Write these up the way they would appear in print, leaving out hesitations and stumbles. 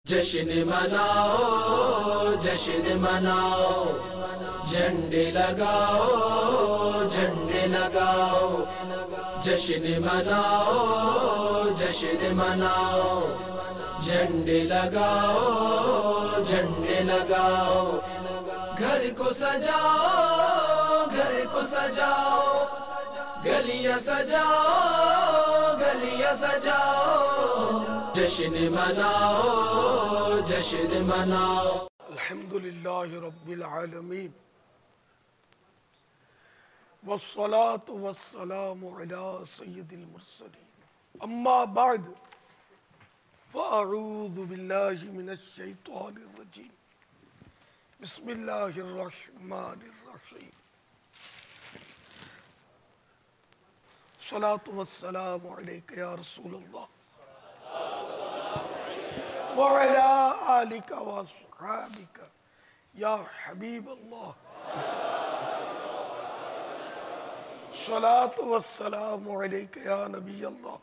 जश्न मनाओ, जश्न मनाओ, झंडे लगाओ, झंडे लगाओ। जश्न मनाओ, जश्न मनाओ, झंडे लगाओ, झंडे लगाओ। घर को सजाओ, घर को सजाओ, गलियां सजाओ, गलियां सजाओ। जश्न मनाओ, जश्न मनाओ। अल्हम्दुलिल्लाहि रब्बिल आलमीन वस्सलातु वस्सलामु अला सय्यिदिल मुरसलीन अम्मा बाद फ़अऊज़ु बिल्लाहि मिनश शैतानिर रजीम बिस्मिल्लाहिर रहमानिर रहीम सलातु वस्सलामु अलैका या रसूलल्लाह व अला आलिका व अस्हाबिका या हबीबल्लाह। सलातु वस्सलामु अलैका या नबी अल्लाह।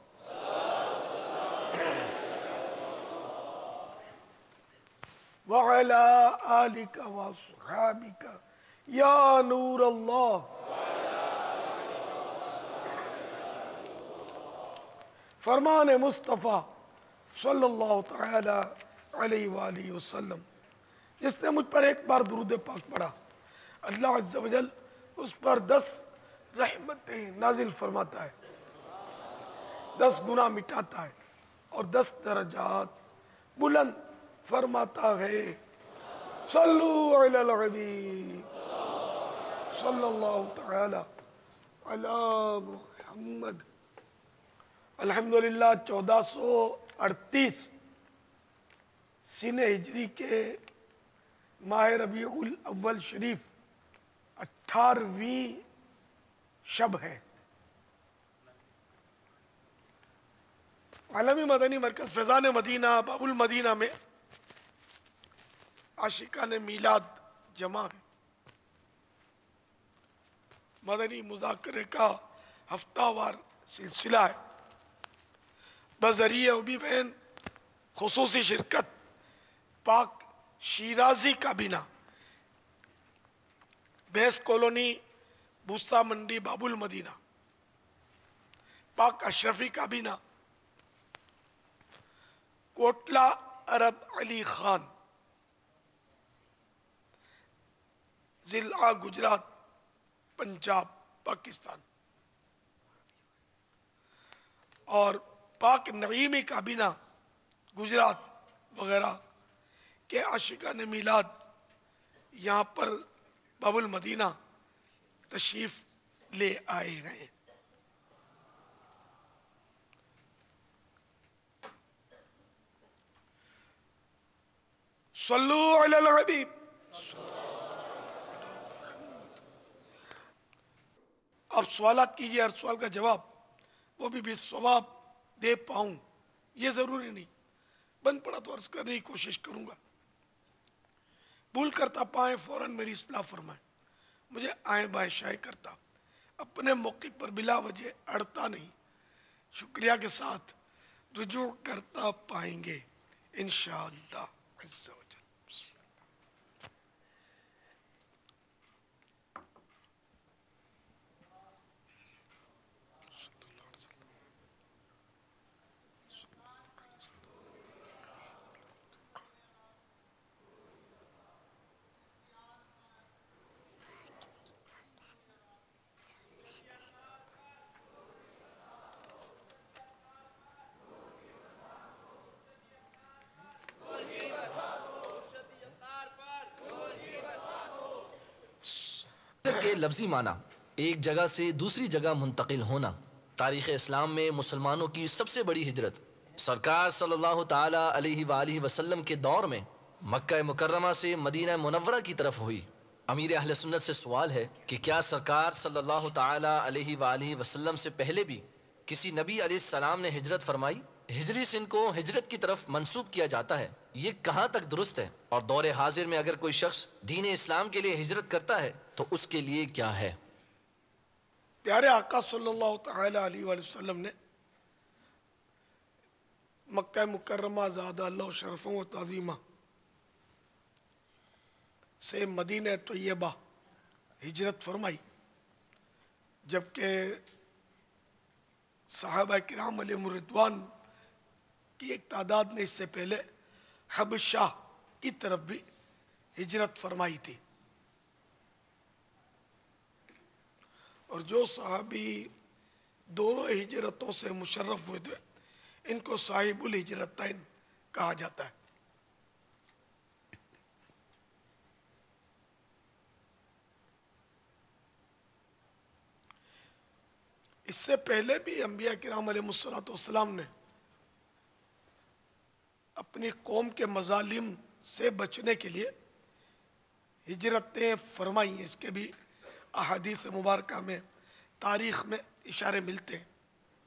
व अला आलिका व अस्हाबिका या नूर अल्लाह। फरमान मुस्तफ़ा सल्लल्लाहु तआला अलैहि वालिहि वसल्लम, जिसने मुझ पर एक बार दुरूद पाक पढ़ा, अल्लाह अज़्ज़ा व जल उस पर 10 रहमतें नाजिल फरमाता है, 10 गुनाह मिटाता है और 10 दर्जात बुलंद फरमाता है। सल्लू अलल हबीब सल्लल्लाहु तआला अला मुहम्मद। अल्हम्दुलिल्लाह 1438 सीने हिजरी के माह रबीउल अव्वल शरीफ 18वीं शब है। आलमी मदनी मरकज फैज़ान मदीना बाबुल मदीना में आशिकान मीलाद जमा है। मदनी मुज़ाकरे का हफ्तावार सिलसिला है। बज़रिए उबी बहन खुसूसी शिरकत पाक शीराजी काबीना, भैंस कॉलोनी, भूसा मंडी, बाबुल मदीना, पाक अशरफी काबीना, कोटला अरब अली खान, जिला गुजरात, पंजाब, पाकिस्तान और पाक नईमी काबीना गुजरात वगैरह के आशिकान मीलाद यहाँ पर बाबुल मदीना तशरीफ ले आए हैं। सल्लू अलल हबीब। आप सवालात कीजिए, हर सवाल का जवाब वो भी बेसवाब दे पाऊं ये जरूरी नहीं, बन पड़ा तो अर्ज करने की कोशिश करूंगा। भूल करता पाए फौरन मेरी इस्लाह फरमाए, मुझे आए बाएं शाये करता, अपने मौके पर बिला वजह अड़ता नहीं, शुक्रिया के साथ रुजू करता पाएंगे इंशाअल्लाह अज़्ज़ा व जल। के लफ्ज़ी माना एक जगह से दूसरी जगह मुंतकिल होना। तारीख़ इस्लाम में मुसलमानों की सबसे बड़ी हिजरत सरकार सल्लल्लाहु ताला अलैहि वालिहि वसल्लम के दौर में मक्का मुकर्रमा से मदीना मुनव्वरा की तरफ हुई। अमीर अहले सुन्नत से सवाल है कि क्या सरकार सल्लल्लाहु ताला अलैहि वालिहि वसल्लम से पहले भी किसी नबी अलैहिस्सलाम ने हिजरत फरमाई? हिजरी सिन को हिजरत की तरफ मंसूब किया जाता है, ये कहाँ तक दुरुस्त है? और दौरे हाजिर में अगर कोई शख्स दीन इस्लाम के लिए हिजरत करता है तो उसके लिए क्या है? प्यारे आका सल्लल्लाहु तआला अलैहि वसल्लम ने मक्का मुकर्रमा ज़ादा अल्लाह शरफ़ों व ताज़ीमा से मदीना तैयबा हिजरत फरमाई, जबकि सहाबा किराम अलैहिम रिदवान की एक तादाद ने इससे पहले हबशा की तरफ भी हिजरत फरमाई थी। और जो सहाबी दोनों हिजरतों से मुशर्रफ हुए थे, इनको साहिबुल हिजरतैन कहा जाता है। इससे पहले भी अंबिया किराम अलैहिस्सलाम ने अपनी कौम के मजालिम से बचने के लिए हिजरतें फरमाई हैं। इसके भी अहादीस मुबारका में, तारीख़ में इशारे मिलते हैं।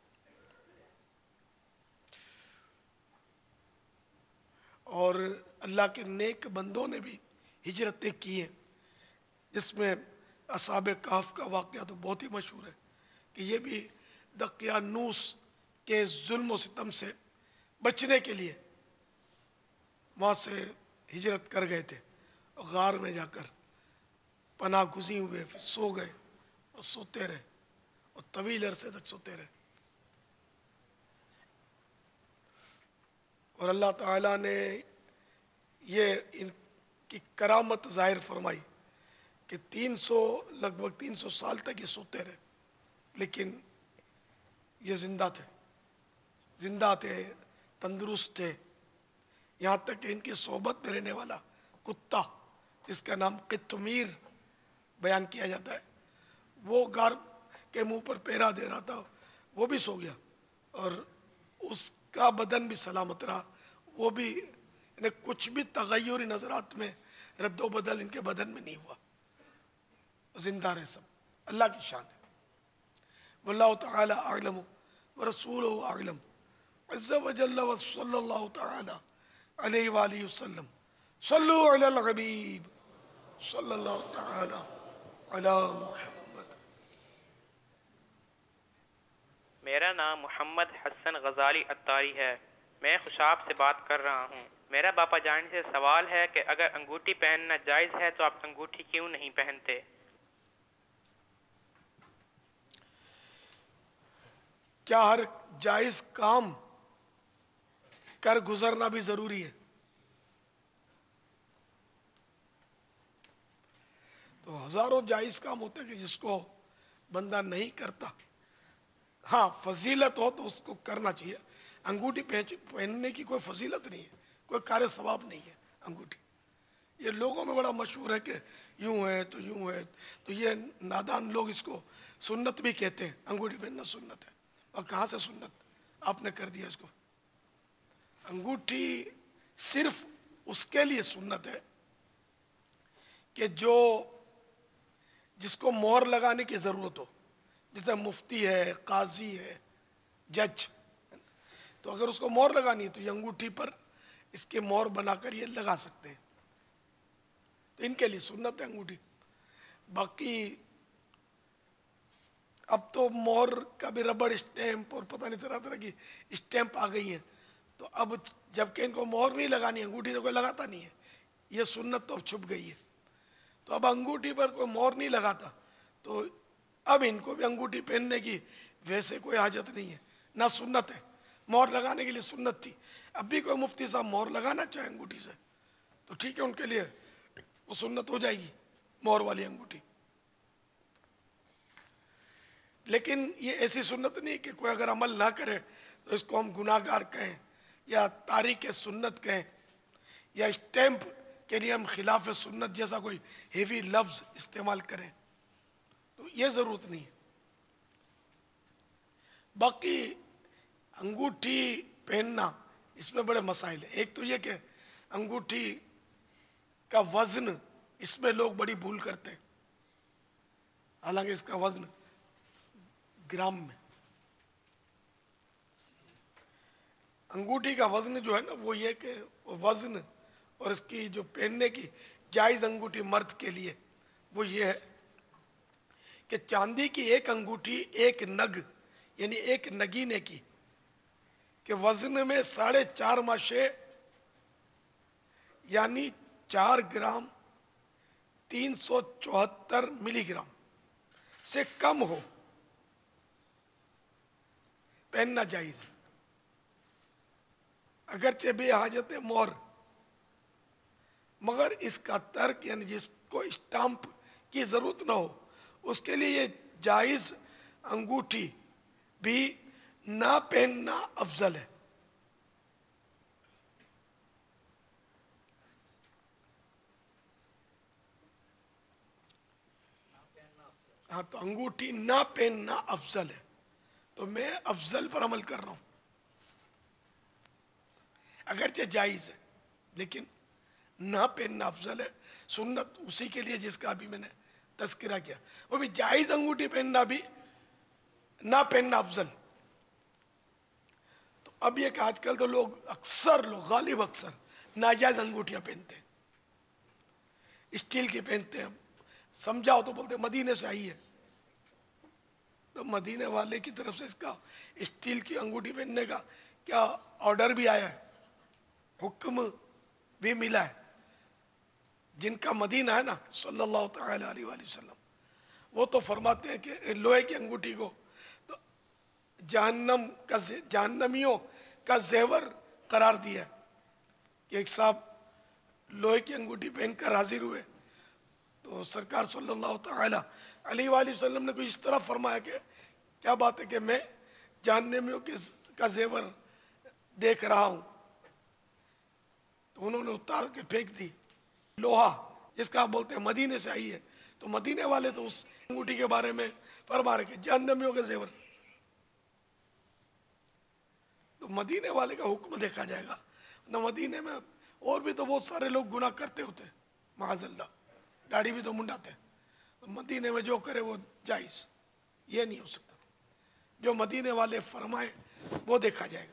और अल्लाह के नेक बंदों ने भी हिजरतें की हैं, जिसमें असहाबे कहफ का वाक़या तो बहुत ही मशहूर है कि ये भी दकियानूस के जुल्म व सितम से बचने के लिए वहाँ से हिजरत कर गए थे। गार में जाकर पनाह गुज़ी हुए, फिर सो गए और सोते रहे और तवील अरसे तक सोते रहे। और अल्लाह ताला ने ये इनकी करामत ज़ाहिर फरमाई कि 300 लगभग 300 साल तक ये सोते रहे, लेकिन ये जिंदा थे, तंदुरुस्त थे। यहाँ तक कि इनकी सोबत में रहने वाला कुत्ता, जिसका नाम कितमीर बयान किया जाता है, वो गार के मुंह पर पैरा दे रहा था, वो भी सो गया और उसका बदन भी सलामत रहा। वो भी, इन्हें कुछ भी तगय्युर नज़रात में रद्दो बदल इनके बदन में नहीं हुआ, जिंदा रहे सब। अल्लाह की शान है। वल्लाहु तआला अअलम व रसूलुहु अअलम अज़्ज़ा व जल्ला व सल्लल्लाहु तआला अलैहि व आलिहि वसल्लम। सल्लु अलल हबीब सल्लल्लाहु तआला अला मुहम्मद। मेरा नाम मोहम्मद हसन गजाली अत्तारी है। मैं खुशाब से बात कर रहा हूँ। मेरा बापा जान से सवाल है कि अगर अंगूठी पहनना जायज़ है तो आप अंगूठी क्यों नहीं पहनते? क्या हर जायज़ काम कर गुजरना भी ज़रूरी है? तो हज़ारों जायज़ काम होते हैं कि जिसको बंदा नहीं करता। हाँ, फजीलत हो तो उसको करना चाहिए। अंगूठी पहनने की कोई फजीलत नहीं है, कोई कार्य सवाब नहीं है अंगूठी। ये लोगों में बड़ा मशहूर है कि यूँ है तो यूँ है, तो ये नादान लोग इसको सुन्नत भी कहते हैं। अंगूठी पहनना सुन्नत है, और कहाँ से सुन्नत आपने कर दिया इसको? अंगूठी सिर्फ उसके लिए सुन्नत है कि जिसको मोहर लगाने की ज़रूरत हो, जैसे मुफ्ती है, काजी है, जज, तो अगर उसको मोहर लगानी है तो ये अंगूठी पर इसके मोहर बनाकर ये लगा सकते हैं। तो इनके लिए सुन्नत है अंगूठी। बाकी अब तो मोहर का भी रबड़ स्टैंप और पता नहीं तरह तरह की स्टैंप आ गई हैं, तो अब जबकि इनको मोहर नहीं लगानी, अंगूठी तो कोई लगाता नहीं है, ये सुन्नत तो अब छुप गई है। तो अब अंगूठी पर कोई मोहर नहीं लगाता, तो अब इनको भी अंगूठी पहनने की वैसे कोई हाजत नहीं है, ना सुन्नत है। मोहर लगाने के लिए सुन्नत थी। अब भी कोई मुफ्ती साहब मोहर लगाना चाहे अंगूठी से तो ठीक है, उनके लिए वो सुन्नत हो जाएगी, मोहर वाली अंगूठी। लेकिन ये ऐसी सुन्नत नहीं कि कोई अगर अमल ना करे तो इसको हम गुनाहगार कहें या तारीक सुन्नत कहें या स्टैंप के लिए हम खिलाफ सुन्नत जैसा कोई हेवी लफ्ज़ इस्तेमाल करें, तो ये ज़रूरत नहीं है। बाकी अंगूठी पहनना, इसमें बड़े मसाइल हैं। एक तो ये कि अंगूठी का वज़न, इसमें लोग बड़ी भूल करते हैं। हालांकि इसका वज़न ग्राम में, अंगूठी का वज़न जो है ना, वो ये कि वज़न और इसकी जो पहनने की जायज़ अंगूठी मर्द के लिए वो ये है कि चांदी की एक अंगूठी एक नग यानी एक नगीने की कि वजन में 4.5 माशे यानी 4 ग्राम 374 मिलीग्राम से कम हो पहनना जायज है। अगरचे बेहाजत मोहर, मगर इसका तर्क यानी जिसको स्टाम्प की जरूरत ना हो उसके लिए ये जायज अंगूठी भी ना पहनना अफजल है। हाँ, तो अंगूठी ना पहनना अफजल है, तो मैं अफजल पर अमल कर रहा हूं। अगरचे जायज है लेकिन ना पहनना अफजल है। सुन्नत उसी के लिए जिसका अभी मैंने तस्करा किया, वो भी जायज अंगूठी पहनना भी ना पहनना अफजल। तो अब ये कि आजकल तो लोग गालिब अक्सर नाजायज अंगूठियां पहनते हैं, स्टील की पहनते हैं। समझाओ तो बोलते मदीने से आई है, तो मदीने वाले की तरफ से इसका स्टील की अंगूठी पहनने का क्या ऑर्डर भी आया है, हुक्म भी मिला है। जिनका मदीना है ना सल्लल्लाहु तआला अलैहि वसल्लम, वो तो फरमाते हैं कि लोहे की अंगूठी को तो जहन्नमियों का जेवर करार दिया है। एक साहब लोहे की अंगूठी पहनकर हाजिर हुए तो सरकार सल्लल्लाहु तआला अलैहि वसल्लम ने कुछ इस तरह फरमाया कि क्या बात है कि मैं जहन्नमियों का जेवर देख रहा हूं। तो उन्होंने उतार के फेंक दी लोहा, जिसका आप बोलते हैं मदीने से आई है। तो मदीने वाले तो उस अंगूठी के बारे में फरमा रहे कि जहन्नमियों के जेवर। तो मदीने वाले का हुक्म देखा जाएगा न। मदीने में और भी तो बहुत सारे लोग गुनाह करते होते हैं, माअज़ल्लाह, दाढ़ी भी तो मुंडाते हैं। तो मदीने में जो करे वो जायज, ये नहीं हो सकता। जो मदीने वाले फरमाए वो देखा जाएगा।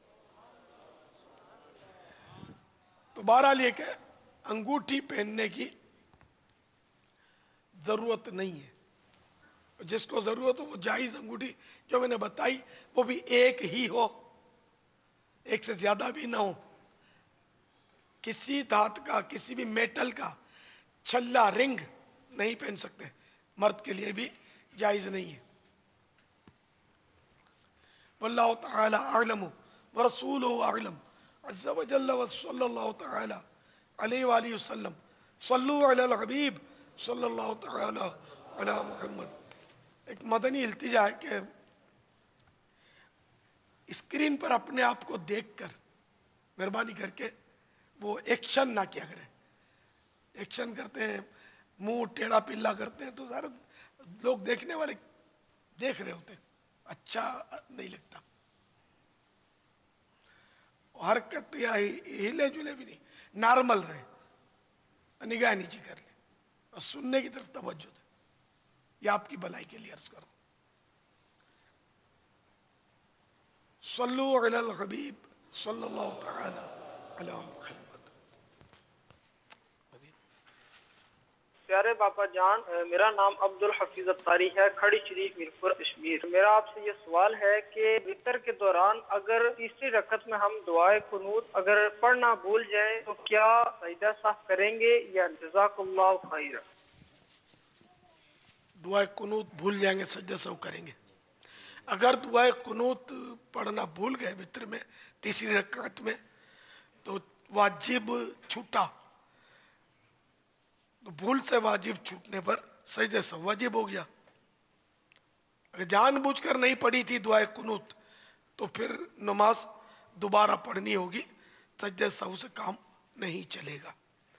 तो बहरहाल ये कि अंगूठी पहनने की जरूरत नहीं है। जिसको जरूरत हो वो जायज अंगूठी जो मैंने बताई वो भी एक ही हो, एक से ज्यादा भी ना हो। किसी धात का, किसी भी मेटल का छल्ला, रिंग नहीं पहन सकते, मर्द के लिए भी जायज नहीं है। वल्लाहु तआला अअलम व रसूलुहु अअलम अज़्ज़ा व जल्ल व सल्लल्लाहु तआला अलैहि वसल्लम सल्लु अलल हबीब सल्लल्लाहु तआला अला मुहम्मद। एक मदनी इल्तिजा है कि स्क्रीन पर अपने आप को देखकर मेहरबानी करके वो एक्शन ना किया करें। एक्शन करते हैं, मुंह टेढ़ा पिल्ला करते हैं तो सारे लोग देखने वाले देख रहे होते हैं, अच्छा नहीं लगता। हरकत या हिले जुले भी नहीं, नॉर्मल रहे, निगाह नीचे कर ले और सुनने की तरफ तवज्जो दे। ये आपकी भलाई के लिए अर्ज करो। सल्लु अलल हबीब सल्लल्लाहु तआला अला मुहम्मद। प्यारे बापा जान, मेरा नाम अब्दुल हफीज अत्तारी है, खड़ी शरीफ मीरपुर कश्मीर। मेरा आपसे ये सवाल है कि वितर के दौरान अगर तीसरी रकत में हम दुआए कुनूत अगर पढ़ना भूल जाए तो क्या सजदा साफ करेंगे या जज़ाकुल्लाह खैर? दुआए कुनूत भूल जाएंगे, सजदा साफ करेंगे। अगर दुआए कुनूत पढ़ना भूल गए वितर में तीसरी रकत में तो वाजिब छूटा, तो भूल से वाजिब छूटने पर सजदे से वाजिब हो गया। अगर जानबूझकर नहीं पढ़ी थी दुआए कुनूत तो फिर नमाज दोबारा पढ़नी होगी, सजदे सहू से काम नहीं चलेगा।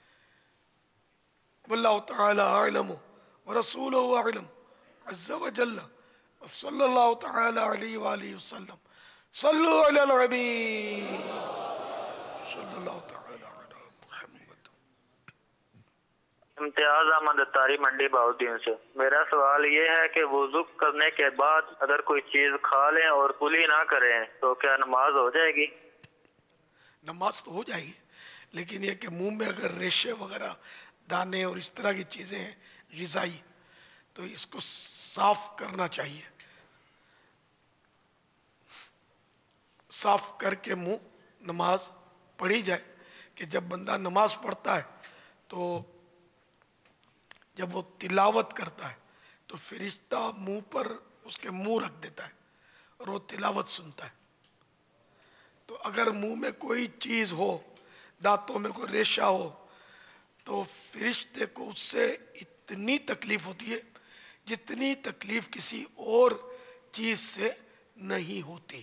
वल्लाहु तआला अअलम व रसूलुहु अअलम अज़्ज़ा व जल्ल सल्लल्लाहु तआला अलैहि वसल्लम सल्लु अलल हबीब सल्लल्लाहु तआला अला मुहम्मद। इम्तियाज अहमद अत्तारी मंडी बाउद्दीन से। मेरा सवाल ये है कि वुजू करने के बाद अगर कोई चीज खा लें और कुली ना करें तो क्या नमाज हो जाएगी? नमाज तो हो जाएगी, लेकिन ये कि मुंह में अगर रेशे वगैरह, दाने और इस तरह की चीजें हैं ग़िज़ाई, तो इसको साफ करना चाहिए। साफ करके मुंह नमाज पढ़ी जाए कि जब बंदा नमाज पढ़ता है तो जब वो तिलावत करता है तो फरिश्ता मुंह पर उसके मुंह रख देता है और वो तिलावत सुनता है। तो अगर मुंह में कोई चीज़ हो, दांतों में कोई रेशा हो, तो फरिश्ते को उससे इतनी तकलीफ होती है जितनी तकलीफ किसी और चीज़ से नहीं होती।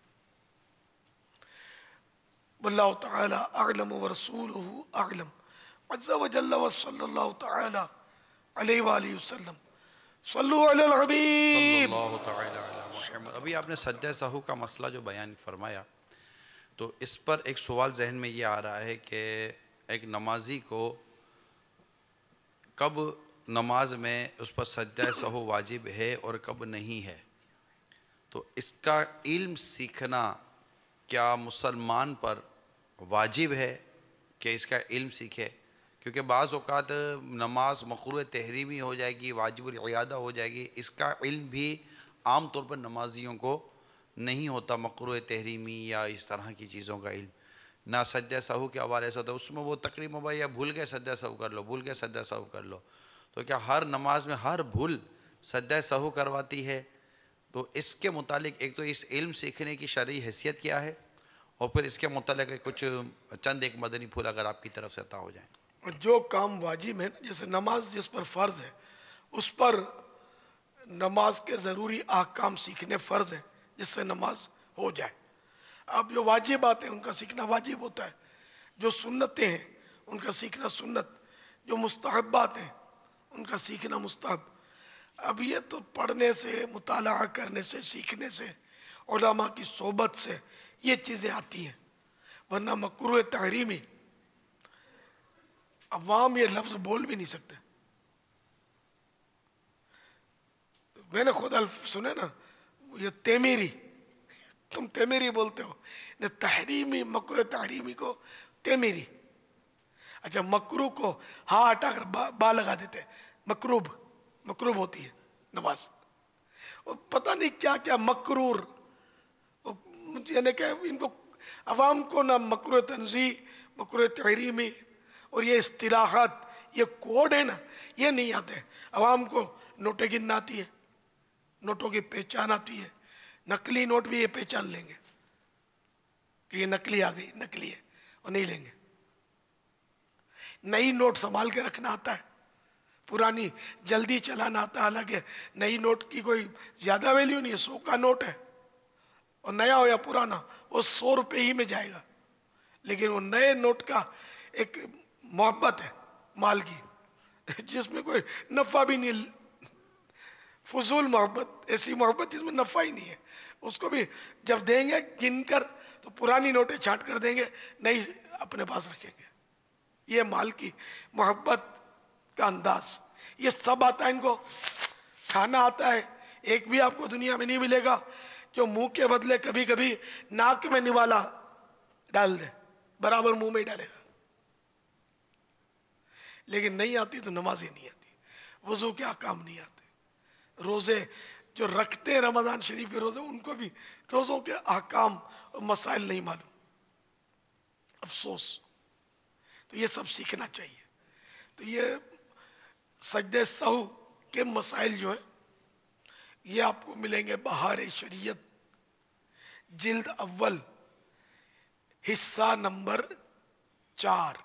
वल्लाहु तआला अअलम व रसूलुहु अअलम अज़्ज़ा व जल्ला व सल्लल्लाहु तआला अलैहि वालिहि वसल्लम सल्लु अलल हबीब। सल्लल्लाहु तआला अला मुहम्मद। अभी आपने सज्जा सहू का मसला जो बयान फरमाया, तो इस पर एक सवाल जहन में ये आ रहा है कि एक नमाजी को कब नमाज में उस पर सज्जा सहू वाजिब है और कब नहीं है। तो इसका इल्म सीखना क्या मुसलमान पर वाजिब है कि इसका इल्म सीखे? क्योंकि बाज़ औक़ात नमाज मक़रूह तहरीमी हो जाएगी, वाजिबुल इयादा हो जाएगी, इसका इल्म भी आम तौर पर नमाजियों को नहीं होता, मक़रूह तहरीमी या इस तरह की चीज़ों का इल्म। ना सज्जा सहू के हवाले से होता, उसमें वो तकरीब भाई या भूल गए सज्जा सहू कर लो, भूल गए सज्जा सहू कर लो। तो क्या हर नमाज में हर भूल सज्जा सहू करवाती है? तो इसके मुतालिक एक तो इस इल्म सीखने की शरई हैसियत क्या है, और फिर इसके मुतालिक कुछ चंद एक मदनी फूल अगर आपकी तरफ से अता हो जाए। जो काम वाजिब है ना, जैसे नमाज जिस पर फ़र्ज़ है उस पर नमाज के ज़रूरी अहकाम सीखने फ़र्ज़ है जिससे नमाज हो जाए। अब जो वाजिबात हैं उनका सीखना वाजिब होता है, जो सुन्नतें हैं उनका सीखना सुन्नत, जो मुस्तहब्बात हैं उनका सीखना मुस्तहब। अब ये तो पढ़ने से, मुताला करने से, सीखने से, उलमा की सोबत से ये चीज़ें आती हैं, वरना मकरूह तहरीमी अवाम ये लफ्ज़ बोल भी नहीं सकते। मैंने खुद अल्फ सुने ना, ये तेमीरी, तुम तेमीरी बोलते हो न, तहरीमी मकरूह तहरीमी को तेमीरी। अच्छा, मकरू को हाँ हटा कर बा लगा देते, मकरूब, मकरूब होती है नमाज। और पता नहीं क्या क्या मकरूर, यानी क्या इनको अवाम को ना मकरूह तंज़ी, मकरूह तहरीमी और ये इस्तिलाहात, ये कोड है ना, ये नहीं आते। अवाम को नोटें गिनना आती है, नोटों की पहचान आती है, नकली नोट भी ये पहचान लेंगे कि ये नकली आ गई, नकली है, और नहीं लेंगे। नई नोट संभाल के रखना आता है, पुरानी जल्दी चलाना आता है। हालांकि नई नोट की कोई ज़्यादा वैल्यू नहीं है, 100 का नोट है, और नया हो या पुराना वो 100 रुपये ही में जाएगा। लेकिन वो नए नोट का एक मोहब्बत है माल की, जिसमें कोई नफ़ा भी नहीं, फजूल मोहब्बत, ऐसी मोहब्बत जिसमें नफ़ा ही नहीं है। उसको भी जब देंगे गिन कर तो पुरानी नोटें छांट कर देंगे, नई अपने पास रखेंगे। ये माल की मोहब्बत का अंदाज, ये सब आता है इनको। खाना आता है, एक भी आपको दुनिया में नहीं मिलेगा जो मुंह के बदले कभी कभी नाक में निवाला डाल दे, बराबर मुंह में ही डालेगा। लेकिन नहीं आती तो नमाज ही नहीं आती, वज़ू के अहकाम नहीं आते, रोज़े जो रखते हैं रमज़ान शरीफ के रोज़े, उनको भी रोज़ों के अहकाम और मसाइल नहीं मालूम, अफसोस। तो ये सब सीखना चाहिए। तो ये सजदे सहू के मसाइल जो हैं ये आपको मिलेंगे बहार शरीयत जिल्द अव्वल हिस्सा नंबर 4।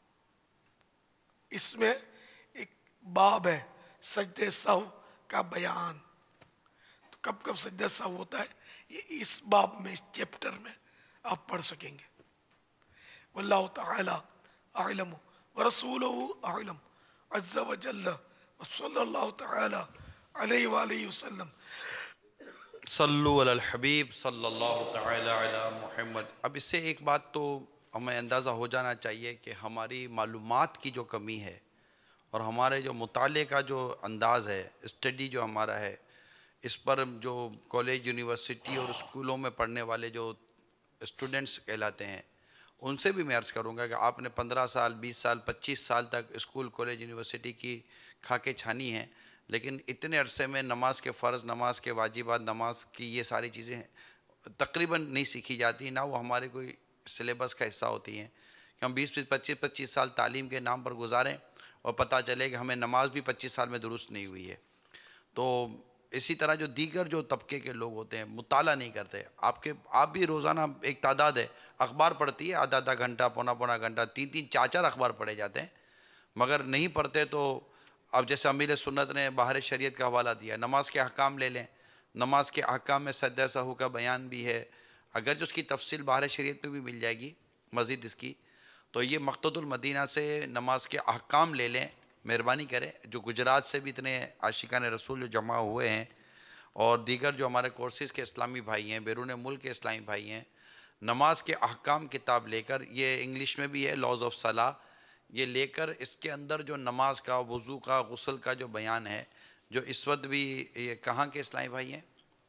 इसमें एक बाब है सजदे सहू का बयान। तो कब कब सजदा सहू होता है ये इस बाब में, इस चैप्टर में आप पढ़ सकेंगे। वल्लाहु तआला अअलम व रसूलुहु अअलम अज़्ज़ा व जल्ला व सल्लल्लाहु तआला अलैहि व आलिहि वसल्लम। सल्लु अलल हबीब सल्लल्लाहु तआला अला मुहम्मद। अब इससे एक बात तो हमें अंदाज़ा हो जाना चाहिए कि हमारी मालूमात की जो कमी है और हमारे जो मुताले का जो अंदाज़ है, स्टडी जो हमारा है, इस पर जो कॉलेज, यूनिवर्सिटी और स्कूलों में पढ़ने वाले जो स्टूडेंट्स कहलाते हैं, उनसे भी मैं अर्ज़ करूँगा कि आपने 15 साल, 20 साल, 25 साल तक स्कूल, कॉलेज, यूनिवर्सिटी की खाके छानी हैं, लेकिन इतने अरसे में नमाज के फ़र्ज़, नमाज के वाजिबात, नमाज की ये सारी चीज़ें तकरीबन नहीं सीखी जाती, ना वो हमारे कोई सिलेबस का हिस्सा होती हैं कि हम 20-25 साल तालीम के नाम पर गुजारें और पता चले कि हमें नमाज भी 25 साल में दुरुस्त नहीं हुई है। तो इसी तरह जो दीगर जो तबके के लोग होते हैं मुताला नहीं करते। आप भी रोज़ाना एक तादाद है अखबार पढ़ती है, आधा घंटा पौना घंटा 3-4 अखबार पढ़े जाते हैं, मगर नहीं पढ़ते। तो अब जैसे अमीर सुन्नत ने बाहर शरीयत का हवाला दिया, नमाज के अहकाम ले लें, नमाज के अहकाम में सज्दा सहू का बयान भी है, अगर जो उसकी तफसील बाहर शरीयत में भी मिल जाएगी मज़ीद इसकी। तो ये मक़तदुल मदीना से नमाज के अहकाम ले लें, मेहरबानी करें। जो गुजरात से भी इतने आशिकान रसूल जो जमा हुए हैं और दीगर जो हमारे कोर्सेज़ के इस्लामी भाई हैं, बैरून मुल्क के इस्लामी भाई हैं, नमाज के अहकाम किताब लेकर, ये इंग्लिश में भी है लॉज ऑफ सलाह, ये लेकर इसके अंदर जो नमाज का, वज़ू का, गुस्ल का जो बयान है, जो इस वक्त भी ये कहाँ के इस्लामी भाई हैं,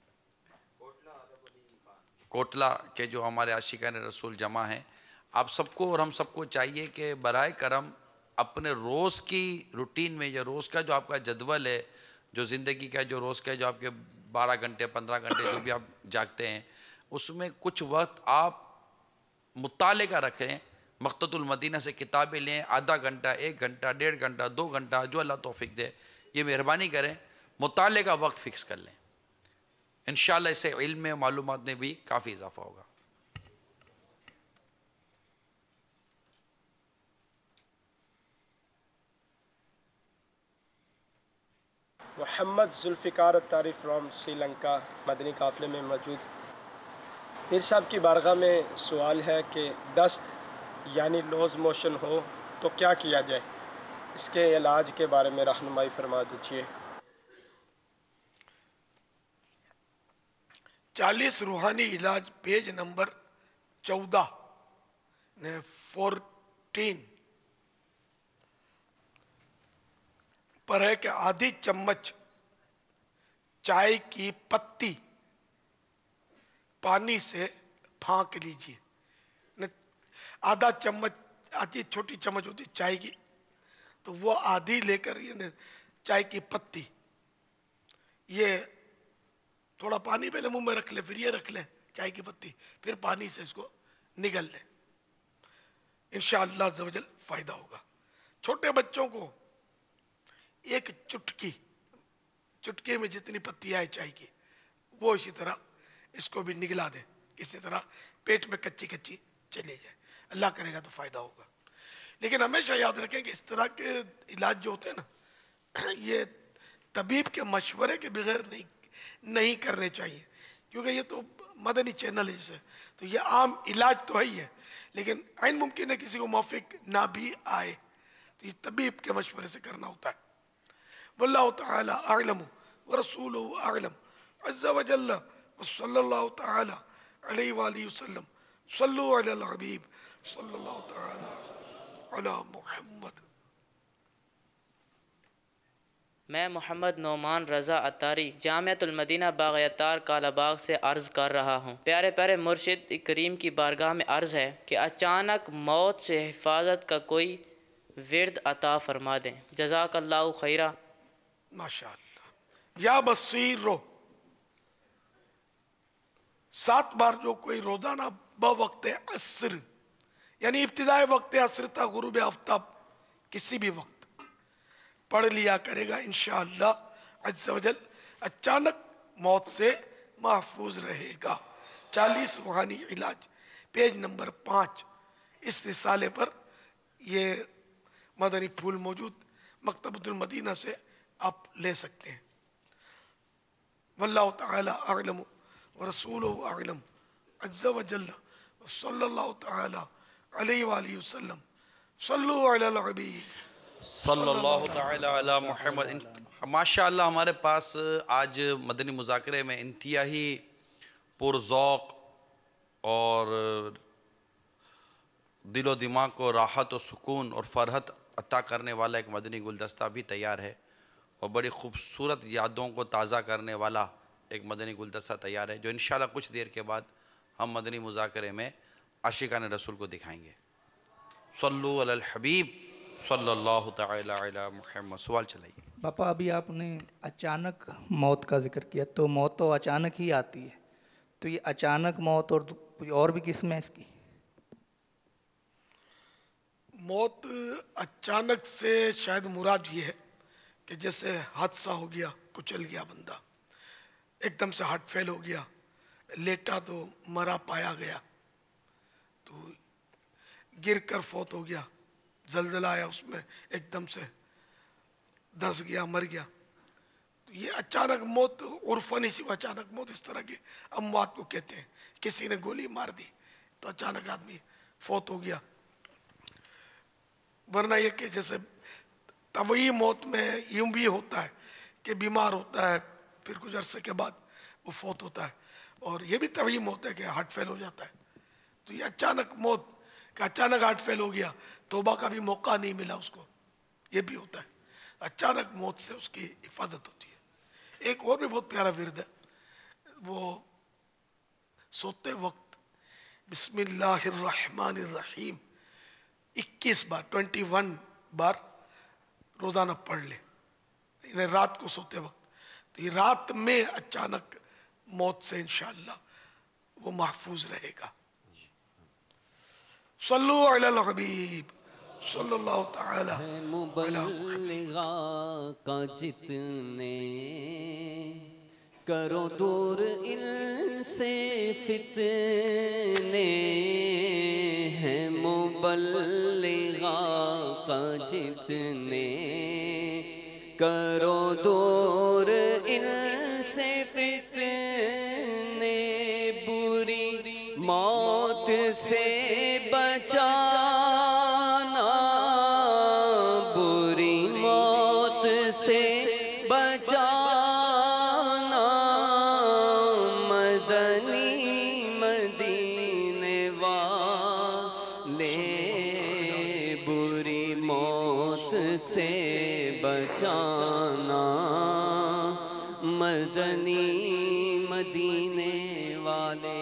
कोटला के जो हमारे आशिकान रसूल जमा हैं, आप सबको और हम सबको चाहिए कि बराए करम अपने रोज़ की रूटीन में या रोज़ का जो आपका जदवल है, जो ज़िंदगी का जो रोज़ का जो आपके 12 घंटे 15 घंटे जो भी आप जागते हैं, उसमें कुछ वक्त आप मुताले का रखें, मक़तदुल मदीना से किताबें लें, आधा घंटा 1 घंटा 1.5 घंटा 2 घंटा जो अल्लाह तौफीक दे, ये मेहरबानी करें, मुताले का वक्त फ़िक्स कर लें। इंशाअल्लाह इससे इल्म में मालूमात में भी काफ़ी इजाफा होगा। मोहम्मद जुल्फ़िकार अत्तारी फ्रॉम श्रीलंका मदनी काफ़िले में मौजूद। पीर साहब की बारगाह में सवाल है कि दस्त यानी लूज़ मोशन हो तो क्या किया जाए, इसके इलाज के बारे में रहनुमाई फरमा दीजिए। 40 रूहानी इलाज पेज नंबर 14 ने 14 पर है कि आधी चम्मच चाय की पत्ती पानी से फाँक लीजिए। आधा चम्मच, आधी छोटी चम्मच होती चाय की, तो वो आधी लेकर ये चाय की पत्ती, ये थोड़ा पानी पहले मुंह में रख ले, फिर ये रख लें चाय की पत्ती, फिर पानी से इसको निगल लें, इंशाअल्लाह ज़वजल फ़ायदा होगा। छोटे बच्चों को एक चुटकी में जितनी पत्ती आए चाय की, वो इसी तरह इसको भी निगला दें, किसी तरह पेट में कच्ची चली जाए, अल्लाह करेगा तो फ़ायदा होगा। लेकिन हमेशा याद रखें कि इस तरह के इलाज जो होते हैं ना, ये तबीब के मशवरे के बगैर नहीं करने चाहिए, क्योंकि ये तो मदनी चैनल है जैसे, तो ये आम इलाज तो है ही है, लेकिन आइन मुमकिन है किसी को मौफिक ना भी आए, तो ये तबीब के मशवरे से करना होता है। वल्लाहु तआला अअलम व रसूलुहु अअलम अज़्ज़ा व जल्ला व सल्लल्लाहु तआला अलैहि व आलिहि वसल्लम सल्लु अलल हबीब सल्लल्लाहु तआला अला मुहम्मद। मैं मोहम्मद नोमान रज़ा अत्तारी जामिअतुल मदीना बाग़ अत्तार कालाबाग से अर्ज़ कर रहा हूँ। प्यारे प्यारे मुर्शिद करीम की बारगाह में अर्ज़ है कि अचानक मौत से हिफाजत का कोई विर्द अता फरमा दें। जज़ाकल्लाहु खैरा। माशाअल्लाह। या बसीर रो 7 बार जो कोई रोजाना बवक्त असर यानी इब्तिदाई वक्त असर था गुरूब आफ्ताब किसी भी वक्त पढ़ लिया करेगा, इंशाअल्लाह अज़्ज़ा वजल अचानक मौत से महफूज रहेगा। 40 रूहानी इलाज पेज नंबर 5 इस रिसाले पर ये मदनी फूल मौजूद, मकतबतुल मदीना से आप ले सकते हैं। वल्लाहु तआला अअलम व रसूलुहु अअलम अज़्ज़ा व जल्ला व सल्लल्लाहु तआला अलैहि व आलिहि वसल्लम सल्लु अलल हबीब सल्लल्लाहु तआला अला मुहम्मद। माशाअल्लाह हमारे पास आज मदनी मुज़ाकरे में इंतहाई पुरज़ौक़ और दिलो दिमाग को राहत और सुकून और फ़रहत अता करने वाला एक मदनी गुलदस्ता भी तैयार है और बड़ी ख़ूबसूरत यादों को ताज़ा करने वाला एक मदनी गुलदस्ता तैयार है, जो इंशाअल्लाह कुछ देर के बाद हम मदनी मुज़ाकरे में आशिकान रसूल को दिखाएंगे। सल्लु अलल हबीब सल्लल्लाहु तआला अला मुहम्मद। सवाल चलाइए। पापा, अभी आपने अचानक मौत का जिक्र किया, तो मौत तो अचानक ही आती है, तो ये अचानक मौत और कोई और भी किस्म है इसकी? मौत अचानक से शायद मुराद ये है कि जैसे हादसा हो गया, कुचल गया बंदा, एकदम से हार्ट फेल हो गया, लेटा तो मरा पाया गया, तो गिर कर फौत हो गया, जलजला आया उसमें एकदम से धंस गया, मर गया। तो ये अचानक मौत, उर्फन इसी को अचानक मौत इस तरह की अमवात को कहते हैं। किसी ने गोली मार दी तो अचानक आदमी फौत हो गया। वरना ये कि जैसे तबई मौत में यूं भी होता है कि बीमार होता है, फिर कुछ अरसे के बाद वो फौत होता है, और ये भी तबई मौत है कि हार्ट फेल हो जाता है। तो ये अचानक मौत कि अचानक हार्ट फेल हो गया, तौबा का भी मौका नहीं मिला उसको, ये भी होता है। अचानक मौत से उसकी हिफाजत होती है। एक और भी बहुत प्यारा विर्द है, वो सोते वक्त बिस्मिल्लाहिर्रहमानिर्रहीम 21 बार 21 बार रोजाना पढ़ ले, इन्हें रात को सोते वक्त। तो ये रात में अचानक मौत से इंशाअल्लाह वो महफूज रहेगा। सल्लु अलल हबीब सल्लल्लाहु तआला मुबल्लिगा का जितने करो दूर इनसे फितने हैं, मुबल्लिगा का जितने करो दूर इनसे फितने, बुरी मौत से बचाना, बुरी मौत से बचाना, मदनी मदीने वाले बुरी मौत से बचाना, मदनी मदीने वाले।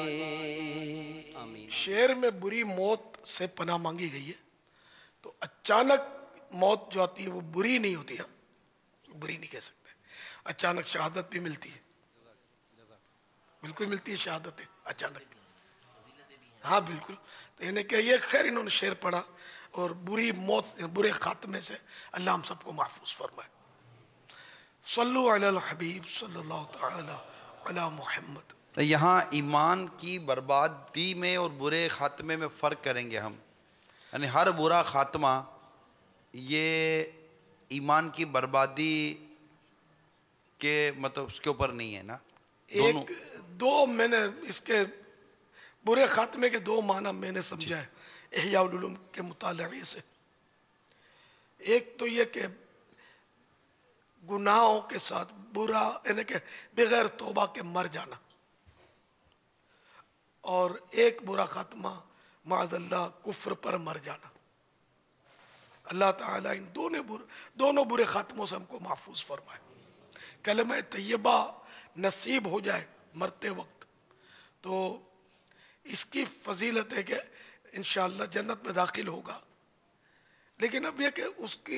शेर में बुरी मौत से पनाह मांगी गई है, तो अचानक मौत जो आती है वो बुरी नहीं होती, हम बुरी नहीं कह सकते। अचानक शहादत भी मिलती है, बिल्कुल मिलती है शहादत अचानक, हाँ बिल्कुल। तो इन्हें क्या ये खैर इन्होंने शेर पढ़ा, और बुरी मौत, बुरे खात्मे से अल्लाह हम सबको महफूज फरमाए। सल्लु अलल हबीब सल्लल्लाहु तआला अला मुहम्मद। तो यहाँ ईमान की बर्बादी में और बुरे खात्मे में फ़र्क करेंगे हम, यानी हर बुरा खात्मा ये ईमान की बर्बादी के मतलब उसके ऊपर नहीं है ना। एक दो मैंने इसके बुरे खात्मे के दो माना मैंने समझा है इहया उलूम के मुताले से। एक तो ये कि गुनाहों के साथ बुरा, यानी कि बगैर तौबा के मर जाना, और एक बुरा खात्मा माज़अल्लाह कुफ्र पर मर जाना। अल्लाह ताला इन दोनों बुरे खात्मों से हमको महफूज फरमाए। कलमा तैयबा नसीब हो जाए मरते वक्त तो इसकी फजीलत है कि इंशाअल्लाह जन्नत में दाखिल होगा। लेकिन अब यह कि उसकी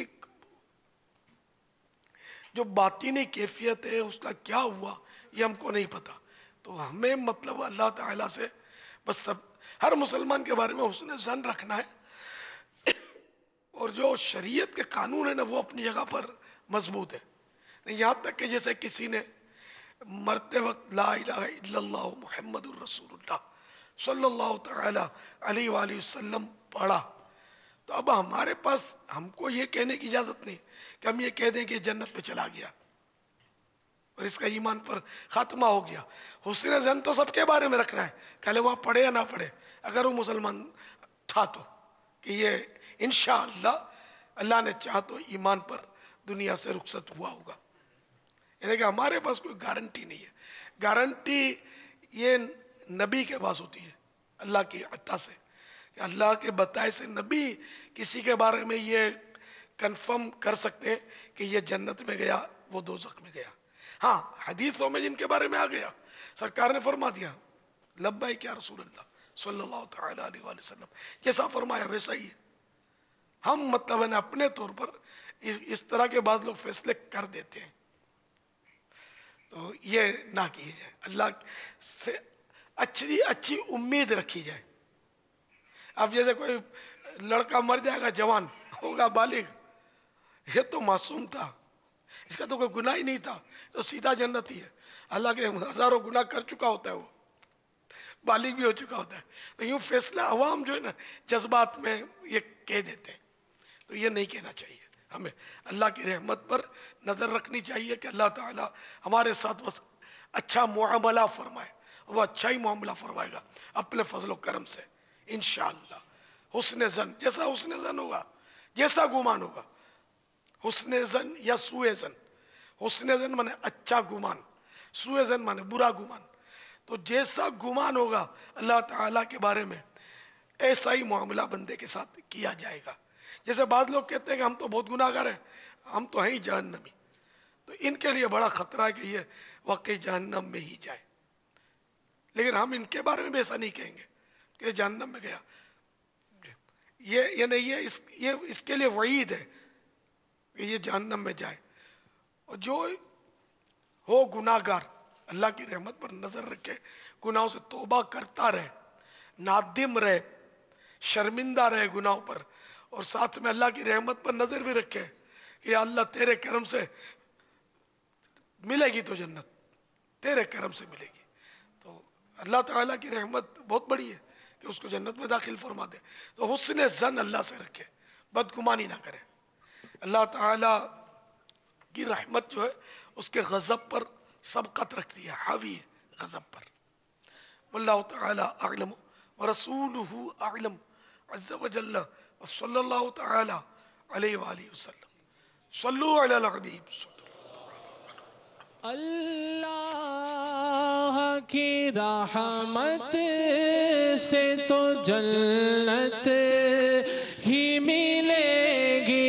जो बातिनी कैफियत है उसका क्या हुआ ये हमको नहीं पता। तो हमें मतलब अल्लाह ताला से बस सब हर मुसलमान के बारे में उसने ज़न रखना है, और जो शरीयत के कानून है ना वो अपनी जगह पर मजबूत है। यहाँ तक कि जैसे किसी ने मरते वक्त ला इलाहा इल्लल्लाह मुहम्मदुर रसूलुल्लाह सल्लल्लाहु तआला अलैहि वसल्लम पढ़ा, तो अब हमारे पास हमको ये कहने की इजाज़त नहीं कि हम ये कह दें कि जन्नत पे चला गया और इसका ईमान पर ख़ात्मा हो गया। हुस्न ज़न तो सबके बारे में रखना है, कलमा पढ़े या ना पढ़े, अगर वो मुसलमान था तो कि ये इंशाअल्लाह अल्लाह ने चाहा तो ईमान पर दुनिया से रुखसत हुआ होगा। यानी कि हमारे पास कोई गारंटी नहीं है। गारंटी ये नबी के पास होती है अल्लाह की अता से, कि अल्लाह के बताए से नबी किसी के बारे में ये कंफर्म कर सकते हैं कि ये जन्नत में गया, वो दोज़ख में गया। हाँ, हदीसों में जिनके बारे में आ गया सरकार ने फरमा दिया लब्बैक या रसूल अल्लाह सल्लल्लाहु तआला अलैहि वसल्लम, जैसा फरमाया वैसा ही है। हम मतलब है ना अपने तौर पर इस तरह के बाद लोग फैसले कर देते हैं, तो ये ना किए जाए। अल्लाह से अच्छी अच्छी उम्मीद रखी जाए। अब जैसे कोई लड़का मर जाएगा, जवान होगा, बालिग, ये तो मासूम था, इसका तो कोई गुनाह ही नहीं था, तो सीधा जन्नत ही है। अल्लाह के हजारों गुनाह कर चुका होता है, वो बालिग भी हो चुका होता है। तो यूँ फैसला अवाम जो है ना जज्बात में ये कह देते हैं, तो ये नहीं कहना चाहिए। हमें अल्लाह की रहमत पर नज़र रखनी चाहिए कि अल्लाह ताला हमारे साथ बस अच्छा मुआमला फरमाए, वो अच्छा ही मामला फरमाएगा अपने फजल करम से इंशाअल्लाह। हुस्न ज़न, जैसा हुस्न ज़न होगा, जैसा गुमान होगा, हुस्न ज़न या सुए ज़न। हुस्न ज़न माने अच्छा गुमान, सुए ज़न माने बुरा गुमान। तो जैसा गुमान होगा अल्लाह ताला के बारे में, ऐसा ही मामला बंदे के साथ किया जाएगा। जैसे बाद लोग कहते हैं कि हम तो बहुत गुनाहगार हैं, हम तो हैं ही जहन्नमी, तो इनके लिए बड़ा खतरा है कि ये वाकई जहन्नम में ही जाए। लेकिन हम इनके बारे में भी ऐसा नहीं कहेंगे कि जहन्नम में गया, ये नहीं, ये इसके लिए वईद है कि ये जहन्नम में जाए। और जो हो गुनाहगार, अल्लाह की रहमत पर नज़र रखे, गुनाहों से तौबा करता रहे, नादिम रहे, शर्मिंदा रहे गुनाहों पर, और साथ में अल्लाह की रहमत पर नज़र भी रखे कि या अल्लाह तेरे करम से मिलेगी तो जन्नत, तेरे करम से मिलेगी। तो अल्लाह ताला की रहमत बहुत बड़ी है कि उसको जन्नत में दाखिल फरमा दे। तो हुस्न ज़न अल्लाह से रखे, बदगुमानी ना करे। अल्लाह ताला की रहमत जो है उसके गज़ब पर सबकत रखती है, हावी है गज़ब पर। वल्लाहु ताला अअलम व रसूलुहु अअलम अज़्ज़ व जल्ल व सल्लल्लाहु ताला अलैहि व आलिहि वसल्लम। सल्लु अलल हबीब। अल्लाह की रहमत से तो जन्नत ही मिलेगी,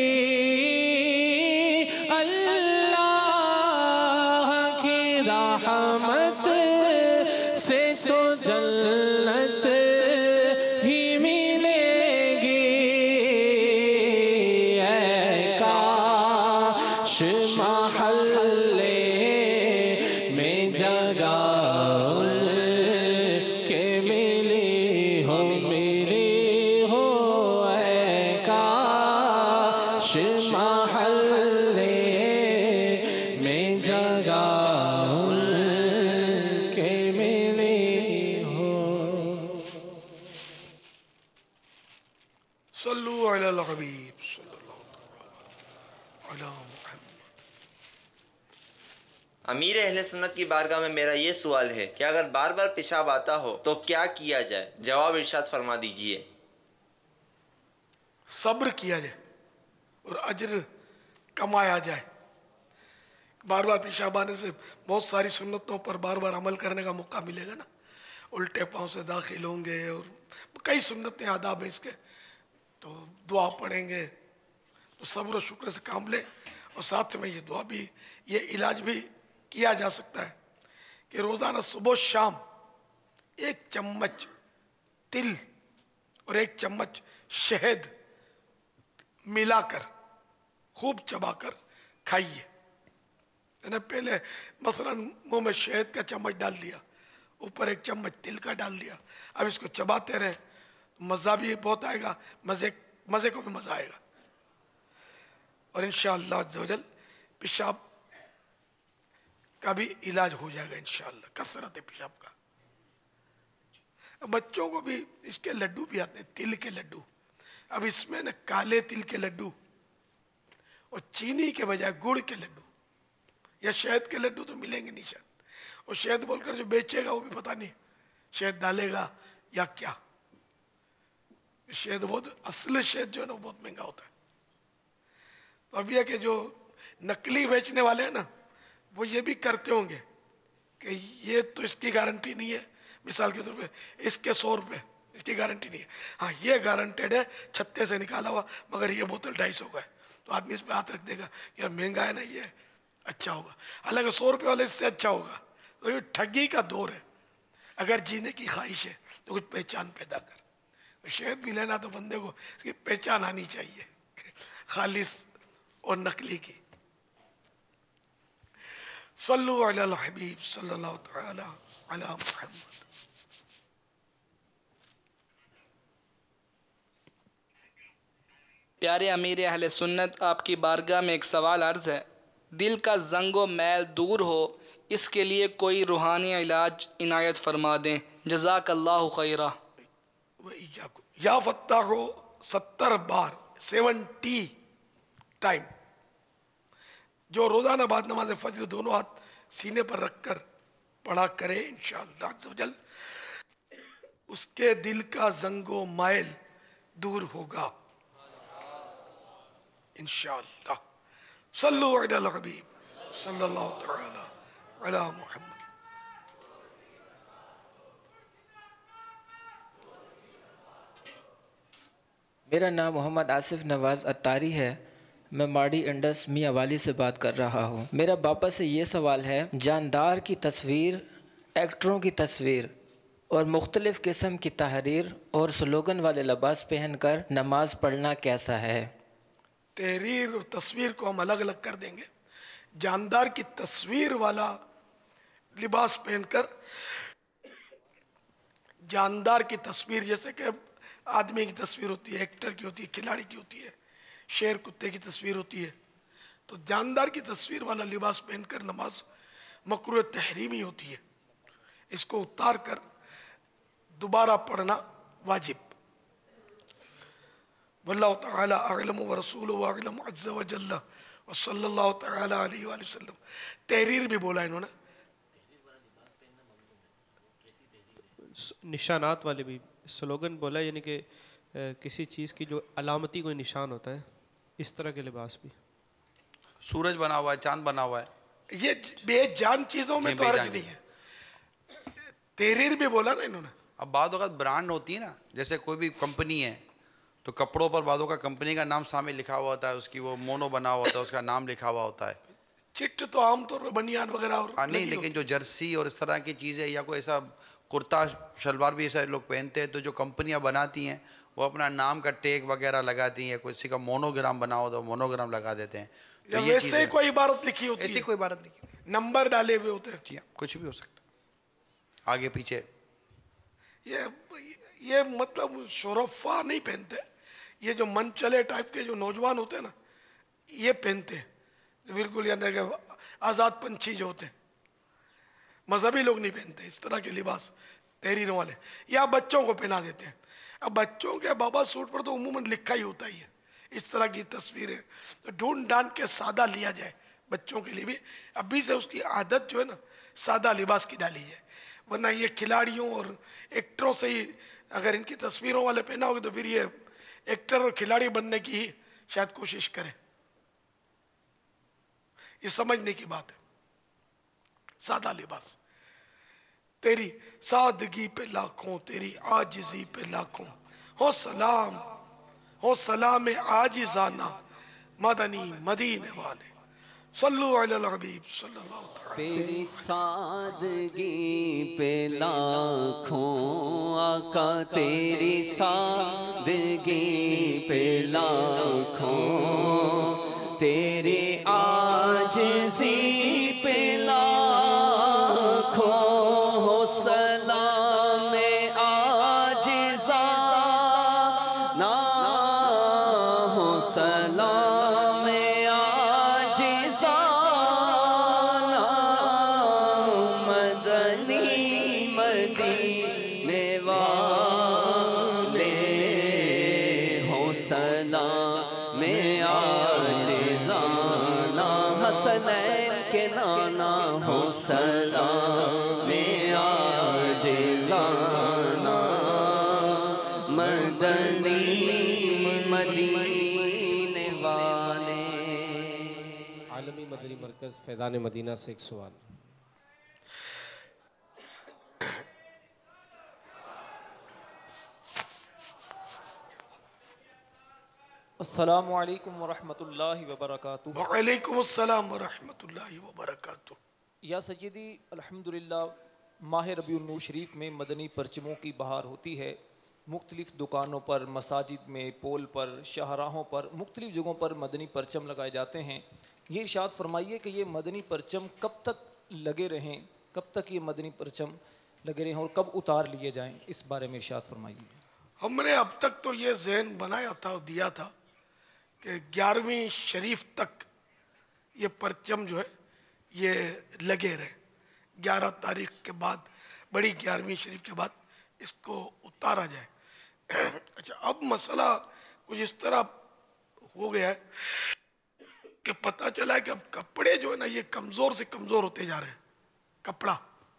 अल्लाह की रहमत से तो जन्नत ही मिलेगी। ऐ काश महल्ले में जगह के मिली हो, मिली हो। ऐ काश महल्ले में जगह के मिली हो। सल्लु अलल हबीब सल्लल्लाहु अलैहि वसल्लम। अमीर अहले सुन्नत की बारगाह में मेरा ये सवाल है कि अगर बार बार पेशाब आता हो तो क्या किया जाए? जवाब इरशाद फरमा दीजिए। सब्र किया जाए और अज्र कमाया जाए। बार बार पेशाब आने से बहुत सारी सुन्नतों पर बार बार अमल करने का मौका मिलेगा ना। उल्टे पाँव से दाखिल होंगे और कई सुन्नतें आदाब हैं इसके, तो दुआ पढ़ेंगे तो सब्र और शुक्र से काम ले। और साथ में ये दुआ भी, ये इलाज भी किया जा सकता है कि रोज़ाना सुबह शाम 1 चम्मच तिल और 1 चम्मच शहद मिलाकर खूब चबाकर खाइए। मैंने पहले मसलन मुंह में शहद का चम्मच डाल दिया, ऊपर 1 चम्मच तिल का डाल दिया, अब इसको चबाते रहें, मज़ा भी बहुत आएगा, मज़े को भी मज़ा आएगा। और इंशाअल्लाह अज़्ज़वजल पेशाब का भी इलाज हो जाएगा इंशाअल्लाह, कसरत पेशाब का। बच्चों को भी इसके लड्डू भी आते हैं, तिल के लड्डू। अब इसमें न काले तिल के लड्डू और चीनी के बजाय गुड़ के लड्डू या शहद के लड्डू तो मिलेंगे नहीं शायद। और शहद बोलकर जो बेचेगा वो भी पता नहीं शहद डालेगा या क्या। शहद बहुत, असली शहद जो है ना बहुत महंगा होता है। तो अब यह कि जो नकली बेचने वाले हैं ना, वो ये भी करते होंगे कि ये तो इसकी गारंटी नहीं है, मिसाल के तौर पे इसके 100 रुपये, इसकी गारंटी नहीं है। हाँ ये गारंटेड है, छत्ते से निकाला हुआ, मगर ये बोतल 250 का है। तो आदमी इस पर हाथ रख देगा कि यार महंगा है ना, ये अच्छा होगा। हालांकि 100 रुपये वाले इससे अच्छा होगा। तो ये ठगी का दौर है। अगर जीने की ख्वाहिश है तो कुछ पहचान पैदा कर। तो शहद भी लेना तो बंदे को इसकी पहचान आनी चाहिए, खालिस और नकली की। सल्लु अलल हबीब सल्लल्लाहु तआला अला मुहम्मद। प्यारे अमीर अहले सुन्नत, आपकी बारगाह में एक सवाल अर्ज़ है। दिल का जंगो मैल दूर हो, इसके लिए कोई रूहानी इलाज इनायत फरमा दें। जज़ाकल्लाहु खैरा। या फत्ताहो 70 बार 70 टाइम जो रोज़ाना बाद नमाज फजर दोनों हाथ सीने पर रखकर पढ़ा करे, इंशाअल्लाह अज़्ज़ वजल उसके दिल का जंगो माइल दूर होगा इंशाअल्लाह। सल्लु अलल हबीब सल्लल्लाहु तआला अला मुहम्मद। मेरा नाम मोहम्मद आसिफ नवाज़ अत्तारी है। मैं माड़ी इंडस मियाँ वाली से बात कर रहा हूँ। मेरा बापा से ये सवाल है, जानदार की तस्वीर, एक्टरों की तस्वीर और मुख्तलिफ़ किस्म की तहरीर और स्लोगन वाले लिबास पहनकर नमाज पढ़ना कैसा है? तहरीर और तस्वीर को हम अलग अलग कर देंगे। जानदार की तस्वीर वाला लिबास पहनकर, जानदार की तस्वीर जैसे कि आदमी की तस्वीर होती है, एक्टर की होती है, खिलाड़ी की होती है, शेर कुत्ते की तस्वीर होती है, तो जानदार की तस्वीर वाला लिबास पहनकर नमाज मकरूह तहरीमी होती है। इसको उतार कर दोबारा पढ़ना वाजिब। वल्लाहु तआला अअलम व रसूलुहु अअलम अज़्ज़ व जल्ल व सल्लल्लाहु तआला अलैहि व सल्लम। तहरीर भी बोला इन्होंने, निशानात वाले भी स्लोगन बोला, यानी कि किसी चीज़ की जो अलामती कोई निशान होता है, इस तरह के लिबास भी। सूरज बना हुआ है, चांद बना हुआ है, ये बेजान चीज़ों में तो हर्ज नहीं है। तहरीर भी बोला ना इन्होंने। अब बाद वक़्त ब्रांड होती है ना, जैसे कोई भी कंपनी है तो कपड़ों पर बादों का कंपनी का नाम सामने लिखा हुआ होता है, उसकी वो मोनो बना हुआ होता है, उसका नाम लिखा हुआ होता है। चिट तो आमतौर पर बनियान वगैरह और नहीं, लेकिन जो जर्सी और इस तरह की चीज़ें या कोई ऐसा कुर्ता शलवार भी ऐसा लोग पहनते हैं, तो जो कंपनियां बनाती हैं वो अपना नाम का टैग वगैरह लगाती हैं। किसी का मोनोग्राम बना हो तो मोनोग्राम लगा देते हैं। तो ये वैसे ही कोई इबारत लिखी होती है, ऐसी कोई इबारत लिखी, नंबर डाले हुए होते हैं। जी कुछ भी हो सकता है, आगे पीछे। ये मतलब शोरफा नहीं पहनते, ये जो मन चले टाइप के जो नौजवान होते हैं ना, ये पहनते हैं, बिल्कुल यानी कि आज़ाद पंछी जो होते हैं। मजहबी लोग नहीं पहनते इस तरह के लिबास, तहरीरों वाले, या बच्चों को पहना देते हैं। अब बच्चों के बाबा सूट पर तो उमूमन लिखा ही होता ही है इस तरह की तस्वीरें, तो ढूंढ ढांड के सादा लिया जाए बच्चों के लिए भी। अभी से उसकी आदत जो है ना, सादा लिबास की डाली जाए, वरना ये खिलाड़ियों और एक्टरों से ही अगर इनकी तस्वीरों वाले पहना होगा तो फिर ये एक्टर और खिलाड़ी बनने की ही शायद कोशिश करें। ये समझने की बात है। सादा लिबास, तेरी सादगी पे लाखों, तेरी आजिज़ी पे लाखों, हो सलाम आजिज़ाना मदनी मदीने वाले। सल्लु अलल हबीब सल्लल्लाहु अलैहि वसल्लम। तेरी सादगी पे लाखों आका, तेरी सादगी पे लाखों, तेरी आजिज़ी पे लाखों, हो सलाम आजिज़ाना, हो सलाम आजिज़ाना, मदनी मदीने वाले, हो सलाम आजिज़ाना, हसनैन के नाना, हो सलाम आजिज़ाना, मदनी मदीने वाले। आलमी मदनी मरकज़ फैज़ान मदीना से एक सवाल। अस्सलामु अलैकुम वरहमतुल्लाहि वबरकातुहू। वअलैकुम अस्सलाम वरहमतुल्लाहि वबरकातुहू। या सय्यदी, अल्हम्दुलिल्लाह, माह रबीउल नूर शरीफ में मदनी परचमों की बहार होती है। मुख्तलिफ़ दुकानों पर, मसाजिद में, पोल पर, शाहराहों पर, मुख्तलिफ़ जगहों पर मदनी परचम लगाए जाते हैं। ये इरशाद फरमाइए कि ये मदनी परचम कब तक लगे रहें, कब तक ये मदनी परचम लगे रहें और कब उतार लिए जाएँ, इस बारे में इरशाद फरमाइए। हमने अब तक तो ये ज़हन बनाया था और दिया था कि 11वीं शरीफ तक ये परचम जो है ये लगे रहे। 11 तारीख के बाद, बड़ी 11वीं शरीफ के बाद इसको उतारा जाए। अच्छा, अब मसला कुछ इस तरह हो गया है कि पता चला है कि अब कपड़े जो है ना ये कमज़ोर से कमज़ोर होते जा रहे हैं। कपड़ा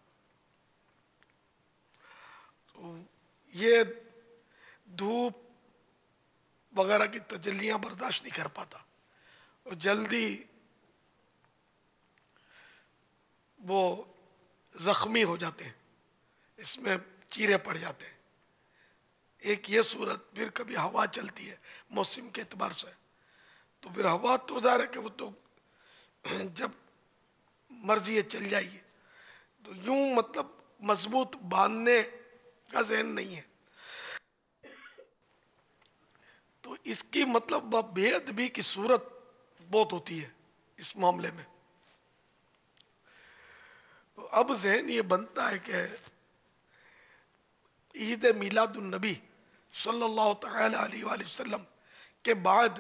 तो ये धूप वगैरह की तजल्लियाँ बर्दाश्त नहीं कर पाता और जल्दी वो ज़ख्मी हो जाते हैं, इसमें चीरे पड़ जाते हैं। एक ये सूरत, फिर कभी हवा चलती है मौसम के एतबार से, तो फिर हवा तो ज़ाहिर है कि वो तो जब मर्जी है चल जाएगी, तो यूं मतलब मजबूत बांधने का ज़हन नहीं है। तो इसकी मतलब बेअदबी की सूरत बहुत होती है इस मामले में। तो अब ज़हन ये बनता है कि ईद मिलादुन नबी सल्लल्लाहु तआला अलैहि वसल्लम के बाद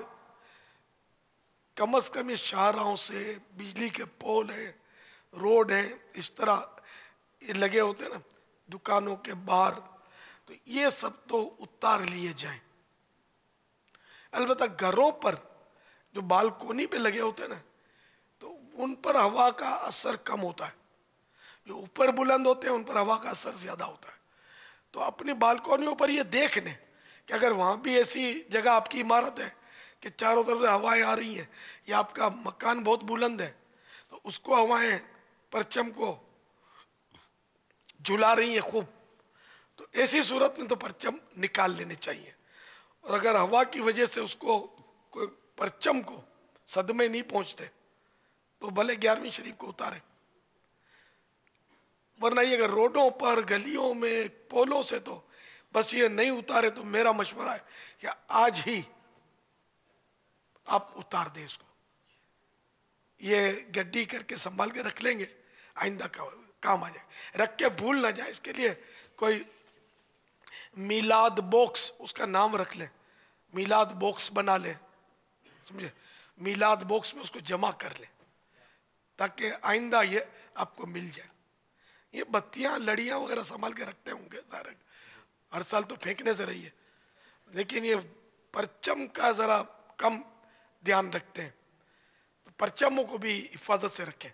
कम अज़ कम ये शाहराहों से बिजली के पोल हैं, रोड हैं, इस तरह ये लगे होते हैं ना दुकानों के बाहर, तो ये सब तो उतार लिए जाएं। अलबत्ता घरों पर जो बालकोनी पे लगे होते हैं ना, तो उन पर हवा का असर कम होता है। जो ऊपर बुलंद होते हैं उन पर हवा का असर ज़्यादा होता है। तो अपनी बालकोनियों पर ये देख लें कि अगर वहाँ भी ऐसी जगह आपकी इमारत है कि चारों तरफ से हवाएं आ रही हैं, या आपका मकान बहुत बुलंद है तो उसको हवाएं परचम को झुला रही हैं खूब, तो ऐसी सूरत में तो परचम निकाल लेने चाहिए। और अगर हवा की वजह से उसको कोई परचम को सदमे नहीं पहुंचते तो भले 11वीं शरीफ को उतारें, वरना ये अगर रोडों पर, गलियों में, पोलों से तो बस ये नहीं उतारे तो मेरा मशवरा है कि आज ही आप उतार दें इसको। ये गड्डी करके संभाल के रख लेंगे, आइंदा काम आ जाए, रख के भूल ना जाए। इसके लिए कोई मीलाद बॉक्स, उसका नाम रख लें, मीलाद बॉक्स बना लें, समझे, मीलाद बॉक्स में उसको जमा कर लें ताकि आइंदा ये आपको मिल जाए। ये बत्तियां, लड़ियां वगैरह संभाल के रखते होंगे, हर साल तो फेंकने से रही है, लेकिन ये परचम का ज़रा कम ध्यान रखते हैं, तो परचमों को भी हिफाजत से रखें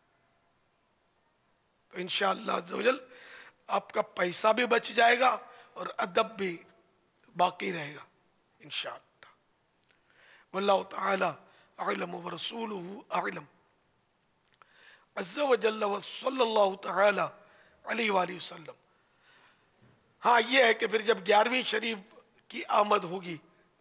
तो इंशाअल्लाह अज़्ज़वजल आपका पैसा भी बच जाएगा और अदब भी बाकी रहेगा इंशाअल्लाह। वल्लाहु तआला अअलम व रसूलुहु अअलम। अज़्ज़ा व जल्ल व सल्लल्लाहु तआला अलैहि वसल्लम। हाँ, ये है कि फिर जब 11वीं शरीफ की आमद होगी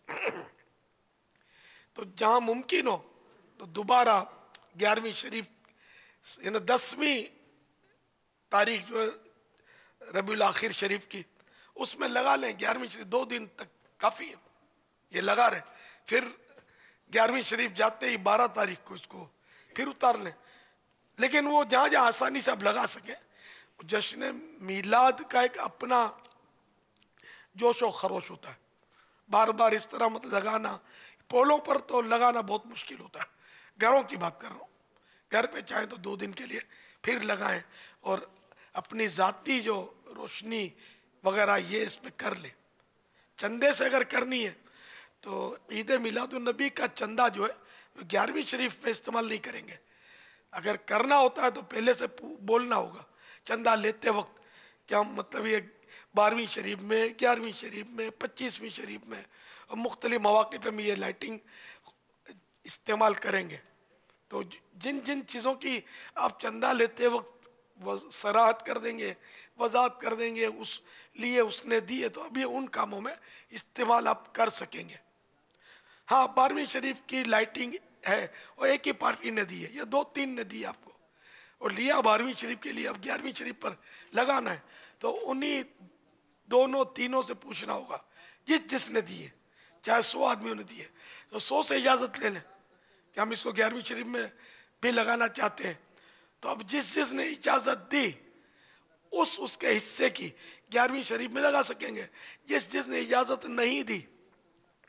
तो जहाँ मुमकिन हो तो दोबारा 11वीं शरीफ यानी 10वीं तारीख जो है रबीउल आखिर शरीफ की, उसमें लगा लें 11वीं शरीफ, 2 दिन तक काफ़ी है, ये लगा रहे। फिर 11वीं शरीफ जाते ही 12 तारीख को इसको फिर उतार लें। लेकिन वो जहाँ जहाँ आसानी से आप लगा सकें, जश्न मीलाद का एक अपना जोश व खरोश होता है। बार बार इस तरह मतलब लगाना, पोलों पर तो लगाना बहुत मुश्किल होता है, घरों की बात कर रहा हूँ। घर पे चाहे तो 2 दिन के लिए फिर लगाएं और अपनी ज़ाती जो रोशनी वगैरह ये इसमें कर ले। चंदे से अगर करनी है तो ईद मिलादुन नबी का चंदा जो है 11वीं शरीफ में इस्तेमाल नहीं करेंगे। अगर करना होता है तो पहले से बोलना होगा चंदा लेते वक्त, क्या मतलब ये 12वीं शरीफ में, 11वीं शरीफ में, 25वीं शरीफ में और मुख्तलिफ मौक़िफ़ में ये लाइटिंग इस्तेमाल करेंगे। तो जिन जिन चीज़ों की आप चंदा लेते वक्त सराहत कर देंगे, वजाहत कर देंगे, उस लिए उसने दी है, तो अभी उन कामों में इस्तेमाल आप कर सकेंगे। हाँ, 12वीं शरीफ की लाइटिंग है और एक ही पार्टी ने दी है या 2-3 ने दी आपको और लिया 12वीं शरीफ के लिए, अब 11वीं शरीफ पर लगाना है तो उन्हीं 2-3 से पूछना होगा जिसने दी है, चाहे 100 आदमियों ने दी है तो 100 से इजाज़त ले लें कि हम इसको 11वीं शरीफ में भी लगाना चाहते हैं। तो अब जिसने इजाज़त दी उसके हिस्से की 11वीं शरीफ में लगा सकेंगे। जिसने इजाज़त नहीं दी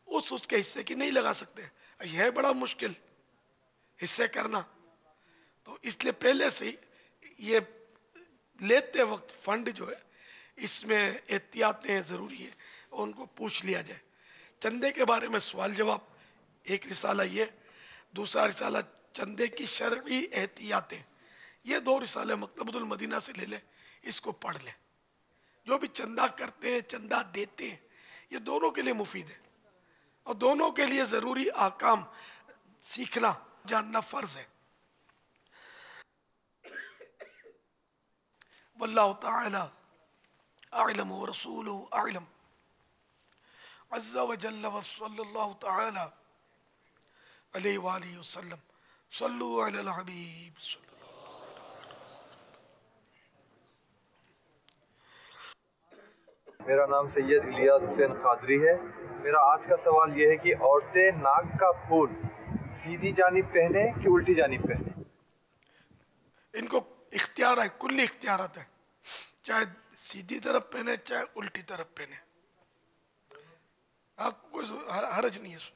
उसके हिस्से की नहीं लगा सकते। यह है बड़ा मुश्किल हिस्से करना। तो इसलिए पहले से ही ये लेते वक्त फंड जो है इसमें एहतियातें ज़रूरी है और उनको पूछ लिया जाए। चंदे के बारे में सवाल जवाब एक रिसाला ये, दूसरा रिसाला चंदे की शरई एहतियातें, ये 2 रिसाले मकतबतुल मदीना से ले लें, इसको पढ़ लें। जो भी चंदा करते हैं, चंदा देते हैं, ये दोनों के लिए मुफीद है और दोनों के लिए ज़रूरी आकाम सीखना जानना फ़र्ज है। वल्लाहु ताला अअलम व रसूलुहु अअलम अज़्ज़ा व जल्ल व सल्लल्लाहु ताला अलैहि व आलिहि वसल्लम। सल्लु अलल हबीब। मेरा नाम सैयद इलियास हुसैन कादरी है। मेरा आज का सवाल ये है कि औरतें नाक का फूल सीधी जानिब पहने कि उल्टी जानिब पहने? इनको इख्तियार है, कुल्ली इख्तियारत है, चाहे सीधी तरफ पहने चाहे उल्टी तरफ पहने, आपको कोई हरज नहीं है।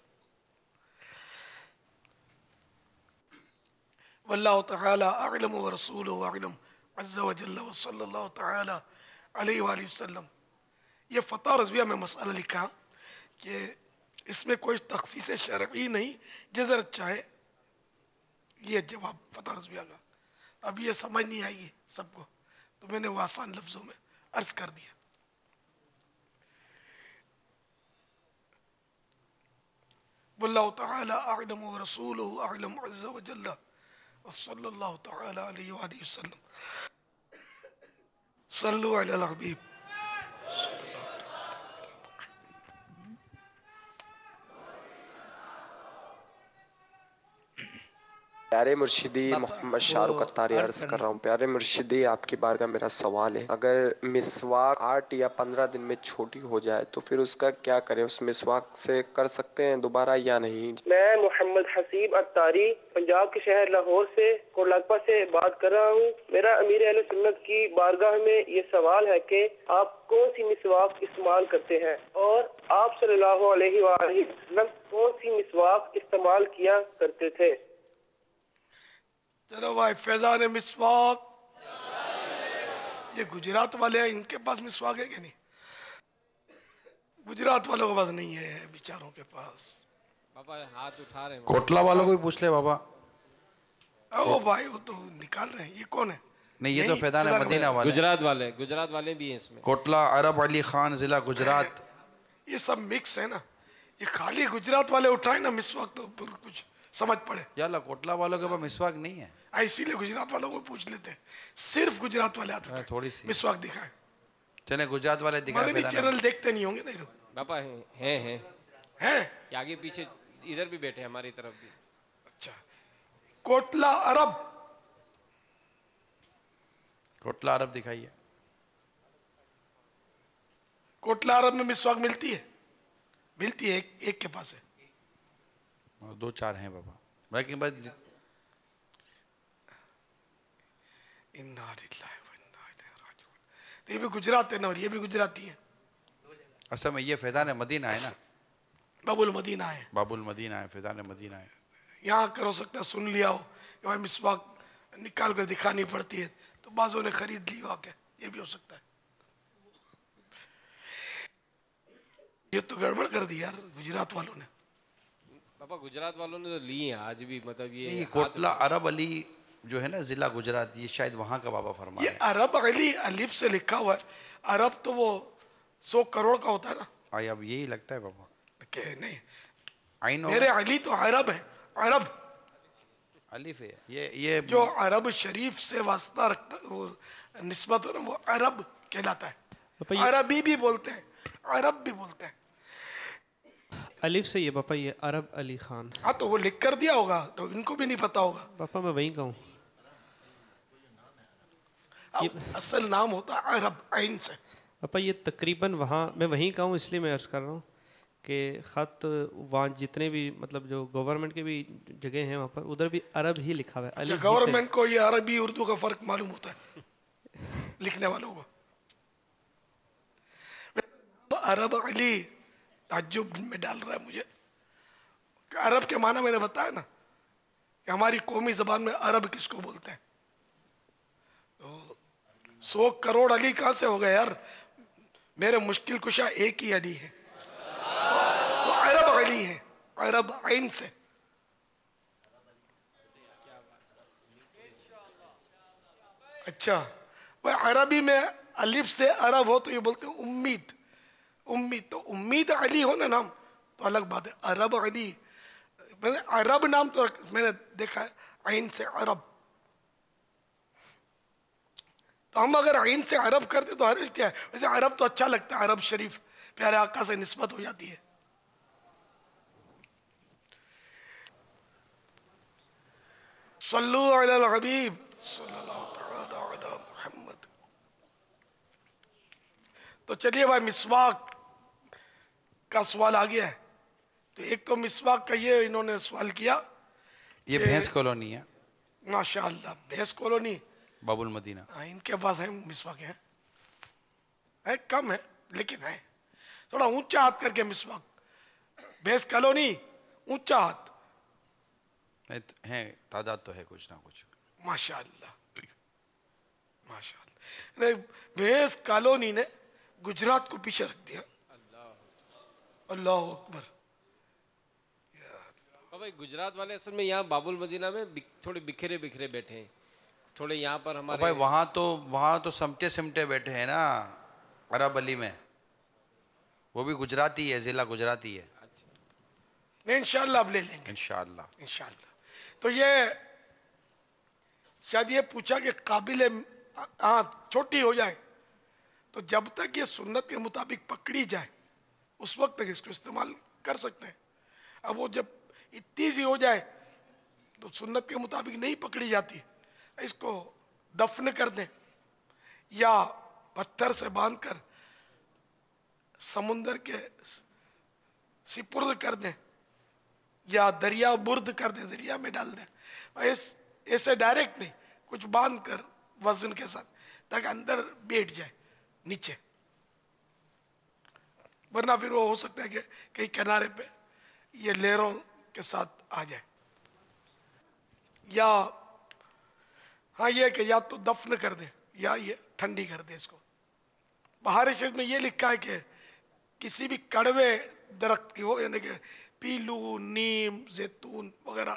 वल्लाहु तआला अअलम व रसूलुहु अअलम अज़्ज़ा व जल्ल व सल्लल्लाहु तआला अलैहि व आलिहि वसल्लम। ये फ़तवा रज़विया में मसला लिखा कि इसमें कोई तख़सीस शरई नहीं, जिधर चाहे ये जवाब फ़तवा रज़विया का। अब ये समझ नहीं आएगी सबको, तो मैंने वो आसान लफ्ज़ों में अर्ज़ कर दिया। वल्लाहु तआला अअलम व रसूलुहु अअलम अज़्ज़ा व जल्ल व सल्लल्लाहु तआला अलैहि व आलिहि वसल्लम। सल्लु अलल हबीब। प्यारे मुर्शिदी मोहम्मद शाहरुख अत्तारी अर्ज कर रहा हूँ। प्यारे मुर्शिदी, आपकी बारगाह मेरा सवाल है, अगर मिसवाक 8 या 15 दिन में छोटी हो जाए तो फिर उसका क्या करें? उस मिसवाक से कर सकते हैं दोबारा या नहीं? मैं मोहम्मद हसीब अत्तारी पंजाब के शहर लाहौर से कोटलागपा से बात कर रहा हूँ। मेरा अमीर अहले सुन्नत की बारगाह में ये सवाल है कि आप कौन सी मिसवाक इस्तेमाल करते हैं और आप सल्लल्लाहु अलैहि वसल्लम कौन सी मिसवाक इस्तेमाल किया करते थे? चलो भाई, फैजान मिसवाक, ये गुजरात वाले हैं, इनके पास मिसवाक है कि नहीं? गुजरात वालों के पास नहीं है, बेचारों के पास। बाबा हाथ उठा रहे हैं। कोटला वालों को भी पूछ ले बाबा। ओ भाई, वो तो निकाल रहे हैं। ये कौन है? नहीं, ये तो फैजान मदीना वाले, गुजरात वाले भी हैं इसमें। कोटला अरब अली खान जिला गुजरात, ये सब मिक्स है ना। ये खाली गुजरात वाले उठाए ना मिसवाक तो फिर कुछ समझ पड़े। यार कोटला वालों के पास मिसवाक नहीं है, इसीलिए गुजरात वालों को पूछ लेते हैं। सिर्फ गुजरात वाले हाथ उठाए, थोड़ी सी मिसवाक दिखाए। चले गुजरात वाले दिखाए। मदनी चैनल देखते नहीं होंगे नहीं? बाबा हैं आगे पीछे इधर भी बैठे हमारी तरफ भी। अच्छा, कोटला अरब, कोटला अरब दिखाइए। कोटला अरब में मिसवाक मिलती है? मिलती है, एक के पास है, 2-4 हैं बाबा, लेकिन बस इन्ना लिल्लाहि व इन्ना इलैहि राजिऊन। तो ये भी गुजरात है ना, और ये भी गुजराती है। असल में ये फैजान मदीना है ना, बाबुल मदीना है, बाबुल मदीना है, फैजान मदीना है। यहाँ कर हो सकता है सुन लिया हो कि भाई मिसवाक निकाल कर दिखानी पड़ती है, तो बाजों ने खरीद ली वाक़, ये भी हो सकता है। ये तो गड़बड़ कर दी यार गुजरात वालों ने। पापा गुजरात वालों ने तो ली है आज भी, मतलब ये कोटला अरब अली जो है ना जिला गुजरात, ये शायद वहाँ का बाबा फरमा ये अरब अली अलिफ से लिखा हुआ है। अरब तो वो 100 करोड़ का होता है ना। आई अब यही लगता है बाबा के नहीं, आइन मेरे अली तो अरब है, अरब अलिफ है। ये जो अरब शरीफ से वास्ता रखता वो निस्बत हो ना, वो अरब कहलाता है। अरबी भी बोलते हैं, अरब भी बोलते हैं। अलिफ से ये पापा, ये अरब अली खान। हाँ तो वो लिख कर दिया होगा, तो इनको भी नहीं पता होगा। पापा मैं वहीं का हूँ। असल नाम होता है अरब, आइन से। पापा ये तकरीबन वहाँ मैं वहीं का हूँ, इसलिए मैं अर्ज़ कर रहा हूँ कि ख़त वहाँ जितने भी मतलब जो गवर्नमेंट के भी जगह हैं वहाँ पर उधर भी अरब ही लिखा हुआ है। गवर्नमेंट को ये अरबी उर्दू का फ़र्क मालूम होता है लिखने वालों को। अरब अली ताज्जुब में डाल रहा है मुझे। अरब के माना मैंने बताया ना कि हमारी कौमी ज़बान में अरब किसको बोलते हैं। तो 100 करोड़ अली कहाँ से हो गए यार? मेरे मुश्किल कुशा एक ही अली है, वो अरब अली है, अरब आइन से। अच्छा, वह अरबी में अलिफ से अरब हो तो ये बोलते हैं उम्मीद। उम्मीद तो उम्मीद अली हो ना नाम तो अलग बात है। अरब अली, मैंने अरब नाम तो मैंने देखा है आइन से अरब। तो हम अगर आइन से अरब करते तो हर क्या है, वैसे अरब तो अच्छा लगता है, अरब शरीफ प्यारे आका से निस्बत हो जाती है। सल्लु अलल हबीब सल्लल्लाहु तआला अला मुहम्मद। तो चलिए भाई, मिसवाक का सवाल आ गया है। तो एक तो मिसवाक का ये इन्होंने सवाल किया, ये भैंस कॉलोनी है, माशाअल्लाह भैंस कॉलोनी बाबुल मदीना। हाँ, इनके पास है मिसवाक है कम है लेकिन है, थोड़ा ऊंचा हाथ करके मिसवाक। भैंस कॉलोनी ऊंचा हाथ है, तादाद तो है कुछ ना कुछ। माशाअल्लाह माशाअल्लाह। भैंस कॉलोनी ने गुजरात को पीछे रख दिया। अल्लाह अकबर। भाई गुजरात वाले असल में यहाँ बाबुल मदीना में थोड़े बिखरे बिखरे बैठे हैं, थोड़े यहाँ पर हमारे भाई वहाँ तो समटे सिमटे बैठे हैं ना अरब अली में, वो भी गुजराती है, जिला गुजराती है। नहीं इंशाअल्लाह अब ले लेंगे इंशाअल्लाह। तो ये शायद ये पूछा कि काबिल छोटी हो जाए, तो जब तक ये सुन्नत के मुताबिक पकड़ी जाए उस वक्त तक इसको इस्तेमाल कर सकते हैं। अब वो जब इतनी सी हो जाए तो सुन्नत के मुताबिक नहीं पकड़ी जाती, इसको दफन कर दें या पत्थर से बांधकर समुंदर के सिपुर्द कर दें या दरिया बुर्द कर दें, दरिया में डाल दें। ऐसे डायरेक्ट नहीं, कुछ बांध कर वजन के साथ ताकि अंदर बैठ जाए नीचे, वरना फिर वो हो सकता है कि कहीं किनारे पे ये लहरों के साथ आ जाए। या हाँ ये कि या तो दफन कर दे या ये ठंडी कर दे इसको। बाहरी शरीफ में ये लिखा है कि किसी भी कड़वे दरख्त की हो, यानी कि पीलू, नीम, जैतून वगैरह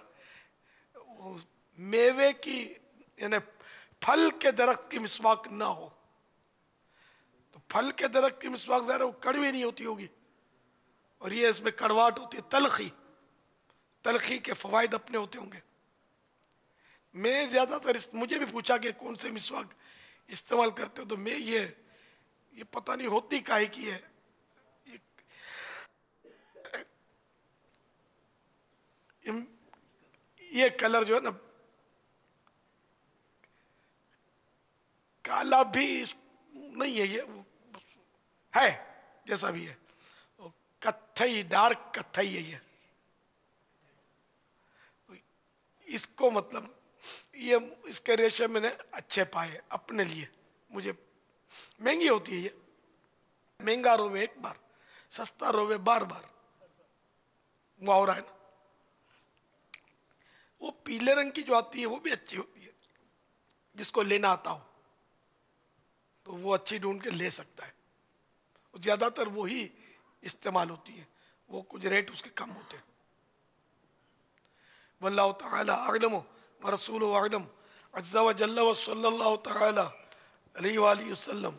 मेवे की यानी फल के दरख्त की मिसवाक ना हो। तो फल के दरख्त की मिसवाक ज़रा वो कड़वी नहीं होती होगी, और ये इसमें कड़वाहट होती है, तलखी के फवायद अपने होते होंगे। मैं ज़्यादातर मुझे भी पूछा कि कौन से मिसवाक इस्तेमाल करते हो, तो मैं ये पता नहीं होती काहे की है। ये कलर जो है ना काला भी नहीं है, ये है जैसा भी है, कत्थई डार्क कत्थई है ये। इसको मतलब ये इसके रेशे मैंने अच्छे पाए अपने लिए, मुझे महंगी होती है ये, महंगा रोवे एक बार, सस्ता रोवे बार बार, मुहावरा है ना। वो पीले रंग की जो आती है वो भी अच्छी होती है, जिसको लेना आता हो तो वो अच्छी ढूंढ के ले सकता है। ज़्यादातर वो ही इस्तेमाल होती है, वो कुछ रेट उसके कम होते हैं। वल्लाहु तआला अअलम व रसूलुहु अअलम अज़्ज़ा व जल्ला व सल्लल्लाहु तआला अलैहि व आलिहि वसल्लम।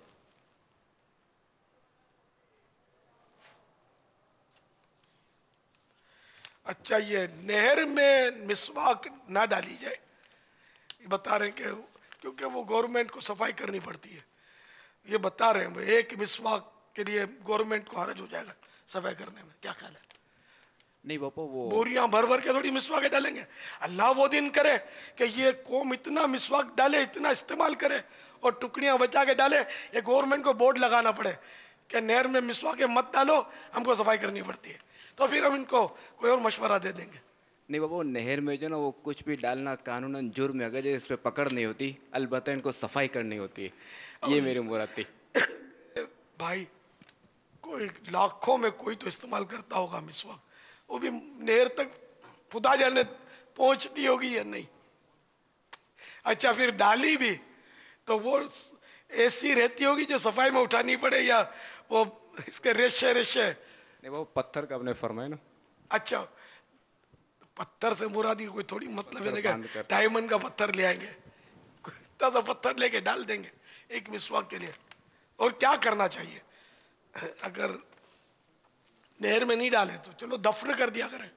अच्छा, ये नहर में मिसवाक ना डाली जाए, ये बता रहे हैं कि क्योंकि वो गवर्नमेंट को सफाई करनी पड़ती है। ये बता रहे हैं एक मिसवाक के लिए गवर्नमेंट को हर्ज हो जाएगा सफाई करने में, क्या ख्याल है? नहीं बापा, वो बोरियां भर भर के थोड़ी मिसवाक डालेंगे। अल्लाह वो दिन करे कि ये कौम इतना मिसवाक डाले, इतना इस्तेमाल करे और टुकड़ियां बचा के डाले, ये गवर्नमेंट को बोर्ड लगाना पड़े कि नहर में मिसवाक मत डालो, हमको सफाई करनी पड़ती है, तो फिर हम इनको कोई और मशवरा दे देंगे। नहीं बाबा, नहर में जो ना वो कुछ भी डालना कानूनन जुर्म है, अगर इस पर पकड़ नहीं होती, अलबत्ता इनको सफाई करनी होती है। ये मेरी मुराद थी भाई। कोई लाखों में कोई तो इस्तेमाल करता होगा मिसवाक, वो भी नहर तक खुदा जाने पहुंचती होगी या नहीं। अच्छा फिर डाली भी तो वो ऐसी रहती होगी जो सफाई में उठानी पड़े, या वो इसके रेशे नहीं, वो पत्थर का आपने फरमाया ना। अच्छा पत्थर से मुरादी कोई थोड़ी मतलब है ना डायमंड का पत्थर ले आएंगे, ताजा पत्थर लेके डाल देंगे एक मिसवाक के लिए। और क्या करना चाहिए, अगर नहर में नहीं डाले तो चलो दफन कर दिया करें।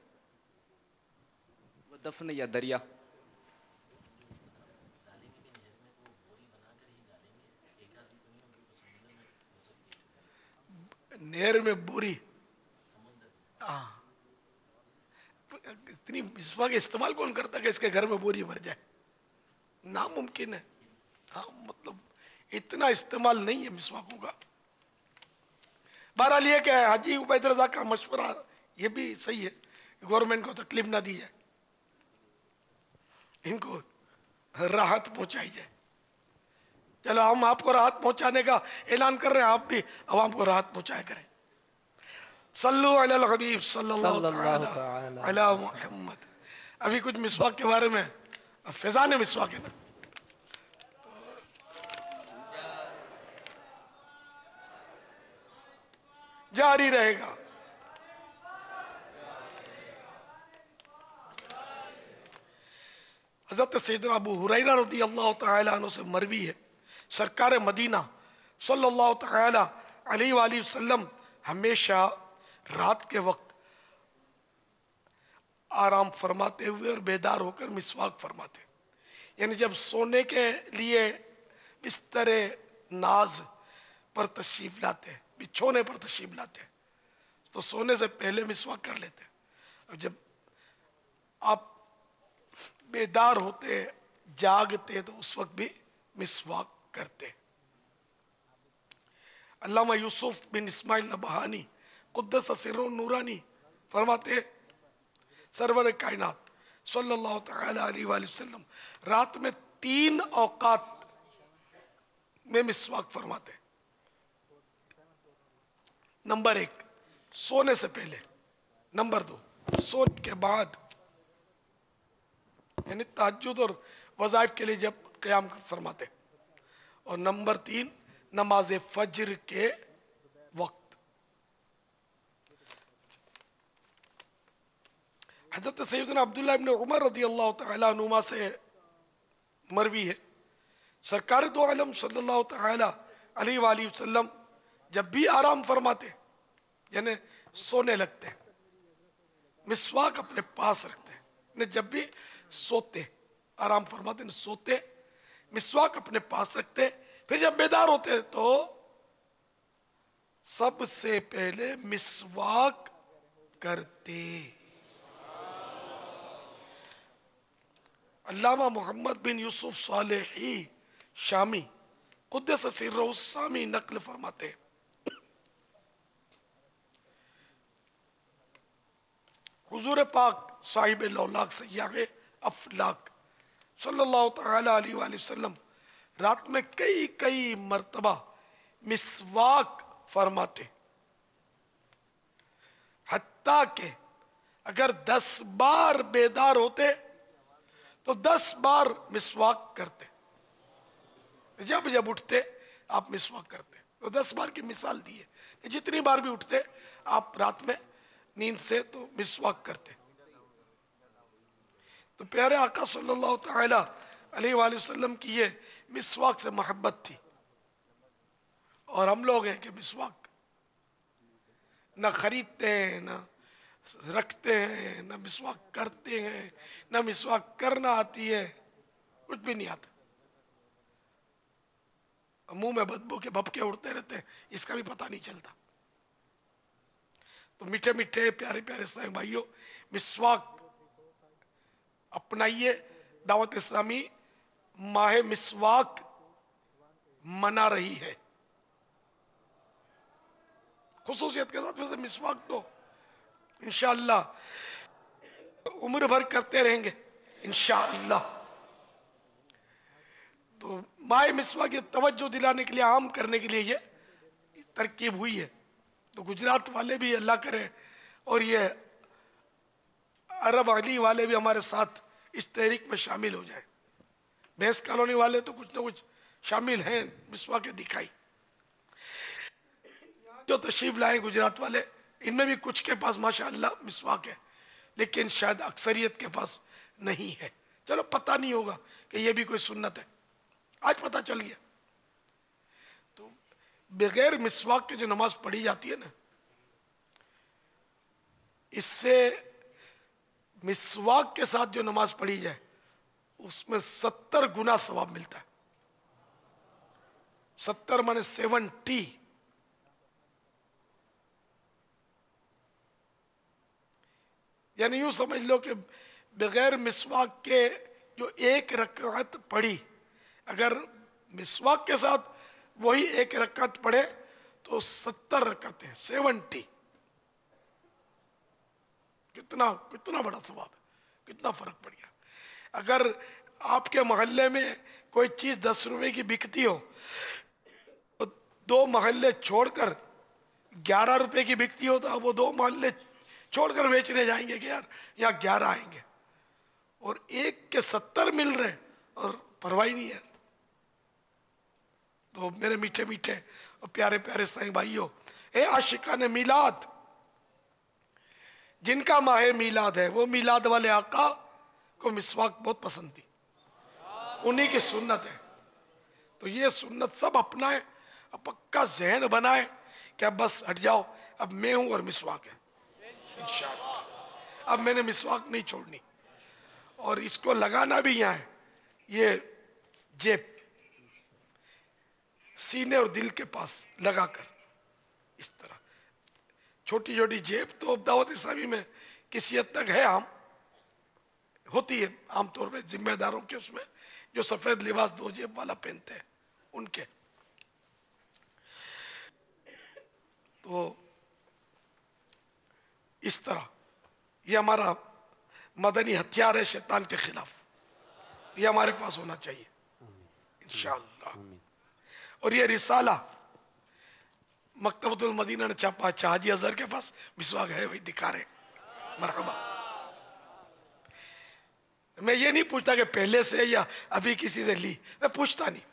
दफन या दरिया, नहर में बोरी, हाँ इतनी मिसवाक इस्तेमाल कौन करता है कि इसके घर में बोरी भर जाए, नामुमकिन है। हाँ मतलब इतना इस्तेमाल नहीं है मिसवाकों का। बहरहाल ये क्या है, हाजी उबैद रजा का मशवरा ये भी सही है, गवर्नमेंट को तकलीफ ना दी जाए, इनको राहत पहुंचाई जाए। चलो हम आपको राहत पहुंचाने का ऐलान कर रहे हैं, आप भी आवाम को राहत पहुंचाया करें। सल्लु अलल हबीब सल्लल्लाहु अलैहि मुहम्मद। अभी कुछ मिसवाक के बारे में, फिजान मिसवाक है ना, जारी रहेगा। हज़रत सैयदना अबू हुरैरा रज़ियल्लाहु तआला अन्हु से मरवी है, सरकार मदीना सल्लल्लाहु तआला अलैहि वसल्लम हमेशा रात के वक्त आराम फरमाते हुए और बेदार होकर मिसवाक फरमाते, यानी जब सोने के लिए बिस्तरे नाज पर तशरीफ लाते, बिछोने पर तशरीफ लाते, तो सोने से पहले मिसवाक कर लेते। और जब आप बेदार होते जागते तो उस वक्त भी मिसवाक करते। अल्लामा यूसुफ बिन इस्माइल नबहानी कुद्दस सिर्रो नूरानी फरमाते, सरवर कायनात सल्लल्लाहु तआला अलैहि वसल्लम रात में 3 औकात में मिसवाक फरमाते। नंबर 1 सोने से पहले, नंबर 2 सोने के बाद, यानी तहज्जुद और वज़ाइफ के लिए जब क़याम फरमाते, और नंबर 3 नमाज फज्र के वक्त। हज़रत सैयदना अब्दुल्लाह इब्न उमर रज़ियल्लाहु तआला अन्हुमा से मरवी है, सरकार दो आलम सल्लल्लाहु तआला अलैहि वसल्लम जब भी आराम फरमाते, यानी सोने लगते, मिसवाक अपने पास रखते, ने जब भी सोते आराम फरमाते न सोते मिसवाक अपने पास रखते, फिर जब बेदार होते तो सबसे पहले मिसवाक करते। अल्लामा मोहम्मद बिन यूसुफ सालेही शामी कुद्दस सिर्रहु सामी नकल फरमाते, हुजूर पाक साहिब लौलाक सय्याह अफलाक सल्लल्लाहु तआला अलैहि वसल्लम रात में कई कई मर्तबा मिसवाक फरमाते, हत्ता के अगर 10 बार बेदार होते तो 10 बार मिसवाक करते, जब जब उठते आप मिसवाक करते। तो 10 बार की मिसाल दी है, जितनी बार भी उठते आप रात में नींद से तो मिसवाक करते। तो प्यारे आका सल्लल्लाहु तआला अलैहि वसल्लम की ये मिसवाक से मोहब्बत थी, और हम लोग हैं कि मिसवाक न खरीदते हैं, न रखते हैं, न मिसवाक करते हैं, न मिसवाक करना आती है, कुछ भी नहीं आता। मुंह में बदबू के भपके उड़ते रहते हैं, इसका भी पता नहीं चलता। तो मीठे मीठे प्यारे प्यारे इस्लामी भाइयों, मिसवाक अपनाइए। दावत इस्लामी माह मिसवाक मना रही है खुसूसियत के साथ। वैसे मिसवाक तो इंशाअल्लाह उम्र भर करते रहेंगे इंशाअल्लाह। तो माह मिसवाक की तवज्जो दिलाने के लिए, आम करने के लिए ये तरकीब हुई है। तो गुजरात वाले भी अल्लाह करे और ये अरब अली वाले भी हमारे साथ इस तहरीक में शामिल हो जाए। भैंस कॉलोनी वाले तो कुछ ना कुछ शामिल हैं, मिसवाक के दिखाई जो तशरीफ लाए गुजरात वाले, इनमें भी कुछ के पास माशाअल्लाह मिसवाक है, लेकिन शायद अक्सरियत के पास नहीं है। चलो पता नहीं होगा कि ये भी कोई सुन्नत है, आज पता चल गया। तो बगैर मिसवाक के जो नमाज पढ़ी जाती है ना, इससे मिसवाक के साथ जो नमाज पढ़ी जाए उसमें 70 गुना सवाब मिलता है। 70 माने 70। यानी यूं समझ लो कि बगैर मिसवाक के जो एक रकात पढ़ी, अगर मिसवाक के साथ वही एक रकात पढ़े तो 70 रकातें, 70। कितना कितना बड़ा सवाब है, कितना फर्क पड़ गया। अगर आपके मोहल्ले में कोई चीज 10 रुपए की बिकती हो तो 2 मोहल्ले छोड़कर 11 रुपए की बिकती हो, तो अब वो 2 मोहल्ले छोड़कर बेचने जाएंगे कि यार यहाँ 11 आएंगे, और एक के 70 मिल रहे और परवाह नहीं है। तो मेरे मीठे मीठे और प्यारे प्यारे साईं भाइयों, ए आशिकाने मिलाद, जिनका माह मिलाद है वो मिलाद वाले आका को मिसवाक बहुत पसंद थी, उन्हीं की सुन्नत है। तो ये सुन्नत सब अपनाए और पक्का जहन बनाए कि अब बस हट जाओ, अब मैं हूं और मिसवाक है इंशाअल्लाह। अब मैंने मिसवाक नहीं छोड़नी, और इसको लगाना भी यहाँ है, ये जेब सीने और दिल के पास लगाकर इस तरह छोटी छोटी जेब। तो दावत इस्लामी में किसी हद तक है, आम होती है आमतौर पे जिम्मेदारों के, उसमें जो सफेद लिबास 2 जेब वाला पहनते हैं उनके। तो इस तरह ये हमारा मदनी हथियार है शैतान के खिलाफ, ये हमारे पास होना चाहिए इंशाअल्लाह। और ये रिसाला मकतबतुल मदीना ने छापा, अच्छा हाजी अजहर के पास मिसवाक है, वही दिखा रहे, मरहबा। मैं ये नहीं पूछता कि पहले से या अभी किसी से ली, मैं पूछता नहीं,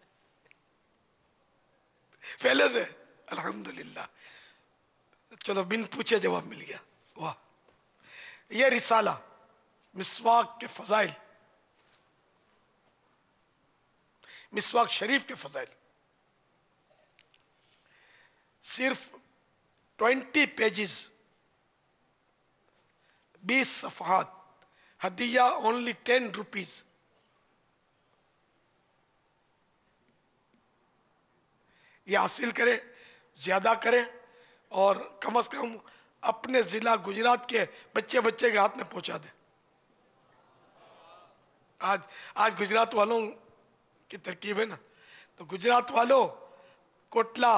पहले से अल्हम्दुलिल्लाह। चलो बिन पूछे जवाब मिल गया, वाह। ये रिसाला मिसवाक के फजाइल, मिसवाक शरीफ के फजाइल, सिर्फ 20 पेजेस, 20 सफ़हात, हदिया ओनली 10 रुपीज। ये हासिल करें, ज्यादा करें, और कम से कम अपने जिला गुजरात के बच्चे बच्चे के हाथ में पहुंचा दें। आज गुजरात वालों की तरकीब है ना, तो गुजरात वालों, कोटला,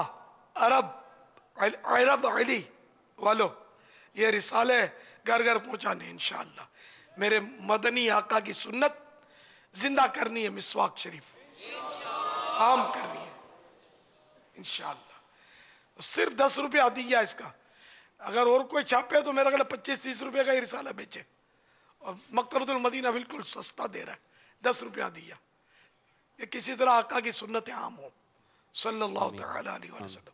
अरब अली वालों, ये रिसाले घर घर पहुंचाने इंशाअल्लाह। मेरे मदनी आका की सुन्नत जिंदा करनी है, मिसवाक शरीफ आम करनी है इंशाअल्लाह। सिर्फ 10 रुपया दिया इसका, अगर और कोई छापे तो मेरा ख्याल 25-30 रुपये का ही रिसाला बेचे, और मकतबतुल मदीना बिल्कुल सस्ता दे रहा है, 10 रुपया दिया। ये किसी तरह आका की सुन्नत आम हो सल्लल्लाहु तआला अलैहि वसल्लम।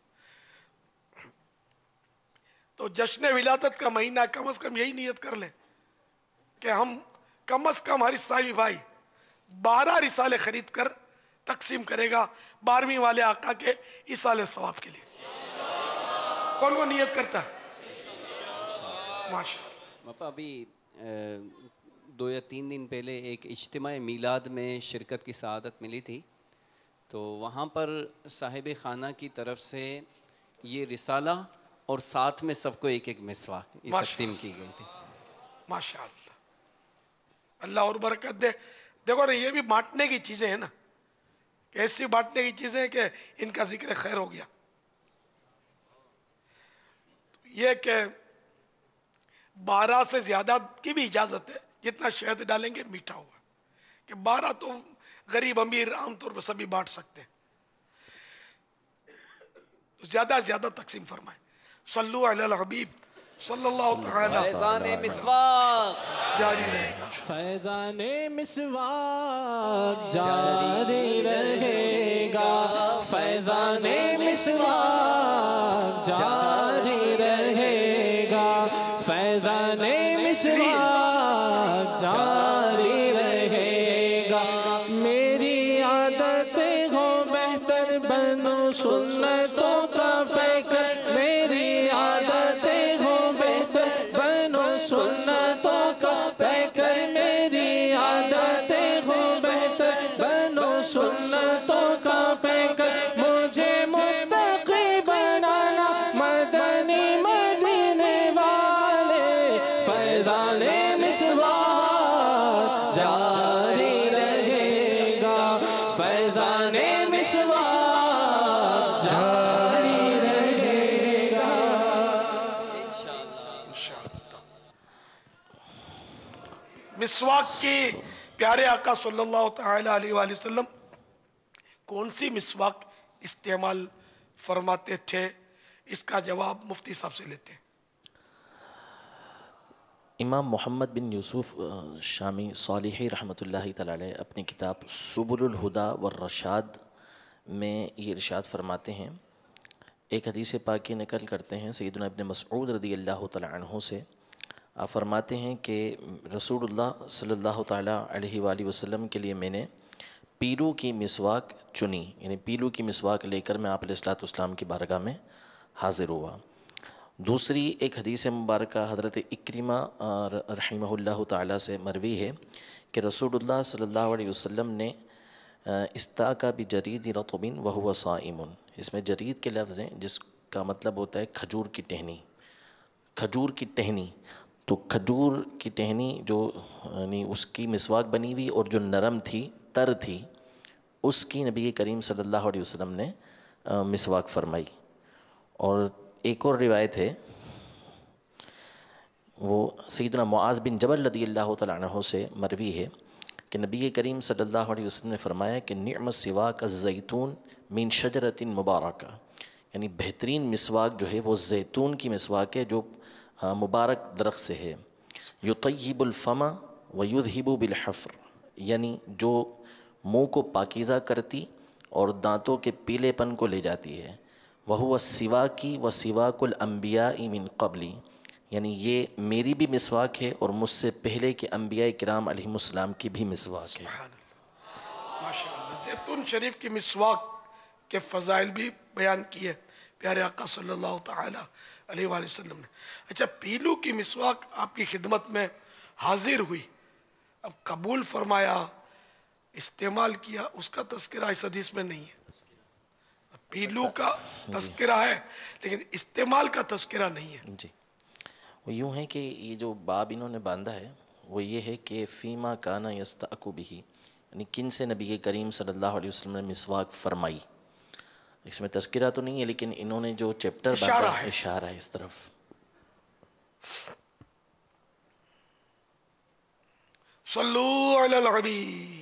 तो जश्न विलादत का महीना, कम से कम यही नियत कर लें कि हम कम से कम हर ईसाई भाई 12 रिसाले खरीद कर तकसीम करेगा 12वीं वाले आका के इसाले सवाब के लिए। कौन कौन नियत करता है? माशाअल्लाह। पापा अभी 2 या 3 दिन पहले एक इज्तिमा मीलाद में शिरकत की सआदत मिली थी, तो वहाँ पर साहिब खाना की तरफ से ये रिसाला और साथ में सबको एक एक मिसवाक तकसीम की गई थी। माशाअल्लाह, अल्लाह और बरकत दे। देखो ना, ये भी बांटने की चीज़ें हैं ना, ऐसी बांटने की चीज़ें हैं कि इनका जिक्र खैर हो गया। ये कि 12 से ज़्यादा की भी इजाज़त है, जितना शहद डालेंगे मीठा होगा, कि 12 तो गरीब अमीर आमतौर पर सभी बांट सकते हैं, तो ज़्यादा से ज़्यादा तकसीम फरमाएं। सल्लु अलल हबीब सल्लल्लाहु तआला। फैज़ाने मिसवाक जारी रहेगा। फैज़ाने मिसवाक जारी रहेगा। फैज़ाने मिसवाक जारी रहेगा। फैज़ाने मिसवाक जारी रहेगा। मेरी आदतें हो बेहतर बनो सुन्नतों का पैकर। मेरी आदतें हो बेहतर बनो सुन्नतों का पैकर। मेरी आदतें हो बेहतर बनो सुन्नतों का पैकर। मुझे मुत्तकी बनाना मदनी मदीने वाले। फैज़ाने मिसवाक जारी रहेगा। फैज़ाने मिसवाक जारी रहेगा। मिसवाक के प्यारे आका सल्लल्लाहु तआला अलैहि वसल्लम कौन सी मिसवाक इस्तेमाल फरमाते थे, इसका जवाब मुफ्ती साहब से लेते हैं। इमाम मोहम्मद बिन यूसुफ शामी सालिही रहमतुल्लाहि तआला अलैह अपनी किताब सुबुलुल हुदा व रशाद में ये इरशाद फरमाते हैं, एक हदीस पाक की नकल करते हैं सैयदना इब्न मसऊद रज़ियल्लाहु तआला अन्हु से। आप फरमाते हैं कि रसूलुल्लाह सल्लल्लाहु तआला अलैहि वसल्लम के लिए मैंने पीलू की मिसवाक चुनी, यानी पीलू की मिसवाक लेकर मैं आप अलैहिस्सलाम की बारगाह में हाज़िर हुआ। दूसरी एक हदीस मुबारक हज़रत इक्रिमा रहिमहुल्लाह ताला से मरवी है कि रसूलुल्लाह सल्लल्लाहु अलैहि वसल्लम ने इस्ताका भी जरीद रतबिन व हुवा साइमुन। इसमें जरीद के लफ्ज़ हैं जिसका मतलब होता है खजूर की टहनी। खजूर की टहनी, तो खजूर की टहनी जो यानी उसकी मिसवाक बनी हुई और जो नरम थी, तर थी, उसकी नबी करीम सल्लल्लाहु अलैहि वसल्लम ने मिसवाक फरमाई। और एक और रिवायत है, वो सैयदना मुआज़ बिन जबल रज़ियल्लाहु तआला अन्हु से मरवी है कि नबी करीम सल्लल्लाहु अलैहि वसल्लम ने फरमाया कि निअम सिवाक ज़ैतून मिन शजरतिन मुबारका, यानी बेहतरीन मिसवाक जो है वो ज़ैतून की मिसवाक है जो मुबारक दरख्त से है। युतय्यिबुल फमा व युज़हिबु बिल हफ़्र, यानी जो मुँह को पाकीज़ा करती और दांतों के पीलेपन को ले जाती है। वहुवा सिवाकी व सिवाकुल अम्बिया मिन क़ब्ली, यानी ये मेरी भी मिसवाक है और मुझसे पहले के अम्बिया किराम अलैहिमुस्सलाम की भी मिसवाक है। माशाअल्लाह, ज़ैतून शरीफ की मिसवाक के फ़ज़ाइल भी बयान किए प्यारे आका सल्लल्लाहु तआला अलैहि वसल्लम ने। अच्छा, पीलू की मिसवाक आपकी खिदमत में हाजिर हुई, अब कबूल फरमाया, इस्तेमाल किया, उसका तज़किरा इस हदीस में नहीं है। पीलू का तज़किरा है लेकिन इस्तेमाल का तज़किरा नहीं है। जी, वो यूँ है कि ये जो बाब इन्होंने बांधा है वो ये है कि फ़ीमा काना यस्तअकु बिही, यानी किन से नबी करीम सल्लल्लाहु अलैहि वसल्लम ने मिसवाक फरमाई। इसमें तज़किरा तो नहीं है लेकिन इन्होंने जो चैप्टर बांधा है इशारा है इस तरफ। सल्लू अलल हबीब।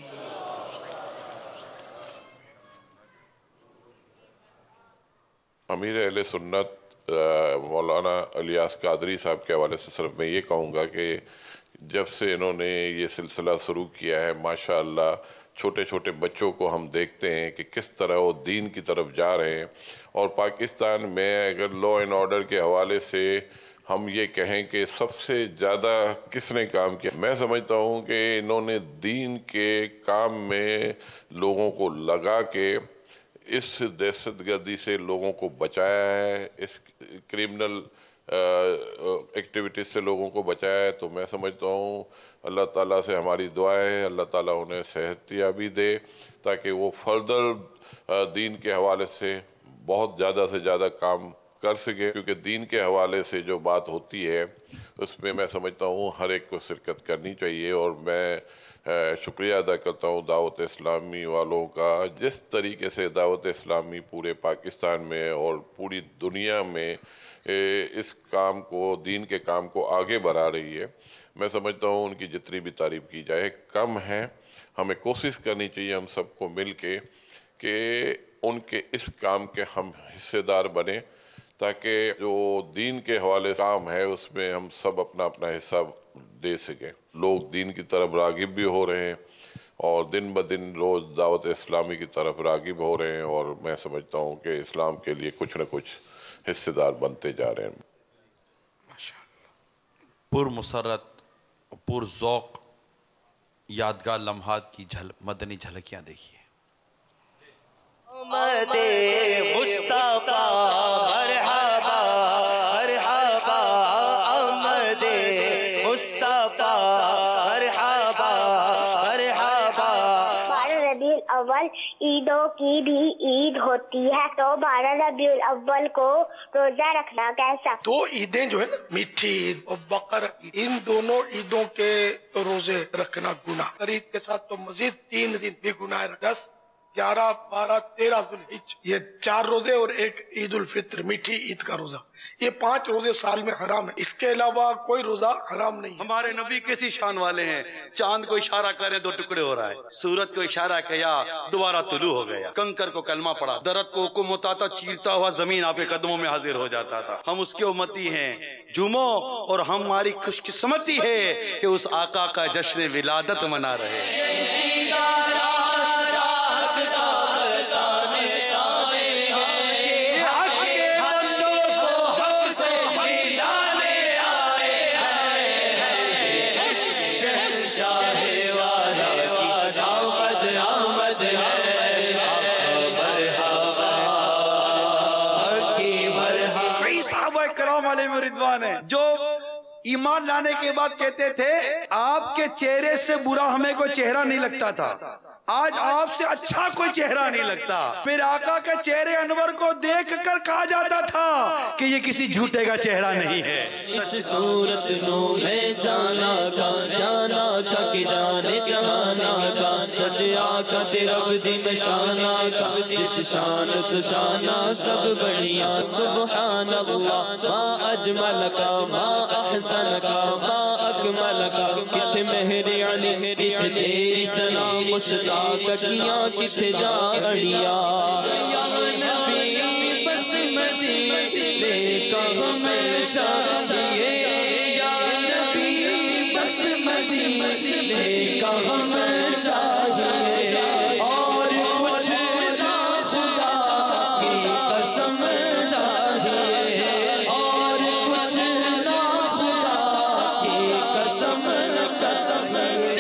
अमीर अहले सुन्नत मौलाना इलियास कादरी साहब के हवाले से सिर्फ मैं ये कहूँगा कि जब से इन्होंने ये सिलसिला शुरू किया है, माशाअल्लाह छोटे छोटे बच्चों को हम देखते हैं कि किस तरह वो दीन की तरफ जा रहे हैं। और पाकिस्तान में अगर लॉ एंड ऑर्डर के हवाले से हम ये कहें कि सबसे ज़्यादा किसने काम किया, मैं समझता हूँ कि इन्होंने दीन के काम में लोगों को लगा के इस दहशतगर्दी से लोगों को बचाया है, इस क्रिमिनल एक्टिविटीज़ से लोगों को बचाया है। तो मैं समझता हूँ अल्लाह ताला से हमारी दुआ है अल्लाह ताला उन्हें सेहतियाबी दे ताकि वो फर्दर दीन के हवाले से बहुत ज़्यादा से ज़्यादा काम कर सके, क्योंकि दीन के हवाले से जो बात होती है उसमें मैं समझता हूँ हर एक को शिरकत करनी चाहिए। और मैं शुक्रिया अदा करता हूँ दावत इस्लामी वालों का, जिस तरीके से दावत इस्लामी पूरे पाकिस्तान में और पूरी दुनिया में इस काम को, दीन के काम को आगे बढ़ा रही है। मैं समझता हूँ उनकी जितनी भी तारीफ़ की जाए कम है। हमें कोशिश करनी चाहिए हम सबको मिल के कि उनके इस काम के हम हिस्सेदार बने ताकि जो दीन के हवाले काम है उसमें हम सब अपना अपना हिस्सा दे सकें। लोग दीन की तरफ रागिब भी हो रहे हैं और दिन ब दिन रोज़ दावत इस्लामी की तरफ रागिब हो रहे हैं और मैं समझता हूँ कि इस्लाम के लिए कुछ न कुछ हिस्सेदार बनते जा रहे हैं। पुरमसरत पुरज़ौक़ यादगार लम्हात की मदनी झलकियाँ देखिए। मुस्तफा मरहबा मरहबा अहमदे मुस्तफा मरहबा मरहबा। 12 रबीउल अव्वल ईदों की भी ईद होती है, तो 12 रबीउल अव्वल को रोजा रखना कैसा? 2 ईदें जो है ना, मीठी ईद और बकर, इन दोनों ईदों के रोजे रखना गुनाह। ईद के साथ तो मजीद 3 दिन भी गुनाह है। 10, 11, 12, 13 ज़ुल्हिज्जा, ये 4 रोजे और एक ईद उल फित्र मीठी ईद का रोजा, ये 5 रोजे साल में हराम है। इसके अलावा कोई रोजा हराम नहीं। हमारे नबी कैसी शान वाले हैं, चांद को इशारा करें 2 टुकड़े हो रहा है, सूरज को इशारा किया दोबारा तुलू हो गया, कंकर को कलमा पड़ा, दरख्त को हुक्म होता था चीरता हुआ जमीन आपके कदमों में हाजिर हो जाता था। हम उसके उम्मती हैं जुमो, और हमारी खुशकिस्मती है कि उस आका का जश्न विलादत मना रहे। रिदवान है जो ईमान लाने के बाद कहते थे आपके चेहरे से बुरा हमें कोई चेहरा नहीं लगता था, आज आपसे अच्छा कोई चेहरा नहीं लगता। फिर आका के चेहरे अनवर को देखकर कहा जाता था कि ये किसी झूठे का चेहरा नहीं है। इस सूरत में जाना का कि जाने जाना का सच आका तेरा दिन शाना का, जिस शान तो शाना सब बढ़िया। सुभान अल्लाह मा अजमल का मा अहसन का मा अकमल का, किथे मेहरे अली किथे तेरी सना मुश्ताक किया किथे जा अड़िया। या नबी बस मसीह का हमें चाहिए, या नबी बस मसीह का हमें चाहिए, और कुछ ना खुदा की कसम चाहिए, और कुछ ना खुदा की कसम चाहिए।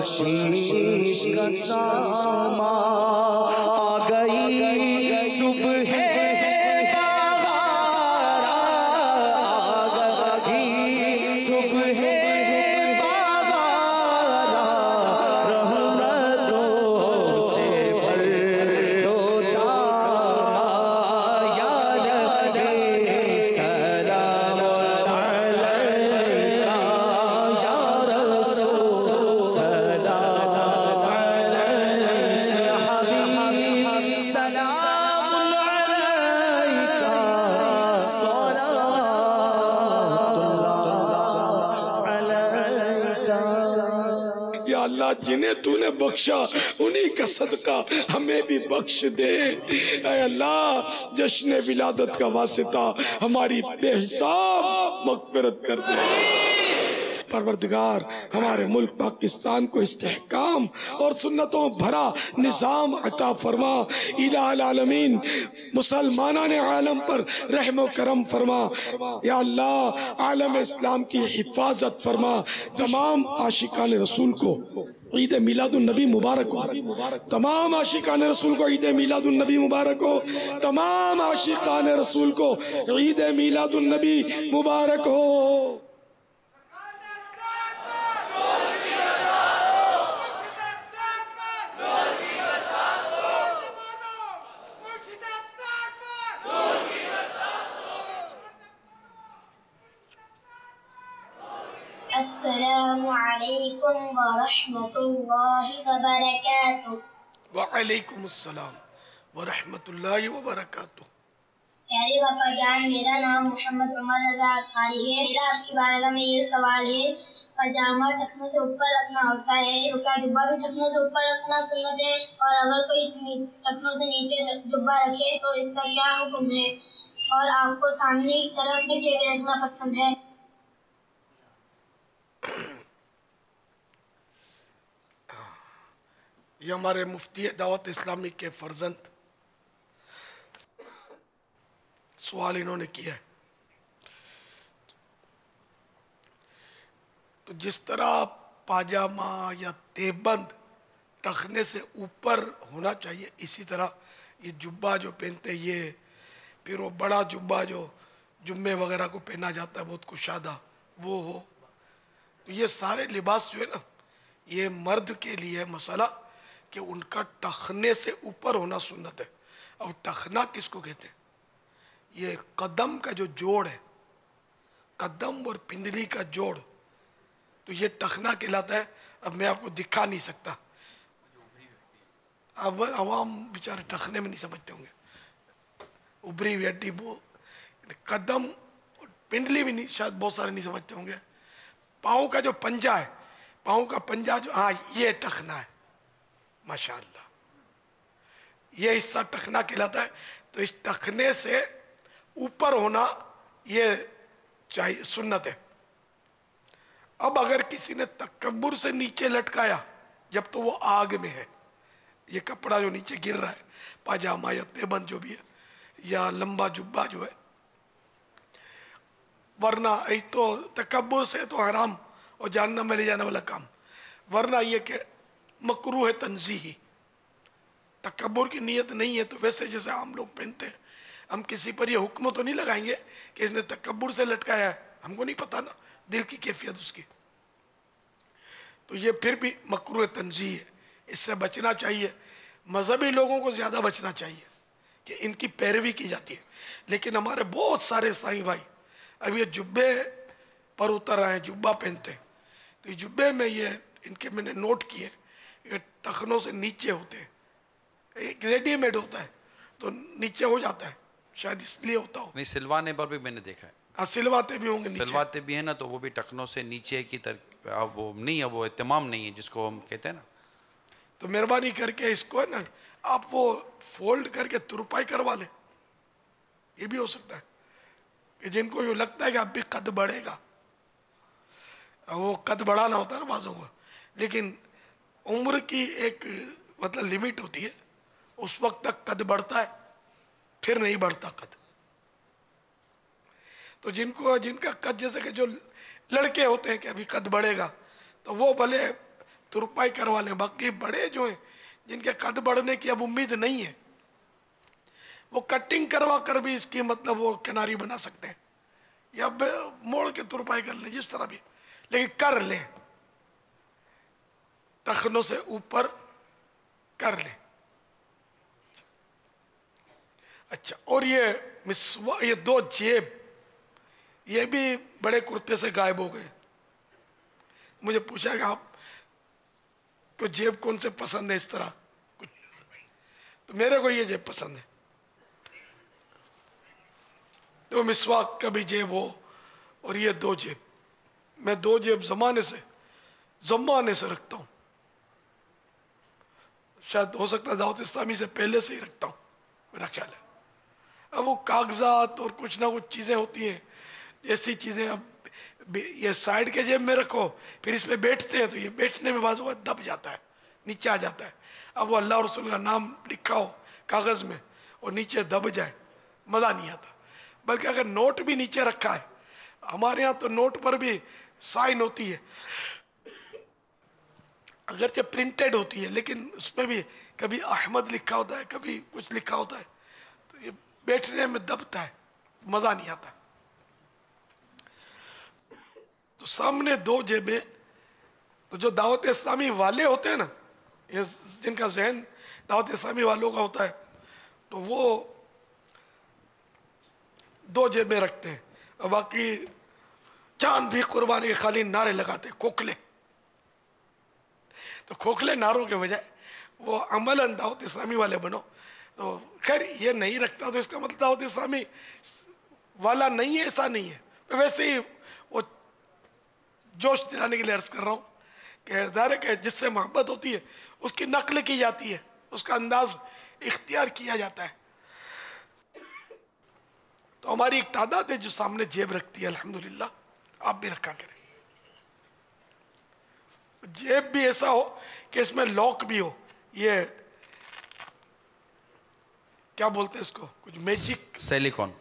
बख्शीश का सामा आ गई सुबह जिन्हें तूने बख्शा उन्हीं का सदका हमें भी बख्श दे। ऐ अल्लाह जश्न विलादत का वास्ता हमारी बेहिसाब मग़फ़िरत कर दे। परवरदिगार हमारे मुल्क पाकिस्तान को इस्तेहकाम और सुन्नतों भरा निज़ाम अता फरमा। इलाहुल आलमीन मुसलमाना ने आलम पर रहम करम फरमा। या अल्लाह आलम इस्लाम की हिफाजत फरमा। तमाम आशिकान रसूल को ईद मिलादुन नबी मुबारक हो। तमाम आशिकान रसूल को ईद मिलादुन नबी मुबारक हो। तमाम आशिकान रसूल को ईद मिलादुन नबी मुबारक हो। अस्सलामु अलैकुम व रहमतुल्लाहि व बरकातुहू। व अलैकुम अस्सलाम व रहमतुल्लाहि व बरकातुहू। प्यारे बापा जान, मेरा नाम मोहम्मद उमर रज़ा अत्तारी है। मेरा आपकी बारगाह में ये सवाल है, पजामा टखनों से ऊपर रखना होता है तो क्या जुब्बा भी टखनों से ऊपर रखना सुन्नत है? और अगर कोई टखनों से नीचे जुब्बा रखे तो इसका क्या हुक्म है? और आपको सामने की तरफ में जेब रखना पसंद है? ये हमारे मुफ्ती दावत इस्लामी के फर्जंद सवाल इन्होंने किया है। तो जिस तरह पाजामा या तेबंद टखने से ऊपर होना चाहिए, इसी तरह ये जुब्बा जो पहनते ये, फिर वो बड़ा जुब्बा जो जुम्मे वगैरह को पहना जाता है बहुत कुशादा, वो हो। तो ये सारे लिबास जो है ना, ये मर्द के लिए मसला कि उनका टखने से ऊपर होना सुन्नत है। अब टखना किसको कहते हैं? ये कदम का जो जोड़ है, कदम और पिंडली का जोड़, तो ये टखना कहलाता है। अब मैं आपको दिखा नहीं सकता, अब आवाम बेचारे टखने में नहीं समझते होंगे। उभरी हुई हड्डी वो कदम और पिंडली भी नहीं, शायद बहुत सारे नहीं समझते होंगे। पाँव का जो पंजा है, पाँव का पंजा जो, हाँ ये टखना है। माशाअल्लाह, ये हिस्सा टखना कहलाता है। तो इस टखने से ऊपर होना ये चाहिए, सुन्नत है। अब अगर किसी ने तकब्बुर से नीचे लटकाया, जब तो वो आग में है, ये कपड़ा जो नीचे गिर रहा है, पाजामा या तेबंद जो भी है, या लंबा जुब्बा जो है, वरना ये तो तकब्बुर से तो हराम और जहन्नम में ले जाने वाला काम। वरना ये कि मकरूह है तंज़ीही, तकब्बुर की नीयत नहीं है। तो वैसे जैसे हम लोग पहनते हैं, हम किसी पर ये हुक्म तो नहीं लगाएंगे कि इसने तकब्बुर से लटकाया है, हमको नहीं पता ना दिल की कैफियत उसकी। तो ये फिर भी मकरूह तंज़ीही है, इससे बचना चाहिए। मजहबी लोगों को ज़्यादा बचना चाहिए कि इनकी पैरवी की जाती है। लेकिन हमारे बहुत सारे साईं भाई अब ये जुब्बे पर उतर आए हैं, जुब्बा पहनते हैं। तो ये जुब्बे में ये इनके मैंने नोट किए, ये टखनों से नीचे होते हैं। एक रेडीमेड होता है तो नीचे हो जाता है, शायद इसलिए होता हो। नहीं, सिलवाने पर भी मैंने देखा है। हाँ, सिलवाते भी होंगे, सिलवाते भी है ना, तो वो भी टखनों से नीचे की तरह, वो नहीं है, वो इत्माम नहीं है जिसको हम कहते हैं ना। तो मेहरबानी करके इसको है ना, आप वो फोल्ड करके तुरपाई करवा लें। ये भी हो सकता है कि जिनको यूँ लगता है कि अब भी कद बढ़ेगा, वो कद बढ़ाना होता है ना बाजों को, लेकिन उम्र की एक मतलब लिमिट होती है, उस वक्त तक कद बढ़ता है, फिर नहीं बढ़ता कद। तो जिनका कद, जैसे कि जो लड़के होते हैं कि अभी कद बढ़ेगा, तो वो भले तुरपाई करवा लें। बाकी बड़े जो हैं जिनके कद बढ़ने की अब उम्मीद नहीं है, वो कटिंग करवा कर भी इसकी मतलब वो किनारी बना सकते हैं या मोड़ के तुरपाई कर लें, जिस तरह भी, लेकिन कर लें, टखनों से ऊपर कर लें। अच्छा, और ये 2 जेब ये भी बड़े कुर्ते से गायब हो गए। मुझे पूछा कि आप को जेब कौन से पसंद है इस तरह कुछ, तो मेरे को ये जेब पसंद है, तो मिसवाक का भी जेब हो और ये 2 जेब। मैं 2 जेब जमाने से रखता हूँ, शायद हो सकता है दावत इस्लामी से पहले से ही रखता हूँ, मेरा ख्याल है। अब वो कागजात और कुछ ना कुछ चीज़ें होती हैं, ऐसी चीज़ें, अब ये साइड के जेब में रखो, फिर इस पे बैठते हैं तो ये बैठने में बाजू दब जाता है, नीचे आ जाता है। अब वो अल्लाह रसूल का नाम लिखा हो कागज़ में और नीचे दब जाए, मज़ा नहीं आता। बल्कि अगर नोट भी नीचे रखा है, हमारे यहाँ तो नोट पर भी साइन होती है, अगरचे प्रिंटेड होती है, लेकिन उसमें भी कभी अहमद लिखा होता है, कभी कुछ लिखा होता है, तो ये बैठने में दबता है, मज़ा नहीं आता। तो सामने 2 जेबें, तो जो दावत इस्लामी वाले होते हैं ना, ये जिनका जहन दावत इस्लामी वालों का होता है, तो वो 2 जेबें रखते हैं, और बाकी जान भी कुर्बानी के खाली नारे लगाते, खोखले। तो खोखले नारों के बजाय वो अमलन दावत इस्लामी वाले बनो। तो खैर ये नहीं रखता तो इसका मतलब दावत इस्लामी वाला नहीं है, ऐसा नहीं है। तो वैसे ही वो जोश दिलाने के लिए अर्ज कर रहा हूँ कि ज़ाहिर है कि जिससे मोहब्बत होती है उसकी नकल की जाती है, उसका अंदाज इख्तियार किया जाता है। तो हमारी एक तादाद है जो सामने जेब रखती है, अल्हम्दुलिल्लाह, आप भी रखा करें। जेब भी ऐसा हो कि इसमें लॉक भी हो, ये क्या बोलते हैं इसको, कुछ मैजिक, सिलिकॉन,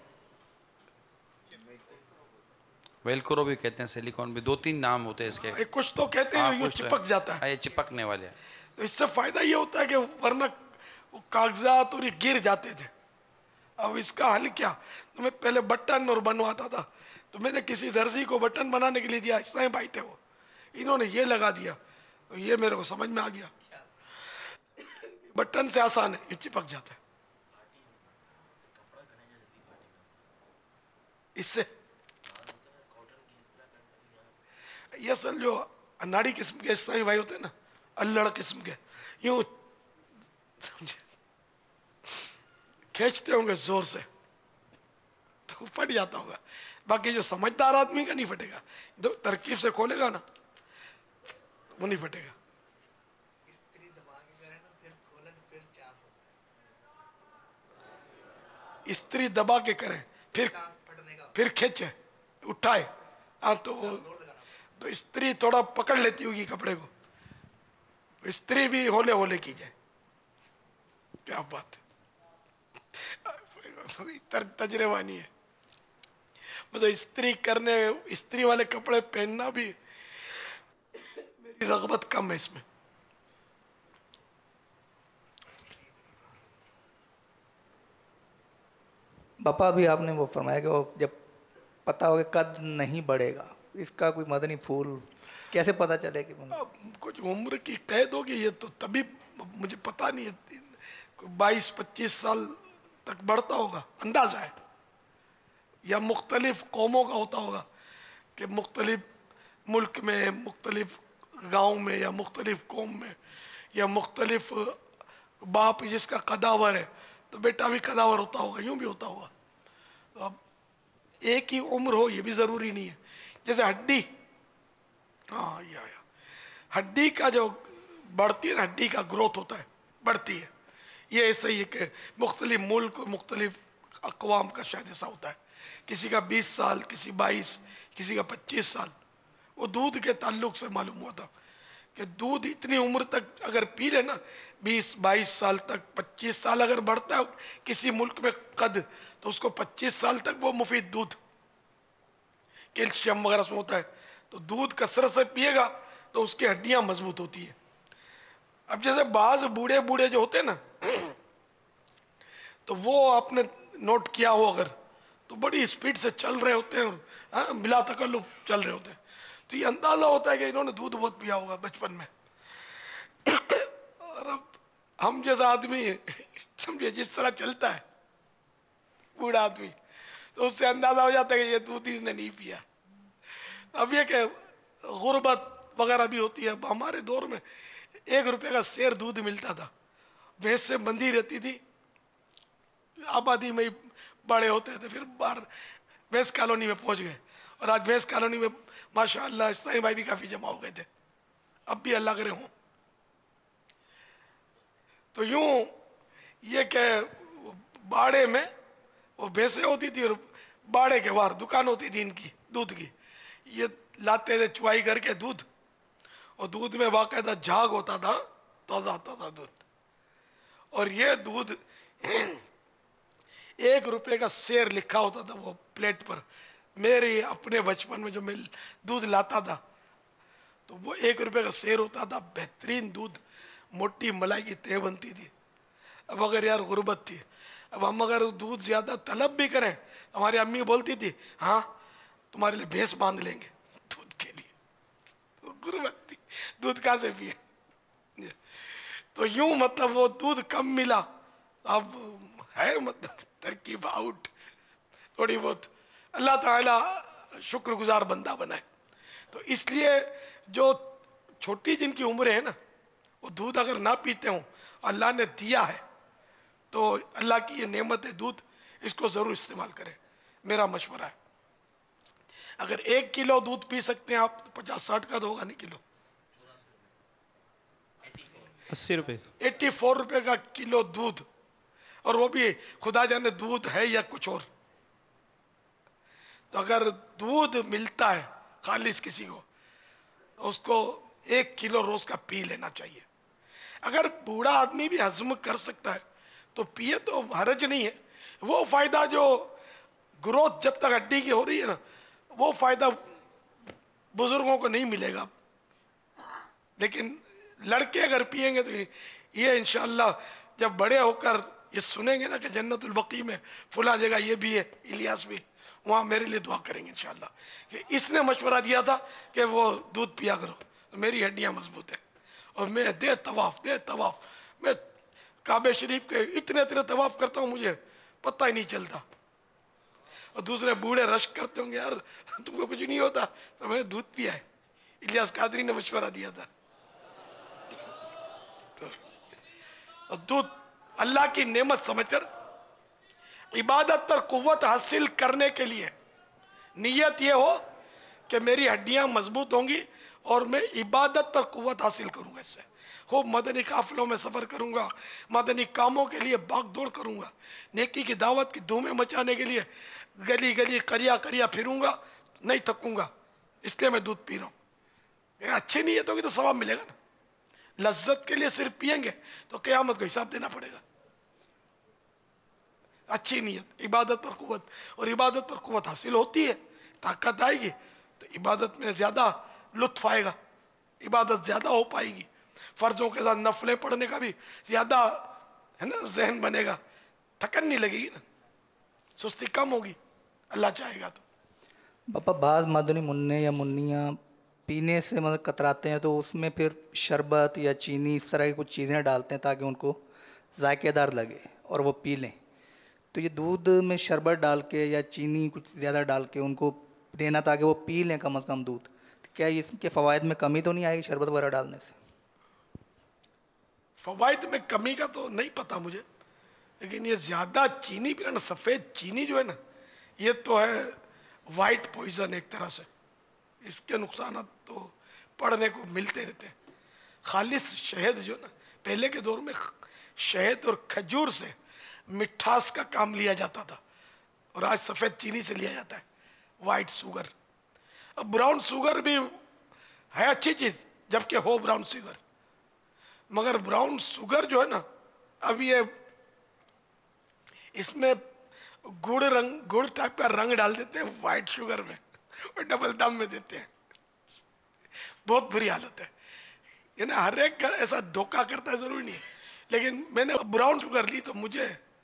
वेलक्रो भी कहते हैं, सिलिकॉन भी, 2-3 नाम होते हैं इसके। कुछ तो कहते हैं यूं चिपक जाता है, ये चिपकने वाले हैं। तो इससे फायदा ये होता है कि वरना वो कागजात और ये गिर जाते थे। अब इसका हल क्या, तो मैं पहले बटन और बनवाता था, तो मैंने किसी दर्जी को बटन बनाने के लिए दिया, इस्लाम भाई थे वो, इन्होंने ये लगा दिया, तो ये मेरे को समझ में आ गया, बटन से आसान है, ये चिपक जाता है। इससे ये असल जो अनाड़ी किस्म के इस्लामी भाई होते हैं ना, अल्लड़ किस्म के, यूं खींचते होंगे जोर से तो फट जाता होगा। बाकी जो समझदार आदमी का नहीं फटेगा, जो तरकीब से खोलेगा ना वो नहीं फटेगा। इस्त्री दबा के करें, फिर खींचे उठाए, हाँ, तो स्त्री थोड़ा पकड़ लेती होगी कपड़े को, स्त्री भी होले होले की जाए। क्या बात है, तजरबानी है। मतलब स्त्री करने, स्त्री वाले कपड़े पहनना भी मेरी रगबत कम है इसमें। बापा भी आपने वो फरमाया कि वो जब पता हो कि कद नहीं बढ़ेगा, इसका कोई मदनी फूल कैसे पता चले कि कुछ उम्र की कैद होगी, ये तो तभी मुझे पता नहीं है, 22-25 साल तक बढ़ता होगा, अंदाजा है। या मुख्तलिफ कौमों का होता होगा कि मुख्तलिफ मुल्क में, मुख्तलिफ गांव में, या मुख्तलिफ कौम में, या मुख्तलिफ बाप जिसका कदावर है तो बेटा भी कदावर होता होगा, यूं भी होता होगा। तो अब एक ही उम्र हो ये भी ज़रूरी नहीं है। जैसे हड्डी, हाँ, या हड्डी का जो बढ़ती है ना, हड्डी का ग्रोथ होता है, बढ़ती है, ये ऐसे ही है कि मुख्तलिफ मुल्क, मुख्तलिफ अक़वाम का शायद ऐसा होता है, किसी का 20 साल, किसी 22, किसी का 25 साल। वो दूध के ताल्लुक से मालूम हुआ था कि दूध इतनी उम्र तक अगर पी ले ना, 20-22 साल तक, 25 साल अगर बढ़ता है किसी मुल्क में कद, तो उसको 25 साल तक वो मुफीद दूध, कैल्शियम वगैरह में होता है, तो दूध कसरत से पिएगा तो उसकी हड्डियां मजबूत होती है। अब जैसे बाज बूढ़े बूढ़े जो होते हैं ना, तो वो आपने नोट किया हो अगर, तो बड़ी स्पीड से चल रहे होते हैं, हाँ, बिला तकल्लुफ चल रहे होते हैं, तो ये अंदाजा होता है कि इन्होंने दूध बहुत पिया होगा बचपन में। और अब हम जैसा आदमी समझे जिस तरह चलता है बूढ़ा आदमी, तो उससे अंदाजा हो जाता है कि ये दूध इसने नहीं पिया। अब ये कि गुर्बत वगैरह भी होती है। अब हमारे दौर में 1 रुपये का शेर दूध मिलता था, भैंस से बंधी रहती थी, आबादी में ही बड़े होते थे, फिर बाहर भैंस कॉलोनी में पहुंच गए, और आज भैंस कॉलोनी में माशाअल्लाह इस्लामी भाई भी काफ़ी जमा हो गए थे, अब भी अल्लाह करे हों। तो यूं ये कि बाड़े में वो भैंसें होती थी और बाड़े के बाहर दुकान होती थी इनकी दूध की, ये लाते थे चुवाई करके दूध, और दूध में बाकायदा झाग होता था, ताज़ा ताज़ा दूध, और ये दूध 1 रुपये का शेर लिखा होता था वो प्लेट पर। मेरे अपने बचपन में जो मैं दूध लाता था तो वो 1 रुपये का शेर होता था, बेहतरीन दूध, मोटी मलाई की तय बनती थी। अब अगर यार गुर्बत थी, अब हम अगर दूध ज़्यादा तलब भी करें, हमारी अम्मी बोलती थी हाँ तुम्हारे लिए भैंस बांध लेंगे दूध के लिए, तो गुर्बत थी, दूध कहाँ से पिए। तो यूं मतलब वो दूध कम मिला, अब है मतलब तरकीब आउट थोड़ी बहुत, अल्लाह ताला शुक्रगुजार बंदा बनाए। तो इसलिए जो छोटी जिनकी उम्र है ना, वो दूध अगर ना पीते हों, अल्लाह ने दिया है तो अल्लाह की ये नेमत है दूध, इसको ज़रूर इस्तेमाल करें, मेरा मशवरा है। अगर 1 किलो दूध पी सकते हैं आप, तो 50-60 का तो होगा नहीं किलो, 80 रुपये, 84 रुपये का किलो दूध, और वो भी खुदा जाने दूध है या कुछ और। तो अगर दूध मिलता है खालिस किसी को, तो उसको 1 किलो रोज का पी लेना चाहिए। अगर बूढ़ा आदमी भी हजम कर सकता है तो पिए, तो हरज नहीं है। वो फायदा जो ग्रोथ जब तक हड्डी की हो रही है ना, वो फायदा बुजुर्गों को नहीं मिलेगा, लेकिन लड़के अगर पिएंगे तो ये इंशाल्लाह जब बड़े होकर ये सुनेंगे ना कि जन्नतुल बकी में फुला जगह ये भी है, इलियास भी, वहाँ मेरे लिए दुआ करेंगे इंशाल्लाह कि इसने मशवरा दिया था कि वो दूध पिया करो, तो मेरी हड्डियाँ मजबूत है। और मैं दे तवाफ मैं काबे शरीफ के इतने तवाफ करता हूँ, मुझे पता ही नहीं चलता। और दूसरे बूढ़े रश करते होंगे यार तुमको कुछ नहीं होता, तो मैंने दूध पिया है, इलियास कादरी ने मशवरा दिया था। तो दूध अल्लाह की नेमत समझकर इबादत पर कुव्वत हासिल करने के लिए नियत ये हो कि मेरी हड्डियां मजबूत होंगी और मैं इबादत पर कुव्वत हासिल करूंगा, इससे खूब मदनी काफिलों में सफ़र करूंगा, मदनी कामों के लिए भाग दौड़ करूंगा, नेकी की दावत की धूमें मचाने के लिए गली गली करिया फिरूंगा, नहीं थकूंगा, इसलिए मैं दूध पी रहा हूँ। अच्छी नीयत होगी तो सवाब मिलेगा ना। लज्जत के लिए सिर्फ पिएंगे तो क़यामत को हिसाब देना पड़ेगा। अच्छी नीयत, इबादत पर कुव्वत, और इबादत पर कुव्वत हासिल होती है, ताकत आएगी तो इबादत में ज़्यादा लुत्फ आएगा, इबादत ज़्यादा हो पाएगी, फ़र्ज़ों के साथ नफलें पढ़ने का भी ज़्यादा है ना जहन बनेगा, थकन नहीं लगेगी ना, सुस्ती कम होगी, अल्लाह चाहेगा तो। पापा बाज़ मदनी मुन्ने या मुन्नियाँ पीने से मतलब कतराते हैं, तो उसमें फिर शरबत या चीनी इस तरह की कुछ चीज़ें डालते हैं ताकि उनको जायकेदार लगे और वो पी लें। तो ये दूध में शरबत डाल के या चीनी कुछ ज़्यादा डाल के उनको देना ताकि वो पी लें कम से कम दूध, तो क्या इसके फ़वाइद में कमी तो नहीं आएगी शरबत वगैरह डालने से? फ़वाइद में कमी का तो नहीं पता मुझे, लेकिन ये ज़्यादा चीनी पीना, सफ़ेद चीनी जो है ना, ये तो है वाइट पॉइजन एक तरह से, इसके नुकसान तो पढ़ने को मिलते रहते हैं। खालिस शहद जो ना, पहले के दौर में शहद और खजूर से मिठास का काम लिया जाता था, और आज सफ़ेद चीनी से लिया जाता है, वाइट शुगर। अब ब्राउन शुगर भी है अच्छी चीज़, जबकि हो ब्राउन शुगर, मगर ब्राउन शुगर जो है ना, अब ये इसमें गुड़ टाइप का रंग डाल देते हैं वाइट शुगर में, और डबल दाम में देते हैं, बहुत बुरी हालत है। ये ना हर एक ऐसा धोखा करता है जरूरी नहीं है, लेकिन मैंने ब्राउन शुगर ली तो मुझे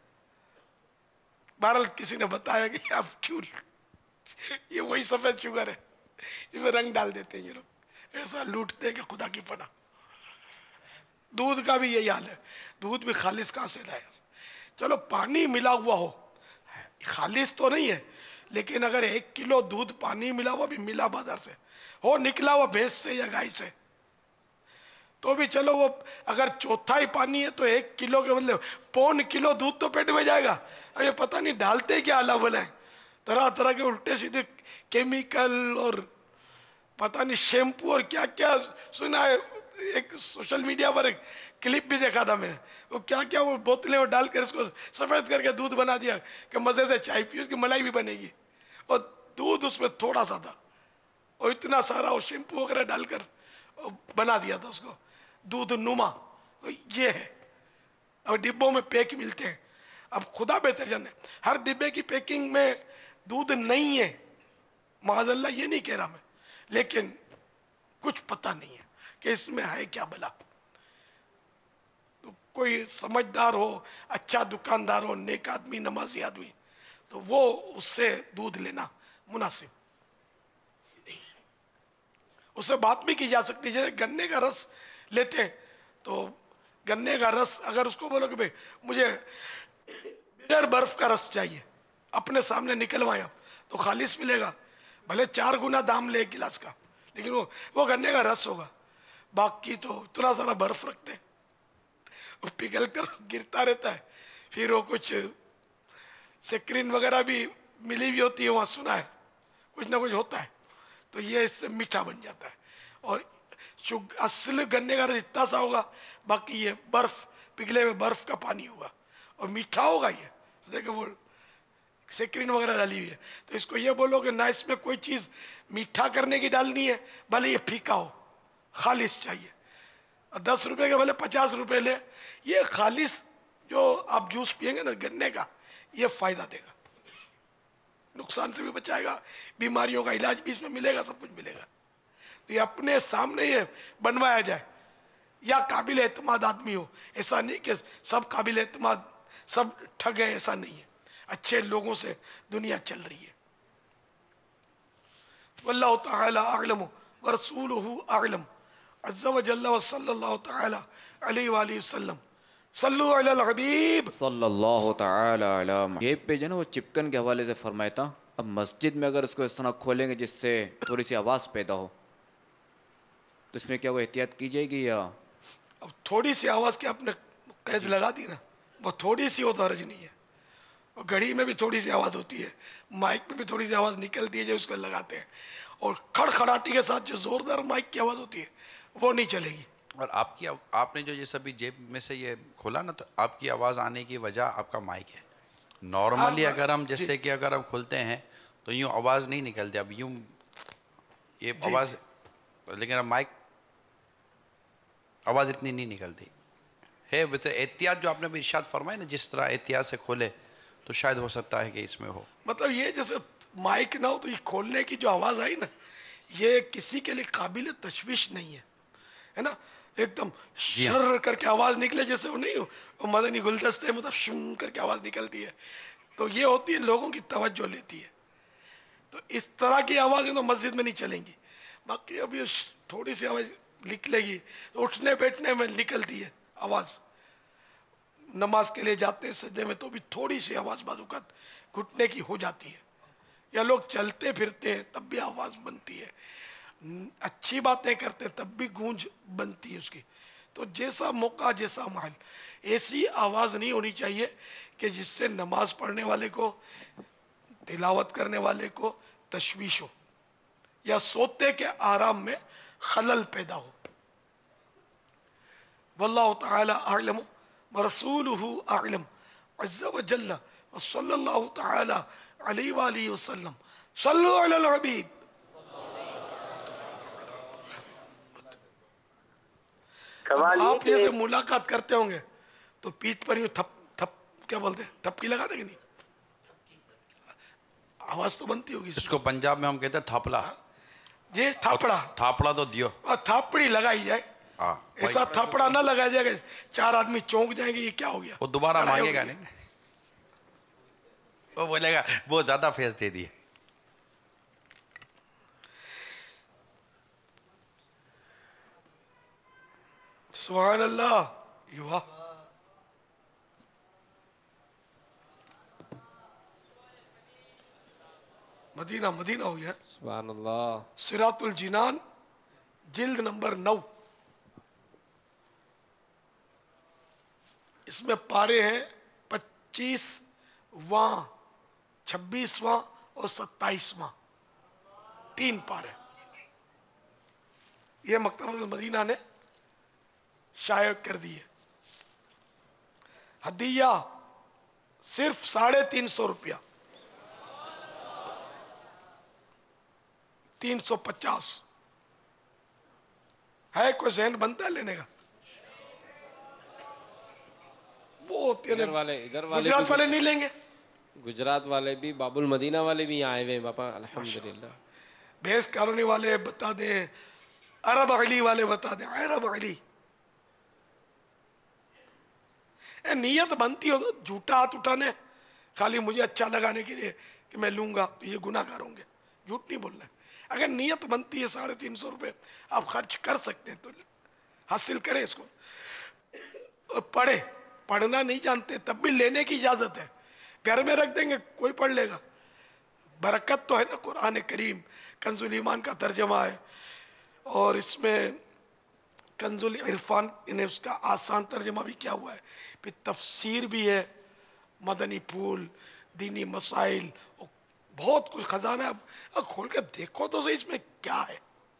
बहरहाल किसी ने बताया कि आप क्यों, ये वही सफेद शुगर है, इसमें रंग डाल देते हैं ये लोग, ऐसा लूटते हैं कि खुदा की पनाह। दूध का भी यही हाल है, दूध भी खालिस कहाँ से लाए? चलो पानी मिला हुआ हो, खालिस तो नहीं है, लेकिन अगर 1 किलो दूध पानी मिला हुआ भी मिला बाजार से हो, निकला हुआ भैंस से या गाय से, तो भी चलो वो अगर चौथाई पानी है तो 1 किलो के बदले 1.25 किलो दूध तो पेट में जाएगा। अब ये पता नहीं डालते क्या अला बना है, तरह तरह के उल्टे सीधे केमिकल और पता नहीं शैम्पू और क्या क्या सुना है। एक सोशल मीडिया पर एक क्लिप भी देखा था मैंने, वो क्या क्या वो बोतलें में डाल कर इसको सफ़ेद करके दूध बना दिया कि मज़े से चाय पी, उसकी मलाई भी बनेगी, और दूध उसमें थोड़ा सा था और इतना सारा वो शैम्पू वगैरह डालकर बना दिया था उसको दूध नुमा। ये है, अब डिब्बों में पैक मिलते हैं। अब खुदा बेहतर जाने, हर डिब्बे की पैकिंग में दूध नहीं है, माज़अल्लाह ये नहीं कह रहा मैं, लेकिन कुछ पता नहीं है कि इसमें है क्या भला। तो कोई समझदार हो, अच्छा दुकानदार हो, नेक आदमी, नमाजी आदमी, तो वो उससे दूध लेना मुनासिब। उससे बात भी की जा सकती है, जैसे गन्ने का रस लेते हैं तो गन्ने का रस अगर उसको बोलो कि भाई मुझे बगैर बर्फ का रस चाहिए, अपने सामने निकलवाएं आप, तो खालिस मिलेगा, भले 4 गुना दाम ले 1 गिलास का, लेकिन वो गन्ने का रस होगा। बाकी तो इतना सारा बर्फ रखते हैं, वो पिघल कर गिरता रहता है, फिर वो कुछ सेक्रिन वगैरह भी मिली हुई होती है, वहाँ सुना है कुछ ना कुछ होता है, तो ये इससे मीठा बन जाता है। और असल गन्ने का रस इतना सा होगा, बाकी ये बर्फ, पिघले हुए बर्फ का पानी होगा और मीठा होगा। ये देखो वो सेक्रिन वगैरह डाली हुई है, तो इसको ये बोलो कि ना इसमें कोई चीज़ मीठा करने की डालनी है, भले ये फीका हो, खालिस चाहिए। 10 रुपए के भले 50 रुपए ले, ये खालिस जो आप जूस पियेंगे ना गन्ने का, ये फ़ायदा देगा, नुकसान से भी बचाएगा, बीमारियों का इलाज भी इसमें मिलेगा, सब कुछ मिलेगा। तो ये अपने सामने ये बनवाया जाए, या काबिल एतमाद आदमी हो, ऐसा नहीं कि सब काबिल एतमाद सब ठग हैं, ऐसा नहीं है, अच्छे लोगों से दुनिया चल रही है। वल्लाहु तआला अअलम व रसूलुहु अअलम अज़्ज़ा व जल्ला व सल्लल्लाहु तआला अलैहि व आलिहि वसल्लम। सल्लु अलल हबीब सल्लल्लाहु तआला अला। जेब पे जो ना वो चिपकन के हवाले से फरमाया था, अब मस्जिद में अगर इसको इस तरह खोलेंगे जिससे थोड़ी सी आवाज़ पैदा हो, तो इसमें क्या कोई एहतियात की जाएगी? या अब थोड़ी सी आवाज़ की आपने कैद लगा दी ना, वो थोड़ी सी हो तो हर्ज नहीं है। और घड़ी में भी थोड़ी सी आवाज़ होती है, माइक में भी थोड़ी सी आवाज़ निकलती है जो उसको लगाते हैं, और खड़खड़ाटी के साथ जो ज़ोरदार माइक की आवाज़ होती है वो नहीं चलेगी। और आपने जो ये सभी जेब में से ये खोला ना, तो आपकी आवाज़ आने की वजह आपका माइक है। नॉर्मली अगर हम जैसे कि अगर हम खोलते हैं तो यूँ आवाज़ नहीं निकलती, अब यूँ ये आवाज़, लेकिन अब माइक आवाज़ इतनी नहीं निकलती है। वैसे एहतियात जो आपने भी इरशाद फरमाया ना, जिस तरह एहतियात से खोले तो शायद हो सकता है कि इसमें हो, मतलब ये जैसे माइक ना हो तो ये खोलने की जो आवाज़ आई ना, ये किसी के लिए काबिल तशवीश नहीं है ना, एकदम शर करके आवाज़ निकले जैसे वो नहीं हो, वो मदनी गुलदस्ते मतलब शुम करके आवाज़ निकलती है, तो ये होती है लोगों की तवज्जो लेती है। तो इस तरह की आवाज़ें तो मस्जिद में नहीं चलेंगी। बाकी अब ये थोड़ी सी आवाज़ निकलेगी तो उठने बैठने में निकलती है आवाज़, नमाज के लिए जाते हैं सजदे में तो भी थोड़ी सी आवाज़ बाज़ घुटने की हो जाती है, या लोग चलते फिरते हैं तब भी आवाज़ बनती है, अच्छी बातें करते हैं तब भी गूंज बनती है उसकी। तो जैसा मौका जैसा माहौल, ऐसी आवाज़ नहीं होनी चाहिए कि जिससे नमाज पढ़ने वाले को, तिलावत करने वाले को तशवीश हो या सोते के आराम में खलल पैदा हो। वल्लाहु तआला अअलम व रसूलुहु अअलम अज़्ज़ा व जल्ला व सल्लल्लाहु तआला अलैहि व आलिहि वसल्लम। सल्लु अलल हबीब। आप जैसे मुलाकात करते होंगे तो पीठ पर यूं थप थप क्या बोलते हैं, थपकी लगाते कि नहीं? आवाज तो बनती होगी। इसको पंजाब में हम कहते हैं थापला। जी थापड़ा, थापड़ा तो दियो, थापड़ी लगाई जाए ऐसा थपड़ा ना लगाया जाएगा 4 आदमी चौंक जाएंगे ये क्या हो गया, वो दोबारा लड़ाई मांगेगा होगी। नहीं, वो बोलेगा वो ज्यादा फीस दे दिए। सुभान अल्लाह, युवा मदीना मदीना हो गया। सुभान अल्लाह। सिरातुल जिनान जिल्द नंबर 9, इसमें पारे हैं 25वां, 26वां और 27वां, 3 पारे। ये मकतबुल मदीना ने शाया कर दिए। हदिया सिर्फ 350 रुपया, 350 है। कोई जहन बनता है लेने का? वो इधर वाले गुजरात वाले नहीं लेंगे। गुजरात वाले भी, बाबुल मदीना वाले भी यहाँ आए हुए हैं बापा, अल्हम्दुलिल्लाह। भैंस कॉलोनी वाले बता दें, अरब अगली वाले बता दें, अरब अगली। नियत बनती हो तो झूठा हाथ उठाने खाली मुझे अच्छा लगाने के लिए कि मैं लूंगा तो ये गुनाहगार होंगे, झूठ नहीं बोलना। अगर नियत बनती है 350 रुपये आप खर्च कर सकते हैं तो हासिल करें इसको। पढ़े, पढ़ना नहीं जानते तब भी लेने की इजाजत है, घर में रख देंगे कोई पढ़ लेगा। बरकत तो है ना, कुरान करीम कंजुल ईमान का तर्जमा है और इसमें कंजुल इरफान इन्हें उसका आसान तर्जमा भी क्या हुआ है, फिर तफसीर भी है, मदनी फूल, दीनी मसाइल, बहुत कुछ खजाना। अब खोल के देखो तो सही इसमें क्या है।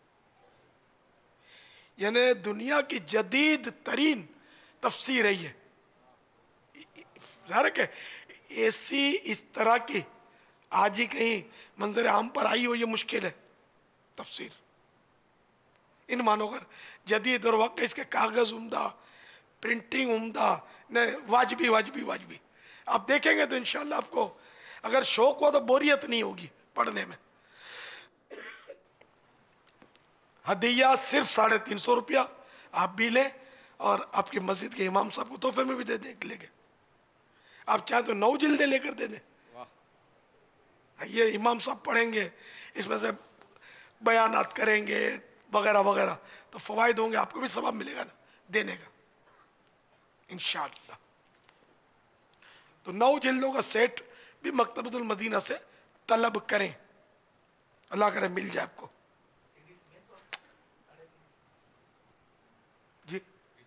यानी दुनिया की जदीद तरीन तफसीर है ये। ज़ाहिर है ऐसी इस तरह की आज ही कहीं मंजर आम पर आई हो ये मुश्किल है तफसीर। इन मानों कर जदीद और वक्त इसके कागज़ उम्दा, प्रिंटिंग उम्दा, न वाजबी वाजबी वाजबी। आप देखेंगे तो इंशाल्लाह आपको अगर शौक हो तो बोरियत नहीं होगी पढ़ने में। हदिया सिर्फ 350 रुपया, आप भी लें और आपकी मस्जिद के इमाम साहब को तोहफे में भी दे दें लेके। आप चाहें तो 9 जिल्दें लेकर दे दें, ये इमाम साहब पढ़ेंगे, इसमें से बयानात करेंगे वगैरह वगैरह, तो फवायद होंगे, आपको भी सवाब मिलेगा ना देने का इंशाअल्लाह। तो 9 जिल्दों का सेट भी मकतबतुल मदीना से तलब करें, अल्लाह करे मिल जाए आपको। जी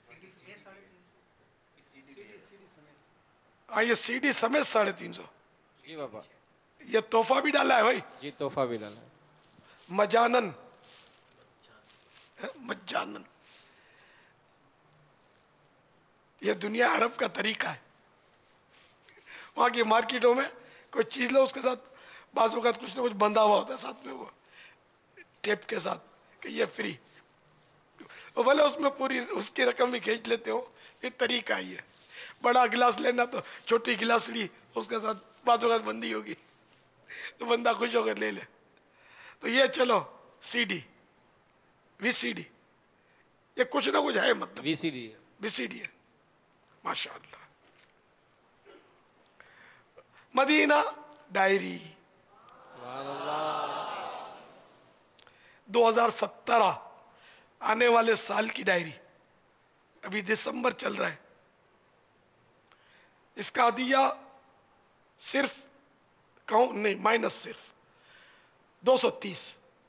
ये सीडी समेत 350। जी बाबा, ये तोहफा भी डाला है भाई। जी तोहफा भी डाला है। मजानन, मजानन, ये दुनिया अरब का तरीका है। वहाँ की मार्केटों में कोई चीज़ लो उसके साथ बाजू का कुछ ना कुछ बंधा हुआ होता है साथ में, वो टेप के साथ कि ये फ्री, वो भले उसमें पूरी उसकी रकम भी खींच लेते हो। ये तरीका ही है। बड़ा गिलास लेना तो छोटी गिलास ली उसके साथ बाजू का बंदी होगी तो बंदा खुश होकर ले ले। तो ये चलो सीडी, वीसीडी, ये कुछ ना कुछ है, मतलब वीसीडी है, वीसीडी है माशाअल्लाह। मदीना डायरी 2017 आने वाले साल की डायरी, अभी दिसंबर चल रहा है। इसका हदिया सिर्फ कहूँ नहीं माइनस सिर्फ 230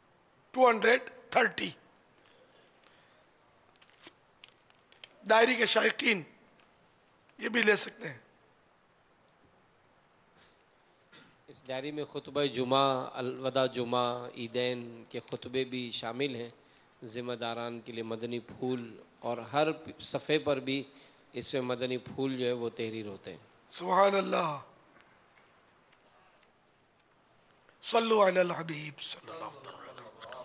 230। डायरी के शायकीन ये भी ले सकते हैं। इस डायरी में खुतबा जुमा, अलवदा जुमा, ईदैन के खुतबे भी शामिल हैं ज़िम्मेदारान के लिए। मदनी फूल और हर सफ़े पर भी इसमें मदनी फूल जो है वो तहरीर होते हैं। सुभान अल्लाह, सल्लु अलल हबीब सल्लल्लाहु अलैहि वसल्लम।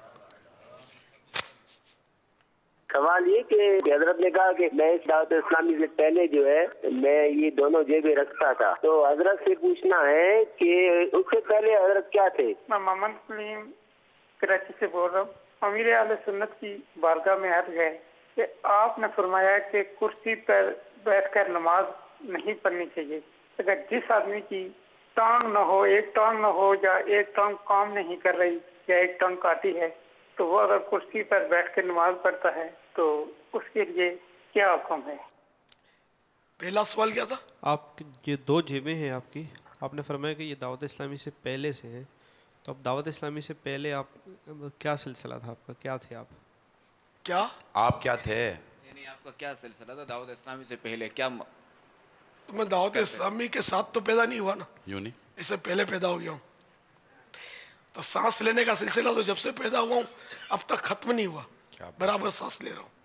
सवाल ये कि हजरत ने कहा कि मैं इस दावत इस्लामी से पहले जो है मैं ये दोनों जेबें रखता था, तो हजरत से पूछना है कि उससे पहले हजरत क्या थे? मैं मोहम्मद सलीम कराची से बोल रहा हूँ। अमीर आले सुन्नत की बारगाह में अर्ज है कि आपने फरमाया कि कुर्सी पर बैठकर नमाज नहीं पढ़नी चाहिए। अगर जिस आदमी की टांग न हो, एक टांग न हो, या एक टांग काम नहीं कर रही या एक टांग काटी है, तो वो अगर कुर्सी पर बैठ कर नमाज पढ़ता है तो उसके लिए क्या हुक्म है? पहला सवाल क्या था? आप ये 2 जेबें हैं आपकी, आपने फरमाया कि ये दावत इस्लामी से पहले से हैं, तो अब दावत इस्लामी से पहले आप क्या सिलसिला था आपका, क्या थे आप? क्या आप क्या थे? नहीं, आपका क्या सिलसिला था दावत इस्लामी से पहले? क्या तो मैं दावत इस्लामी के साथ तो पैदा नहीं हुआ ना, यूं नहीं, इससे पहले पैदा हो गया हूँ। तो सांस लेने का सिलसिला तो जब से पैदा हुआ हूँ अब तक खत्म नहीं हुआ, बराबर सांस ले रहा हूँ।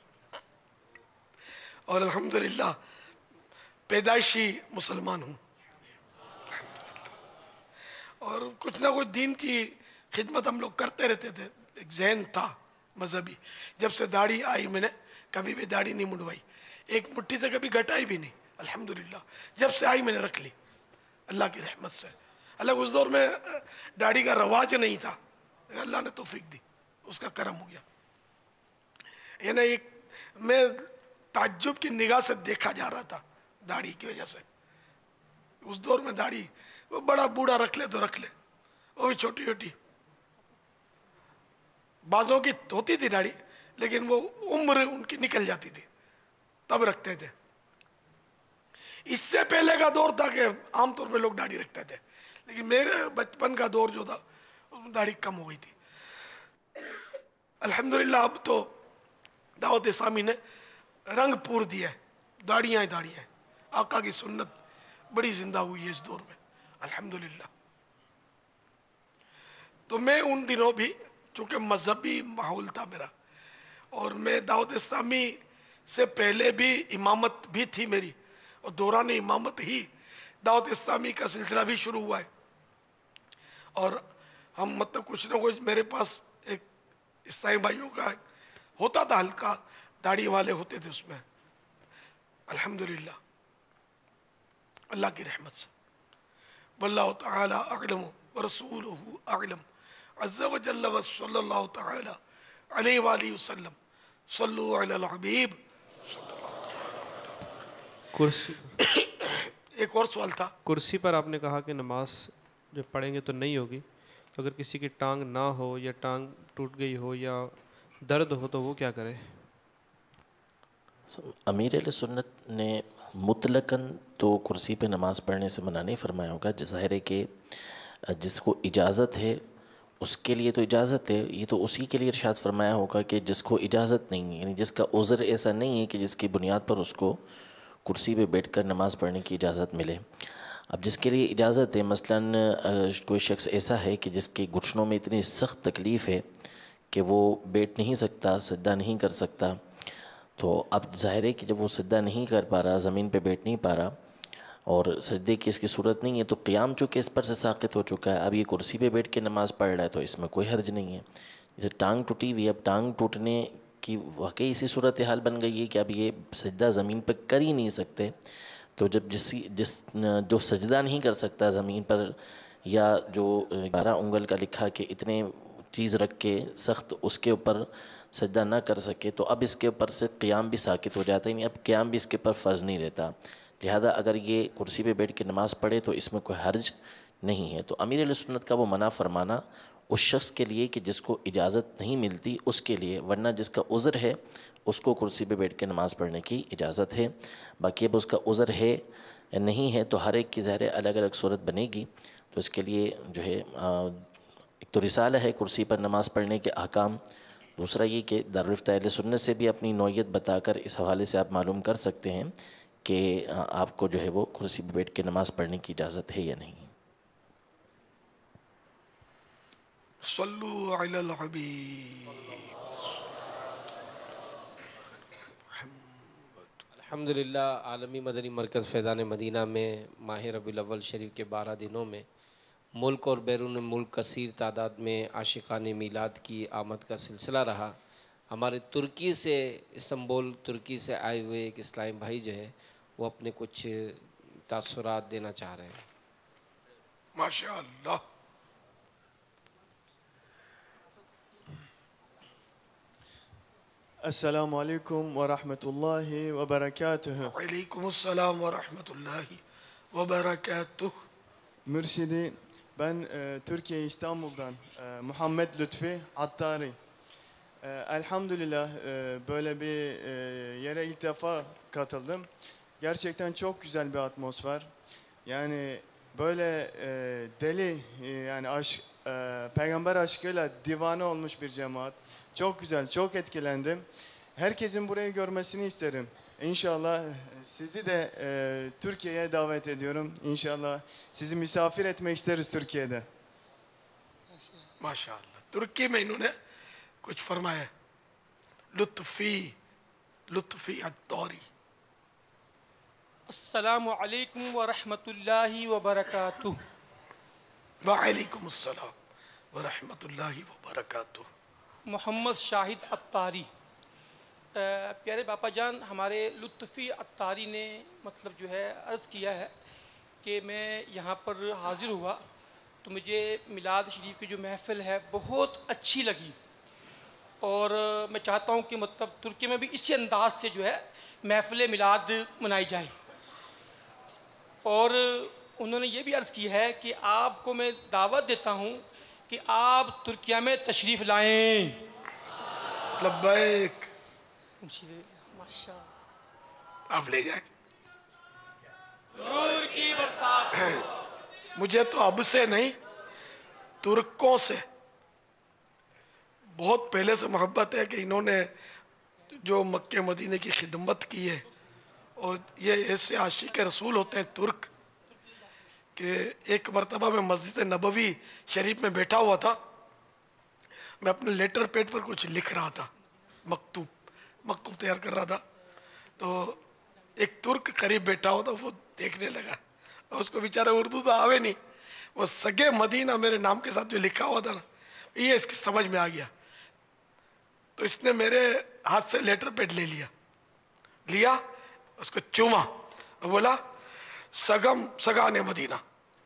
और अल्हम्दुलिल्लाह पैदाइशी मुसलमान हूँ, और कुछ ना कुछ दीन की खिदमत हम लोग करते रहते थे। एक जहन था मजहबी, जब से दाढ़ी आई मैंने कभी भी दाढ़ी नहीं मुंडवाई, एक मुट्ठी से कभी घटाई भी नहीं, अल्हम्दुलिल्लाह। जब से आई मैंने रख ली अल्लाह की रहमत से। अलग उस दौर में दाढ़ी का रवाज नहीं था, अल्लाह ने तौफीक दी, उसका करम हो गया। यानी एक मैं ताज्जुब की निगाह से देखा जा रहा था दाढ़ी की वजह से। उस दौर में दाढ़ी वो बड़ा बूढ़ा रख ले तो रख ले, वो भी छोटी छोटी, बाजों की होती थी दाढ़ी, लेकिन वो उम्र उनकी निकल जाती थी तब रखते थे। इससे पहले का दौर था कि आमतौर पे लोग दाढ़ी रखते थे, लेकिन मेरे बचपन का दौर जो था उसमें दाढ़ी कम हो गई थी। अल्हम्दुलिल्लाह अब तो दावत इस्लामी ने रंग पूर दिया है, दाढ़ियाँ ही दाढ़ियाँ हैं। आका की सुन्नत बड़ी जिंदा हुई है इस दौर में अल्हम्दुलिल्लाह। तो मैं उन दिनों भी, चूँकि मजहबी माहौल था मेरा, और मैं दावत इस्लामी से पहले भी इमामत भी थी मेरी, और दौरान इमामत ही दावत इस्लामी का सिलसिला भी शुरू हुआ है। और हम मतलब कुछ ना कुछ, मेरे पास एक ईसाई भाइयों का होता था हल्का, दाढ़ी वाले होते थे उसमें, अल्हम्दुलिल्लाह अल्लाह की रहमत से। वल्लाहु तआला अअलम व रसूलुहु अअलम अज़्ज़ा व जल्ल व सल्लल्लाहु तआला अलैहि व आलिहि वसल्लम। सल्लु अलल हबीब। कुर्सी एक और सवाल था, कुर्सी पर आपने कहा कि नमाज जब पढ़ेंगे तो नहीं होगी, तो अगर किसी की टांग ना हो या टांग टूट गई हो या दर्द हो तो वो क्या करे? अमीर अहले सुन्नत ने मुतलकन तो कुर्सी पे नमाज़ पढ़ने से मना नहीं फरमाया होगा। ज़ाहिर है कि जिसको इजाज़त है उसके लिए तो इजाज़त है, ये तो उसी के लिए इरशाद फरमाया होगा कि जिसको इजाज़त नहीं है, यानी जिसका उज़र ऐसा नहीं है कि जिसकी बुनियाद पर उसको कुर्सी पे बैठकर नमाज़ पढ़ने की इजाज़त मिले। अब जिसके लिए इजाज़त है, मसलन कोई शख्स ऐसा है कि जिसके घुटनों में इतनी सख्त तकलीफ़ है कि वो बैठ नहीं सकता, सज्दा नहीं कर सकता, तो अब ज़ाहिर है कि जब वो सज्दा नहीं कर पा रहा, ज़मीन पे बैठ नहीं पा रहा और सजदे की इसकी सूरत नहीं है, तो क़याम चूँकि इस पर से साक़ित हो चुका है, अब ये कुर्सी पे बैठ के नमाज़ पढ़ रहा है तो इसमें कोई हर्ज नहीं है। जैसे टांग टूटी हुई, अब टांग टूटने की वाकई इसी सूरत हाल बन गई है कि अब ये सजदा ज़मीन पर कर ही नहीं सकते, तो जब जो सजदा नहीं कर सकता ज़मीन पर, या जो 12 उंगल का लिखा कि इतने चीज़ रख के सख्त उसके ऊपर सजदा ना कर सके, तो अब इसके ऊपर से क़याम भी साकित हो जाता है, नहीं अब क़याम भी इसके ऊपर फ़र्ज़ नहीं रहता। लिहाजा अगर ये कुर्सी पे बैठ के नमाज़ पढ़े तो इसमें कोई हर्ज नहीं है। तो अमीर अहले सुन्नत का वो मना फरमाना उस शख्स के लिए कि जिसको इजाज़त नहीं मिलती उसके लिए, वरना जिसका उज़र है उसको कुर्सी पे बैठ के नमाज़ पढ़ने की इजाज़त है। बाकी अब उसका उज़र है या नहीं है तो हर एक की ज़ाहिर अलग अलग सूरत बनेगी। तो इसके लिए जो है एक तो रिसाला है कुर्सी पर नमाज़ पढ़ने के अहकाम, दूसरा ये कि दारुल इफ्ता अहले सुन्नत से भी अपनी नौयत बताकर इस हवाले से आप मालूम कर सकते हैं कि आपको जो है वो कुर्सी पर बैठ के नमाज़ पढ़ने की इजाज़त है या नहीं। सल्लु अलल हबीब। अल्हम्दुलिल्लाह आलमी मदनी मरकज़ फैज़ान मदीना में माह रबीउल अव्वल शरीफ के 12 दिनों में मुल्क और बैरून मुल्क कसीर तादाद में आशिकाने मीलाद की आमद का सिलसिला रहा। हमारे तुर्की से, इस्तांबुल तुर्की से आए हुए एक इस्लामी भाई जो है वो अपने कुछ तासुरात देना चाह रहे हैं। माशाअल्लाह। अस्सलामु अलैकुम व रहमतुल्लाहि व बरकातुहू। Aleykümselam ve rahmetullahi ve berekatuh. Mürşidi, ben Türkiye İstanbul'dan Muhammed Lütfi Attari. Elhamdülillah böyle bir yere ilk defa katıldım. Gerçekten çok güzel bir atmosfer. Yani böyle deli yani aşk, peygamber aşkıyla divane olmuş bir cemaat. Çok güzel, çok etkilendim. Herkesin burayı görmesini isterim. İnşallah sizi de Türkiye'ye davet ediyorum. İnşallah sizi misafir etmek isteriz Türkiye'de. माशाअल्लाह। तुर्की में इन्होंने कुछ फरमाया। लुत्फ़ी अत्तारी। अस्सलामु अलैकुम व रहमतुल्लाहि व बरकातुह। वालेकुम अस्सलाम व रहमतुल्लाहि व बरकातुह। मोहम्मद शाहिद अत्तारी। प्यारे बापा जान, हमारे लुत्फ़ी अत्तारी ने मतलब जो है अर्ज़ किया है कि मैं यहाँ पर हाज़िर हुआ तो मुझे मिलाद शरीफ की जो महफ़िल है बहुत अच्छी लगी, और मैं चाहता हूँ कि मतलब तुर्की में भी इसी अंदाज से जो है महफ़िल मिलाद मनाई जाए। और उन्होंने ये भी अर्ज़ की है कि आपको मैं दावत देता हूँ कि आप तुर्किया में तशरीफ़ लाएँ। लब्बैक। माशाअल्लाह। आप ले जाएं। नूर की बरसात। मुझे तो अब से नहीं, तुर्कों से बहुत पहले से मोहब्बत है कि इन्होंने जो मक्के मदीने की खिदमत की है, और ये ऐसे आशिक रसूल होते हैं तुर्क कि एक मरतबा मैं मस्जिद नबवी शरीफ में बैठा हुआ था। मैं अपने लेटर पैड पर कुछ लिख रहा था, मकतूब तैयार कर रहा था, तो एक तुर्क करीब बैठा हुआ था, वो देखने लगा, और उसको बेचारा उर्दू तो आवे नहीं, वो सगे मदीना मेरे नाम के साथ जो लिखा हुआ था ना, ये इसकी समझ में आ गया। तो इसने मेरे हाथ से लेटर पैड ले लिया, उसको चूमा और बोला सगाने मदीना।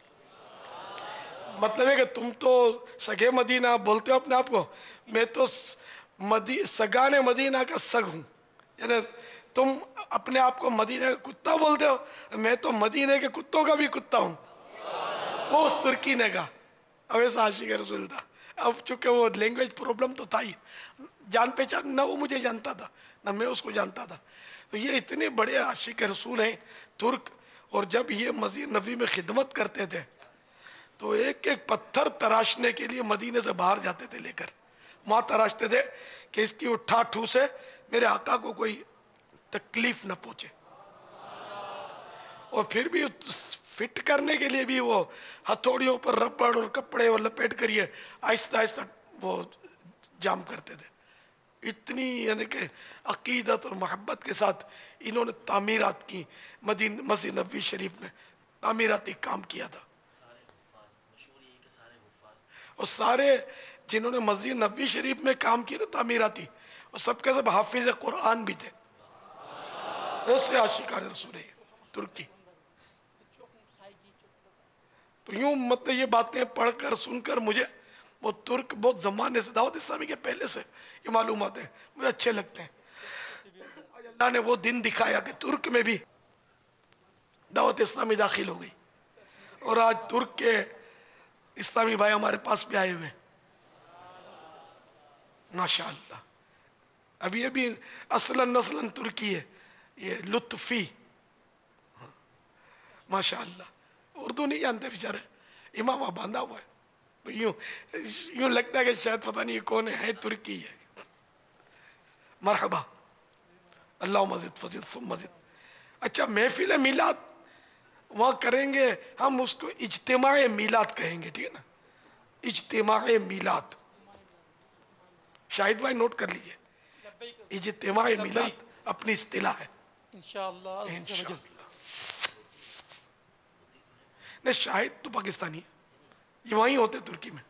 मतलब है कि तुम तो सगे मदीना बोलते हो अपने आप को, मैं तो सगाने मदीना का सग हूँ। यानी तुम अपने आप को मदीने का कुत्ता बोलते हो, मैं तो मदीने के कुत्तों का भी कुत्ता हूँ। वो उस तुर्की ने कहा। अब ऐसा आशिक रसूल था। अब चूंकि वो लैंग्वेज प्रॉब्लम तो था ही, जान पहचान ना वो मुझे जानता था ना मैं उसको जानता था। तो ये इतने बड़े आशिक रसूल हैं तुर्क, और जब ये मस्जिद नबी में खिदमत करते थे तो एक एक पत्थर तराशने के लिए मदीने से बाहर जाते थे लेकर, वहाँ तराशते थे कि इसकी उठा ठू से मेरे आका को कोई तकलीफ न पहुँचे। और फिर भी फिट करने के लिए भी वो हथौड़ियों पर रबड़ और कपड़े और लपेट करिए आहिस्ता आहिस्ता वो जाम करते थे। इतनी यानी कि अकीदत और मोहब्बत के साथ इन्होंने तामीरात की, मस्जिद नबवी शरीफ में तामीराती काम किया था। और सारे जिन्होंने मस्जिद नबवी शरीफ में काम किया ना तामीराती, और सबके सब हाफिज कुरान भी थे। ऐसे आशिकान रसूल है तुर्की। तो यूं मतलब ये बातें पढ़कर सुनकर मुझे वो तुर्क बहुत ज़माने से, दावत इस्लामी के पहले से ये मालूमात है, मुझे अच्छे लगते हैं। अल्लाह ने वो दिन दिखाया कि तुर्क में भी दावत इस्लामी दाखिल हो गई, और आज तुर्क के इस्लामी भाई हमारे पास भी आए हुए हैं माशाअल्लाह। अब ये भी असलन नस्लन तुर्की है, ये लुत्फ़ी माशाअल्लाह। उर्दू नहीं जानते बेचारे, इमामा बांधा हुआ है, तो यूं लगता है कि शायद पता नहीं कौन है, तुर्की है। मरहबा, अल्लाह मजिद फजिद मजिद। अच्छा, महफिल मिलाद वहाँ करेंगे हम, उसको इज्तिमाए मिलाद कहेंगे, ठीक है ना, इज्तिमाए मिलाद। शाहिद भाई नोट कर लीजिए, इज्तिमाए मिलाद अपनी इस्तिलाह है इंशाअल्लाह। नहीं, शाहिद तो पाकिस्तानी है, ये वहीं होते तुर्की में।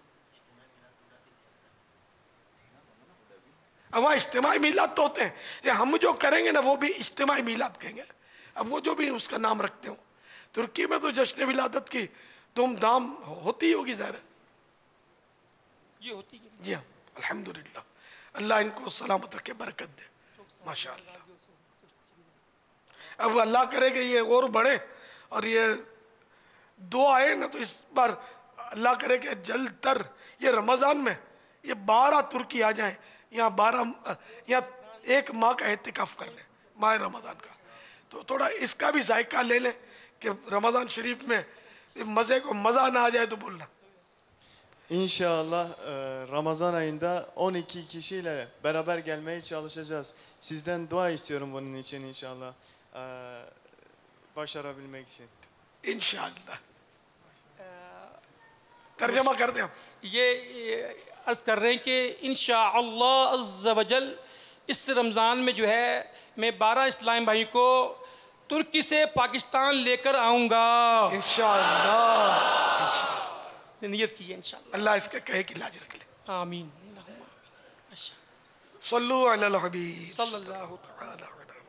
अब वहाँ इज्तिमाई मिलाद तो होते हैं, ये हम जो करेंगे ना वो भी इज्तिमाई मिलाद कहेंगे। अब वो जो भी उसका नाम रखते हो, तुर्की में तो जश्न विलादत की धूमधाम होती ही होगी ज़ाहिर है। ये होती है। जी हाँ, अल्हम्दुलिल्लाह, अल्लाह इनको सलामत रखे, बरकत दे। माशाअल्लाह। अब अल्लाह करे कि ये और बढ़े और ये दो आए ना, तो इस बार अल्लाह करे कि जल्द तर ये रमज़ान में ये 12 तुर्की आ जाएं, यहाँ 1 माह का एहतिकाफ कर लें माह रमज़ान का, तो थोड़ा इसका भी जायका ले लें कि रमज़ान शरीफ में मज़े को मज़ा ना आ जाए तो बोलना। İnşallah Ramazan ayında 12 kişiyle beraber gelmeye çalışacağız. Sizden dua istiyorum bunun için inşallah. Başarabilmek için. इंशाअल्लाह। तर्जमा कर दें। ये अर्ज़ कर रहे हैं कि इंशाअल्लाह अज़्ज़ वजल इस रमज़ान में जो है मैं 12 इस्लामी भाई को तुर्की से पाकिस्तान लेकर आऊँगा इंशाअल्लाह। नियत की है इंशाअल्लाह। अल्लाह इसके कहे की लाज रख ले। आमीन। सल्लु अलल हबीब सल्लल्लाहु तआला।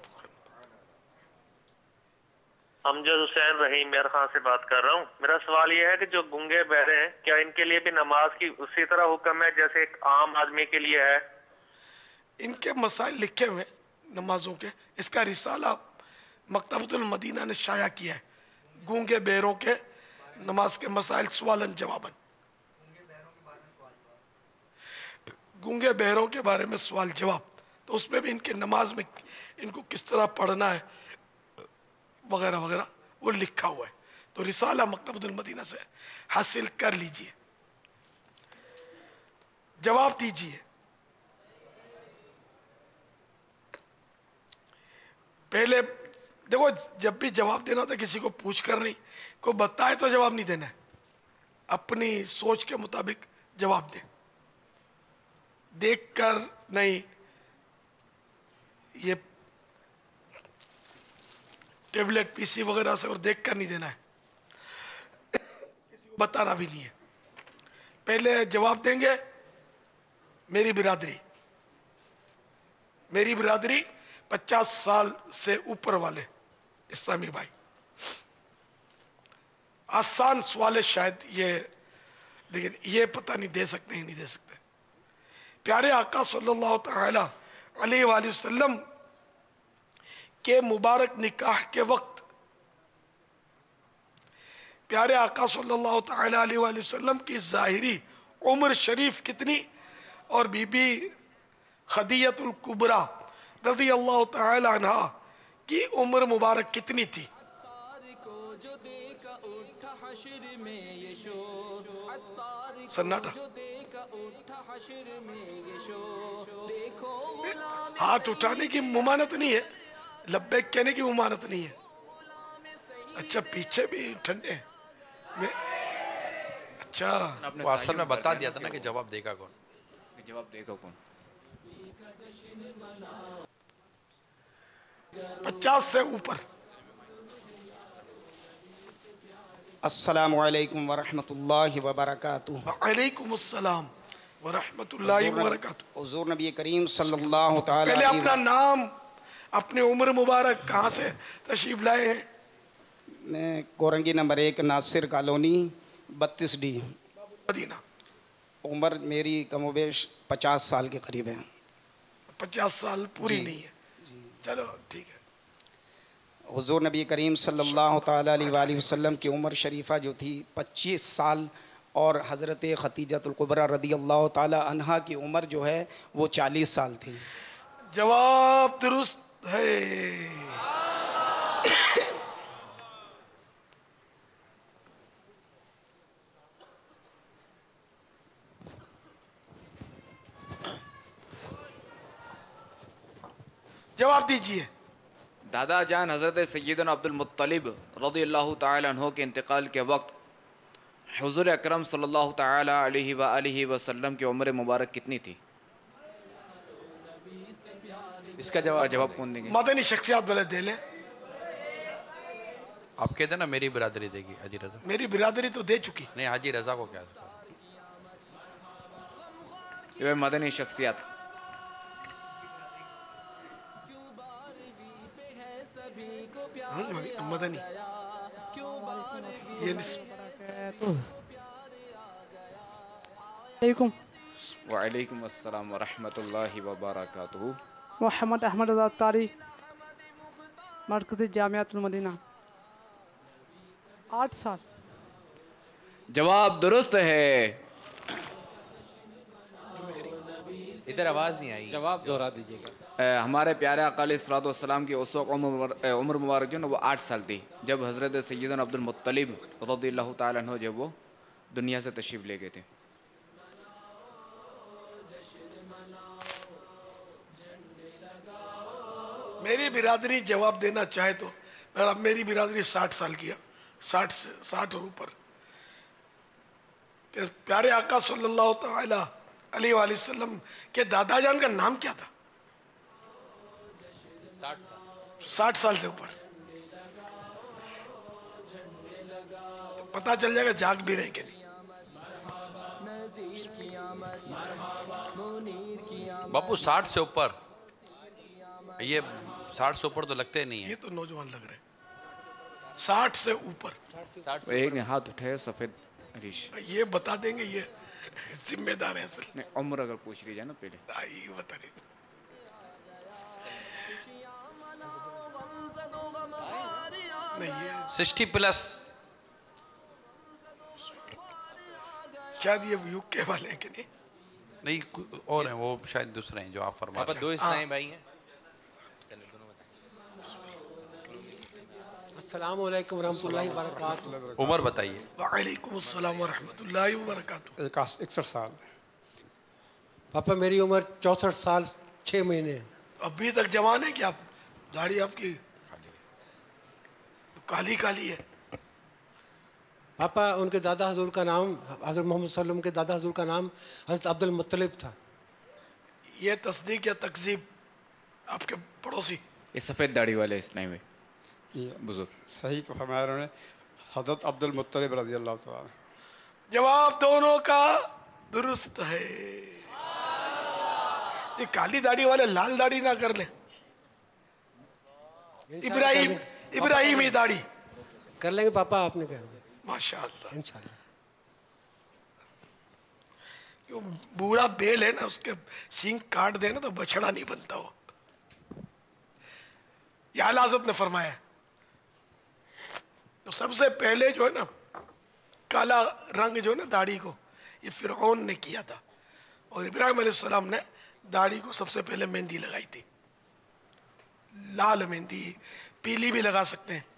अमजद हुसैन रहीम मेयर खान से बात कर रहा हूँ। मेरा सवाल ये है कि जो गूंगे बहरे हैं, क्या इनके लिए भी नमाज की उसी तरह हुक्म है जैसे एक आम आदमी के लिए है? इनके मसाइल लिखे हुए नमाजों के, इसका रिसाला मकतबतुल मदीना ने शाया किया है, गूंगे बहरों के नमाज के मसाइल सवालन जवाबन। गूंगे बहरों के बारे में सवाल जवाब, तो उसमें भी इनके नमाज में इनको किस तरह पढ़ना है वगैरह वगैरह वो लिखा हुआ है। तो रिसाला मकतबतुल मदीना से हासिल कर लीजिए, जवाब दीजिए। पहले देखो, जब भी जवाब देना होता है किसी को पूछ कर नहीं, को बताए तो जवाब नहीं देना है, अपनी सोच के मुताबिक जवाब दें, देख कर नहीं। ये टेबलेट पीसी वगैरह से और देख कर नहीं देना है, किसी को बताना भी नहीं है। पहले जवाब देंगे मेरी बिरादरी 50 साल से ऊपर वाले इस्लामी भाई। आसान सवाल है शायद ये, लेकिन ये पता नहीं दे सकते ही नहीं दे सकते। प्यारे आका सल्लल्लाहु तआला अलैहि वसल्लम के मुबारक निकाह के वक्त प्यारे आका सल्लल्लाहु तआला अलैहि वसल्लम की ज़ाहिरी उम्र शरीफ कितनी और बीबी खदीजतुल कुबरा रज़ी अल्लाह तआला अन्हा की उम्र मुबारक कितनी थी? सन्नाटा। हाथ उठाने की मुमानत नहीं है, लब्बैक कहने की मुमानत नहीं है। अच्छा, पीछे भी ठंडे में। अच्छा, वो असल में बता दिया था ना कि जवाब देगा कौन। जवाब देगा कौन? 50 से ऊपर। अस्सलामु अलैकुम वरहमतुल्लाहि वबरकातुहू। वालेकुम अस्सलाम वरहमतुल्लाहि वबरकातुहू। हुजूर नबी करीम सल्लल्लाहु तआला पहले अपना नाम, अपनी उम्र मुबारक, कहाँ से तशरीफ लाए हैं? मैं Korangi number 1 Nasir colony 32D Madina. उम्र मेरी कमोबेश 50 साल के करीब है। 50 साल पूरी नहीं है, चलो ठीक है। हुजूर नबी करीम सल्लल्लाहु तआला अलैहि वसल्लम की उम्र शरीफा जो थी 25 साल और हज़रत खतीजतुल कुबरा रदियल्लाहु ताला अन्हा की उम्र जो है वो 40 साल थी। जवाब दुरुस्त है। जवाब दीजिए। दादा जान हज़रत सैयदना अब्दुल मुत्तलिब रज़ियल्लाहु ताला अन्हु के इंतकाल के वक्त हुज़ूर अकरम सल्लल्लाहु ताला अलैहि वसल्लम की उम्र मुबारक कितनी थी? इसका जवाब कौन देंगे? मदनी शख्सियत वाले दे लें। आप कहते ना मेरी बिरादरी देगी हाजी रजा। मेरी बिरादरी तो दे चुकी। नहीं, हाजी रजा को क्या? ये मदनी शख्सियत। मदनी ये वालेकुम अस्सलाम व रहमतुल्लाहि व बरकातुहू। मोहम्मद अहमद रज़ा अत्तारी, मरकज़ी जामियातुल मदीना। 8 साल। जवाब दुरुस्त है। इधर आवाज़ नहीं आई, जवाब दोहरा दीजिएगा। हमारे प्यारे आका अलैहिस्सलाम की उस वक्त उम्र मुबारक जो ना वो 8 साल थी जब हज़रत सैयदना अब्दुल मुत्तलिब रज़ियल्लाहु ताला अन्हु जब वो दुनिया से तशरीफ़ ले गए थे। मेरी बिरादरी जवाब देना चाहे तो, अब मेरी बिरादरी 60 साल की है, 60 और ऊपर। प्यारे आका सल्लल्लाहु ताला अलैहि वसल्लम के दादा जान का नाम क्या था? 60 साल से ऊपर। तो पता चल जाएगा जाग भी रहे कि नहीं। बापू 60 से ऊपर, ये 60 से ऊपर तो लगते नहीं है। ये तो नौजवान लग रहे हैं। 60 से ऊपर। एक ने हाथ उठाया सफ़ेद हरीश। ये बता देंगे, ये जिम्मेदार है असल। नहीं, उम्र अगर पूछ लीजिए ना पहले। ये बता रहे। नहीं, ये 60+ शायद ये यूके वाले हैं कि नहीं? नहीं, और हैं वो, शायद दूसरे हैं जो आप फरमा रहे हैं। दो इस्लामी भाई हैं। अस्सलामु अलैकुम रहमतुल्लाहि व बरकातुहू। उम्र बताइए। वालेकुम अस्सलाम व रहमतुल्लाहि व बरकातुहू। 61 साल। पापा मेरी उम्र 64 साल 6 महीने है। अभी तक जवान है क्या आप? दाढ़ी आपकी काली काली है। पापा उनके दादा हजूर का नाम, हज़रत मोहम्मद सल्लल्लाहु अलैहि वसल्लम के दादा हजूर का नाम हज़रत अब्दुल मुत्तलिब था। ये तस्दीक या तकज़ीब आपके पड़ोसी? ये सफ़ेद दाढ़ी वाले इस्लामी में बुजुर्ग सही फरमाया उन्होंने, हज़रत अब्दुल मुत्तलिब रज़ियल्लाहु ताला। जवाब दोनों का दुरुस्त है। ये काली दाढ़ी वाले लाल दाढ़ी ना कर ले। इब्राहिम ही दाढ़ी कर लेंगे पापा, आपने कहा। माशाअल्लाह। इंशाअल्लाह। जो बूढ़ा बेल है ना, उसके सींग काट देना तो बछड़ा नहीं बनता वो। ये आला हज़रत ने फरमाया। तो सबसे पहले जो है ना काला रंग जो है ना दाढ़ी को, ये फिरौन ने किया था, और इब्राहिम अलैहिस्सलाम ने दाढ़ी को सबसे पहले मेहंदी लगाई थी। लाल मेहंदी, पीली भी लगा सकते हैं।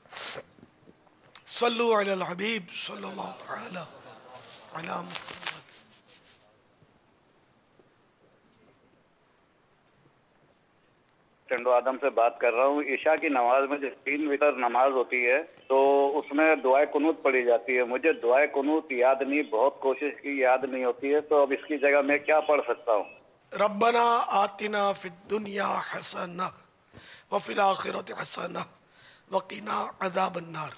सल्लु अलल हबीब सल्लल्लाहु तआला अला मुहम्मद। चंदो आदम से बात कर रहा हूँ। ईशा की नमाज में जो 3 वितर नमाज होती है तो उसमें दुआए कुनूत पढ़ी जाती है। मुझे दुआए कुनूत याद नहीं, बहुत कोशिश की, याद नहीं होती है। तो अब इसकी जगह मैं क्या पढ़ सकता हूँ? रब्बना आतिना फिद दुनिया हसना व फिल आखिरति हसना व क़िना अज़ाबन नार।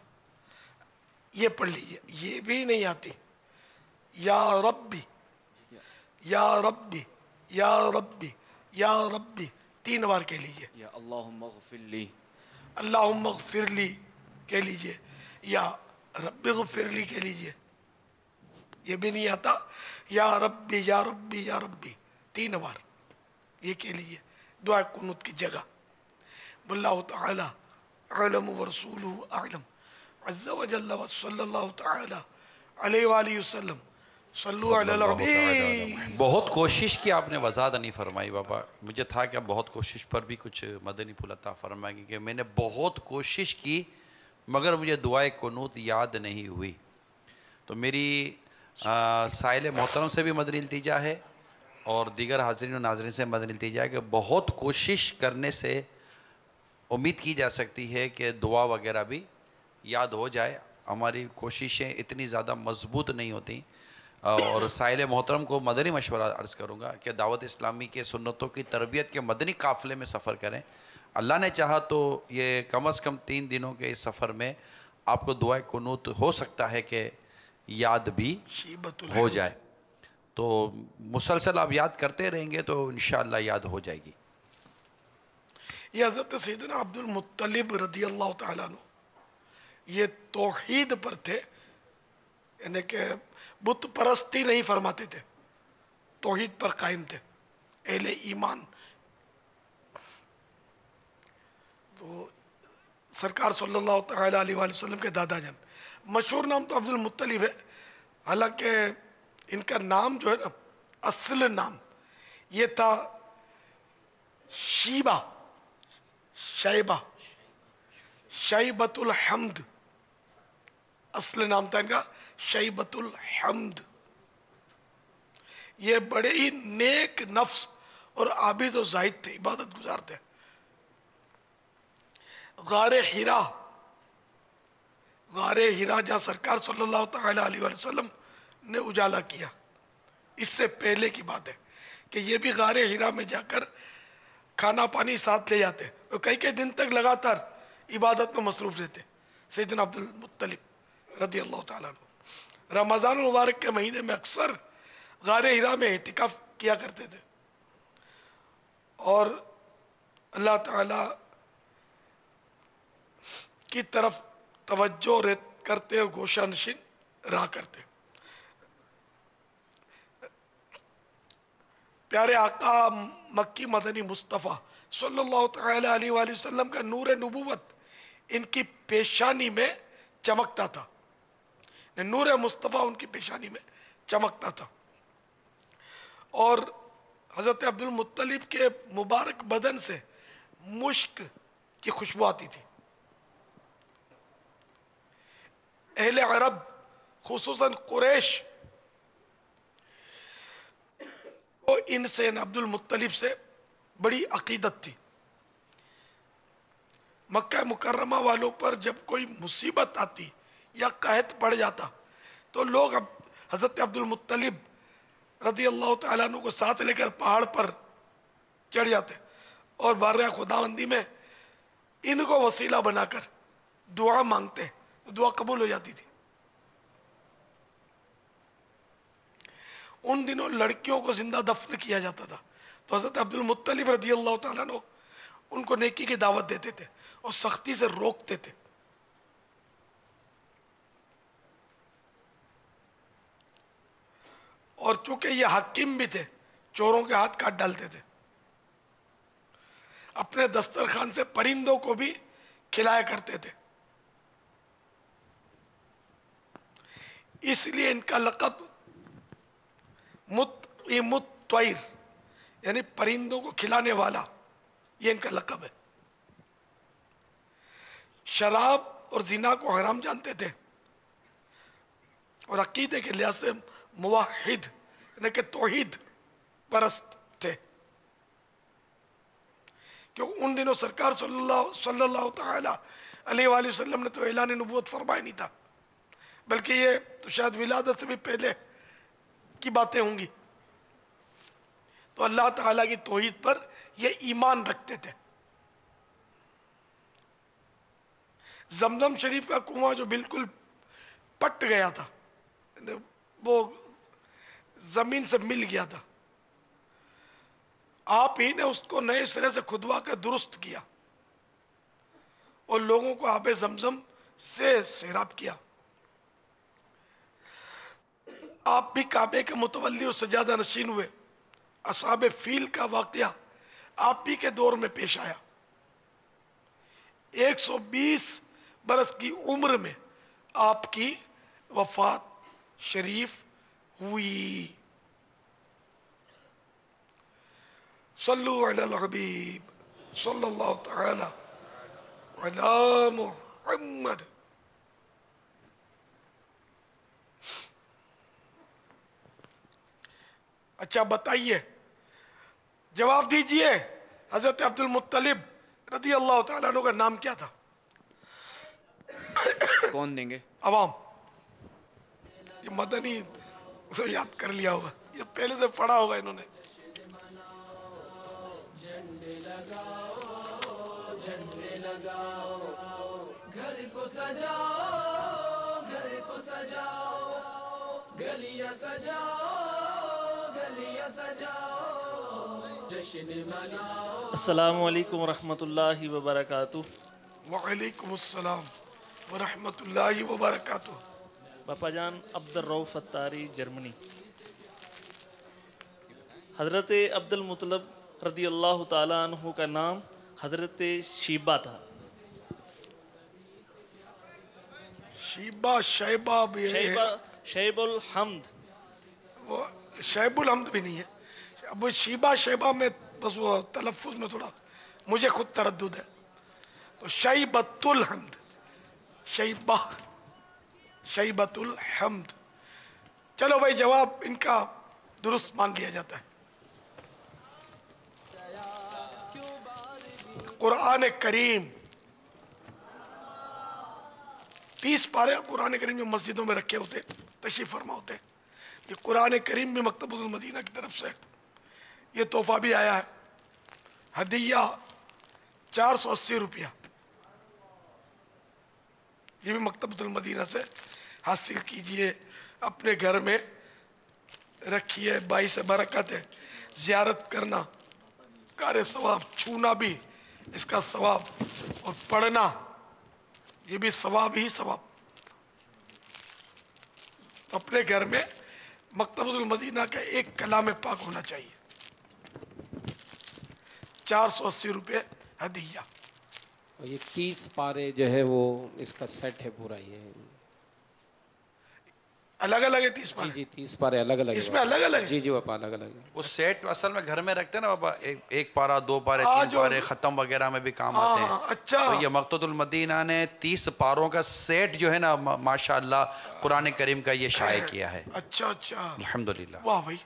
ये पढ़ लीजिए। ये भी नहीं आती। या रब्बी या रब्बी या रब्बी या रब्बी 3 बार कह लीजिए। या अल्लाहुम्मा ग़फ़िरली, अल्लाहुम्मा ग़फ़िरली कह लीजिए, या रब्बी ग़फ़िरली कह लीजिए। ये भी नहीं आता। या रब्बी या रब्बी या रब्बी 3 बार ये कह लीजिए दुआ कुनूत की जगह। वल्लाहु तआला अअलम व रसूलुहु अअलम अज़्ज़ा व जल्ला व सल्लल्लाहु तआला अलैहि व आलिहि वसल्लम सल्लु अलल हबीब। बहुत कोशिश की आपने, वज़ाहत नहीं फरमाई बाबा। मुझे था कि बहुत कोशिश पर भी कुछ मदनी फूल अता फरमाएंगे कि मैंने बहुत कोशिश की मगर मुझे दुआए कुनूत याद नहीं हुई। तो मेरी साइल मोहतरम से भी मदनी इल्तिजा है और दीगर हाज़रीन और नाज़रीन से मदनी इल्तिजा है कि बहुत कोशिश करने से उम्मीद की जा सकती है कि दुआ वगैरह भी याद हो जाए। हमारी कोशिशें इतनी ज़्यादा मजबूत नहीं होती। और साहिल मोहतरम को मदनी मशवरा अर्ज़ करूँगा कि दावत इस्लामी के सुन्नतों की तरबियत के मदनी काफ़िले में सफ़र करें। अल्लाह ने चाहा तो ये कम से कम 3 दिनों के इस सफ़र में आपको दुआए कुनूत हो सकता है कि याद भी हो जाए। तो मुसलसल आप याद करते रहेंगे तो इंशाअल्लाह याद हो जाएगी। ये हज़रत सैयदना अब्दुल मुत्तलिब रज़ियल्लाहु ताला अन्हु ये तौहीद पर थे, यानी कि बुत परस्ती नहीं फरमाते थे, तौहीद पर कायम थे, अहले ईमान तो सरकार सल्लल्लाहु तआला अलैहि वसल्लम के दादाजान, मशहूर नाम तो अब्दुल मुत्तलिब है, हालांकि इनका नाम जो है ना, असल नाम ये था शीबा, शैबा, शैबतुल हम्द, असल नाम था इनका शैबतुल हम्द। ये बड़े ही नेक नफ्स और आबिद और जाहिद थे, इबादत गुजार थे। गारे हिरा जहाँ सरकार सल्लल्लाहु तआला अलैहि वसल्लम ने उजाला किया, इससे पहले की बात है कि ये भी गारे हिरा में जाकर खाना पानी साथ ले जाते और कई कई दिन तक लगातार इबादत में मसरूफ रहते। सैयदना अब्दुल मुत्तलिब रदी अल्लाह ताला अन्हु रमज़ान मुबारक के महीने में अक्सर गारे हिरा में एहतिकाफ किया करते थे और अल्लाह ताला की तरफ तवज्जो करते और गोशा नशीन रहा करते। प्यारे आका मक्की मदनी मुस्तफ़ा सल्लल्लाहु तआला अलैहि वसल्लम का नूर नबूवत इनकी पेशानी में चमकता था, नूर मुस्तफ़ा उनकी पेशानी में चमकता था और हज़रत अब्दुल मुत्तलिब के मुबारक बदन से मुश्क की खुशबू आती थी। अहले अरब खुसूसन कुरैश को इनसे अब्दुल मुत्तलिब से बड़ी अकीदत थी। मक्का मुकर्रमा वालों पर जब कोई मुसीबत आती या कहत पड़ जाता तो लोग अब हज़रत अब्दुल मुत्तलिब रज़ी अल्लाह तआला अन्हु को साथ लेकर पहाड़ पर चढ़ जाते और बारगाह खुदावंदी में इनको वसीला बनाकर दुआ मांगते तो दुआ कबूल हो जाती थी। उन दिनों लड़कियों को जिंदा दफन किया जाता था तो हज़रत अब्दुल मुत्तलिब रज़ी अल्लाह तआला अन्हु उनको नेकी की दावत देते थे और सख्ती से रोकते थे। और चूंकि ये हकीम भी थे, चोरों के हाथ काट डालते थे, अपने दस्तरखान से परिंदों को भी खिलाया करते थे। इसलिए इनका लक़ब मुत्इमुत त्वैर यानी परिंदों को खिलाने वाला, ये इनका लक़ब है। शराब और जिना को हराम जानते थे और अकीदे के लिहाज से मुवाहिद यानी कि तौहीद परस्त थे, क्योंकि उन दिनों सरकार सल्लल्लाहु तआला अलैहि वसल्लम ने तो ऐलान नबूवत फरमाया नहीं था, बल्कि ये तो शायद विलादत से भी पहले की बातें होंगी। तो अल्लाह ताला की तौहीद पर ये ईमान रखते थे। जमजम शरीफ का कुआं जो बिल्कुल पट गया था, वो जमीन से मिल गया था, आप ही ने उसको नए सिरे से खुदवा कर दुरुस्त किया और लोगों को आबे जमजम से सैराब किया। आप भी काबे के मुतवल्ली और सजादा नशीन हुए। असहाबे फील का वाकया आप ही के दौर में पेश आया। 120 बरस की उम्र में आपकी वफात शरीफ हुई। सल्लु अलल हबीब सल्लल्लाहु तआला अला मुहम्मद। अच्छा बताइए, जवाब दीजिए, हजरत अब्दुल मुत्तलिब रज़ी अल्लाह तआला अन्हु का नाम क्या था? कौन देंगे? अवाम। ये मदनी उसे याद कर लिया होगा, ये पहले से पढ़ा होगा इन्होंने। झंडे लगाओ घर को सजाओ, घर को सजाओ, गलियां सजाओ, गलियां सजाओ, जश्न मनाओ। अस्सलामु अलैकुम रहमतुल्लाहि व बरकातुहू। वालेकुम अस्सलाम व रहमतुल्लाहि व बरकातुहू। बापा जान अब्दुल रऊफ अत्तारी, जर्मनी। हज़रत अब्दुल मुत्तलिब रज़ी अल्लाह ताला अन्हु का नाम हज़रत शीबा था। शीबा शैबा भी है, शैबुल हम्द, वो शैबुल हम्द भी नहीं है। अब शीबा शैबा में बस वो तलफ़ुज़ में थोड़ा मुझे खुद तरद्दुद है। तो शैबतुल हम्द, शैबा शैबतुल हम्द। चलो भाई, जवाब इनका दुरुस्त मान लिया जाता है। कुरान करीम 30 पारे कुरान करीम जो मस्जिदों में रखे होते, तशरीफ फरमा होते हैं, ये कुरान करीम भी मकतबुल मदीना की तरफ से ये तोहफा भी आया है। हदिया 480 रुपया, ये भी मकतबुल मदीना से हासिल कीजिए, अपने घर में रखिए, बाईस बरकत है। ज़ियारत करना कार सवाब, छूना भी इसका सवाब, और पढ़ना ये भी सवाब ही सवाब। अपने घर में मकतबुल मदीना का एक कलाम पाक होना चाहिए। 480 रुपये हदिया। और ये 30 पारे जो है वो इसका सेट है पूरा, ये अलग अलग है 30 पारे। जी 30 पारे अलग अलग, इसमें अलग अलग है। जी जी पापा अलग अलग है। वो सेट असल में घर में रखते हैं ना बाबा, एक पारा, 2 पारे, 3 पारे, ख़त्म वगैरह में भी काम आते हैं। अच्छा, तो ये मकतबुल मदीना ने 30 पारों का सेट जो है ना, माशाअल्लाह कुरान करीम का ये शाये किया है। अच्छा अच्छा, अल्हम्दुलिल्लाह। वाह भाई,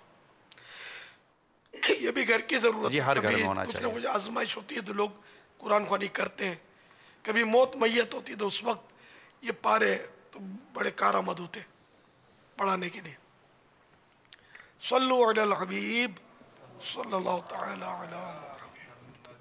ये भी घर की जरूरत ये है। हर घर कभी में होना कुछ चाहिए। ना कुछ आजमाइश होती है तो लोग कुरान ख्वानी करते हैं, कभी मौत मैयत होती है तो उस वक्त ये पारे तो बड़े कारआमद होते हैं पढ़ाने के लिए। सल्लु अलल हबीब सल्लल्लाहु तआला अला मुहम्मद।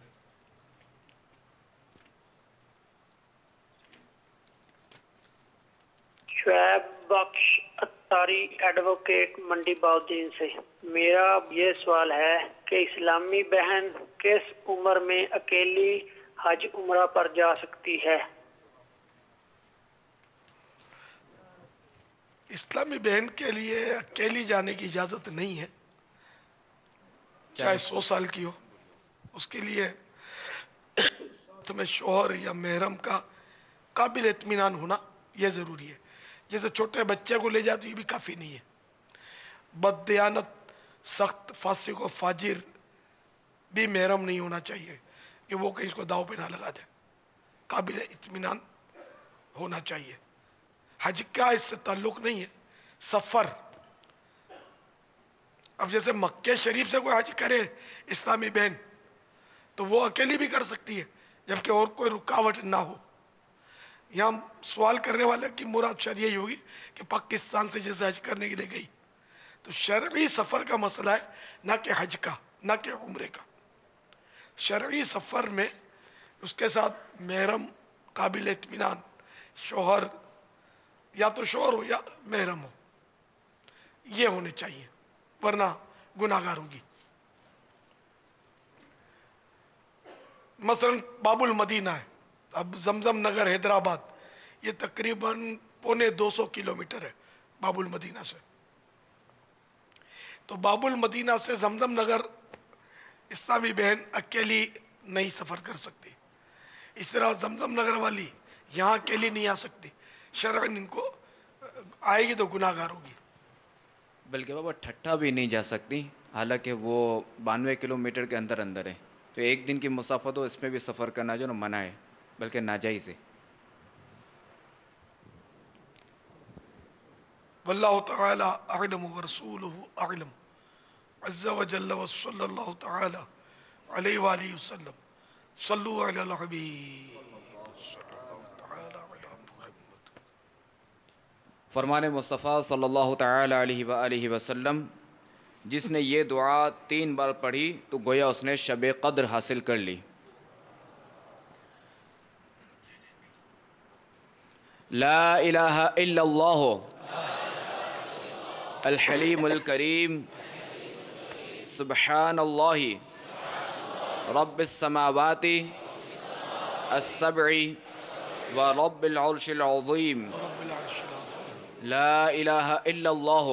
शुएब बख्श अत्तारी, एडवोकेट मंडी बाउद्दीन से। मेरा ये सवाल है कि इस्लामी बहन किस उम्र में अकेली हज उम्रा पर जा सकती है? इस्लामी बहन के लिए अकेली जाने की इजाज़त नहीं है, चाहे 100 साल की हो। उसके लिए साथ में शोहर या महरम का काबिल इत्मीनान होना यह ज़रूरी है। जैसे छोटे बच्चे को ले जाए तो ये भी काफ़ी नहीं है। बददियानत, सख्त फासिक और फाजिर भी महरम नहीं होना चाहिए कि वो कहीं इसको दाव पे ना लगा दे। काबिल इत्मीनान होना चाहिए। हज का इससे ताल्लुक़ नहीं है, सफ़र। अब जैसे मक्के शरीफ से कोई हज करे इस्लामी बहन तो वो अकेली भी कर सकती है, जबकि और कोई रुकावट ना हो। यहाँ सवाल करने वाले की मुराद शायद यही होगी कि पाकिस्तान से जैसे हज करने के लिए गई, तो शरई सफ़र का मसला है, ना कि हज का, ना कि उम्रे का। शरई सफ़र में उसके साथ महरम, काबिल इत्मीनान शोहर, या तो शोहर हो या महरम हो, ये होने चाहिए, वरना गुनाहगार होगी। मसलन बाबुल मदीना है, अब जमजम नगर हैदराबाद, ये तकरीबन 250 किलोमीटर है बाबुल मदीना से। तो बाबुल मदीना से जमजम नगर इस्लामी बहन अकेली नहीं सफ़र कर सकती। इस तरह जमजम नगर वाली यहाँ अकेली नहीं आ सकती, शरअन इनको आएगी तो गुनाहगार होगी। बल्कि बाबा ठट्ठा भी नहीं जा सकती, हालांकि वो 92 किलोमीटर के अंदर अंदर है। तो एक दिन की मुसाफत हो, इसमें भी सफ़र करना जो ना मना है, बल्कि नाजायज़ है। वल्लाहु तआला अअलम व रसूलुहु अअलम। अज़्ज़ा व जल्ल व सल्लल्लाहु तआला अलैहि व आलिहि वसल्लम। सल्लु अलल हबीब। फरमान मुस्तफ़ा सल्लल्लाहु तआला अलैहि व आलिहि वसल्लम, जिसने ये दुआ 3 बार पढ़ी तो गोया उसने शब क़द्र हासिल कर ली। ला इलाहा इल्लल्लाह अल हलीमुल करीम सुब्हानल्लाहि रब्बिस समावाति अस्सब्इ व रब्बिल अर्शिल अज़ीम। ला इलाहा इल्लल्लाह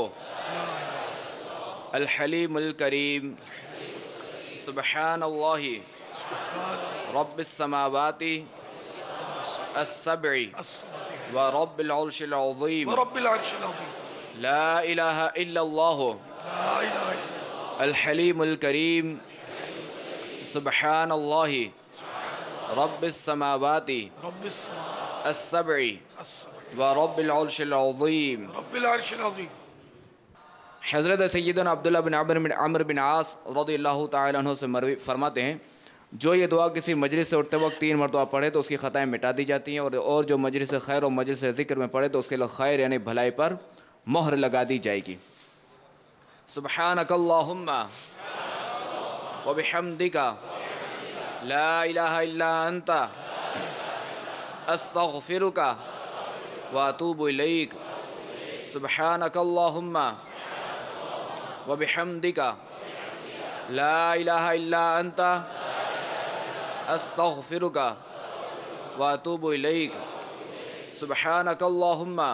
अल हलीमुल करीम सुब्हानल्लाहि रब्बिस समावाति अस्सब्इ व रब्बिल अर्शिल अज़ीम व रब्बिल अर्शिल अज़ीम ला इलाहा इल्लल्लाह ला इलाहा इल्लल्लाह अल हलीमुल करीम सुब्हानल्लाहि रब्बिस समावाति रब्बिस अस्सबई व रब्बिल अर्शिल अज़ीम रब्बिल अर्शिल अज़ीम। हज़रत सैयदना अब्दुल्लाह बिन अमर बिन आस रज़ियल्लाहु तआला अन्हु से मरवी फरमाते हैं, जो ये दुआ किसी मजलिस से उठते वक्त 3 मरतबा पढ़े तो उसकी ख़ताएँ मिटा दी जाती हैं, और जो मजलिस खैर और मजलिस ज़िक्र में पढ़े तो उसके लिए खैर यानी भलाई पर मोहर लगा दी जाएगी। सुब्हानकल्लाहुम्मा व बिहम्दिका ला इलाहा इल्ला अंता अस्तगफिरुका व अतूबु इलैक। सुब्हानकल्लाहुम्मा व बिहम्दिका ला इलाहा इल्ला अंता अस्तगफिरुका व अतूबु इलैक। सुब्हानकल्लाहुम्मा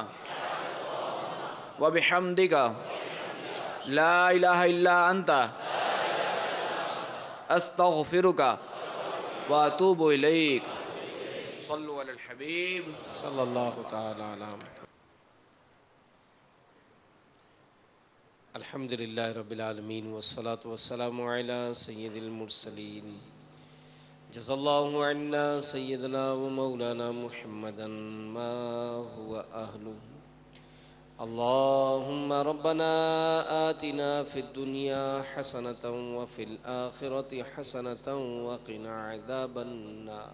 व बिहम्दिका ला इलाहा इल्ला अंता अस्तगफिरुका व अतूबु इलैक। सल्लु अलल हबीब सल्लल्लाहु तआला अलैहि वसल्लम। अल्हम्दुलिल्लाहि रब्बिल आलमीन वस्सलातु वस्सलामु अला सय्यिदिल मुरसलीन जज़ल्लाहु अन्ना सय्यदना व मौलाना मुहम्मदन मा हुवा अहलु। अल्लाहुम्मा रब्बना आतिना फिद दुनिया हसनतन व फिल आखिरति हसनतन व क़िना अज़ाबन नार।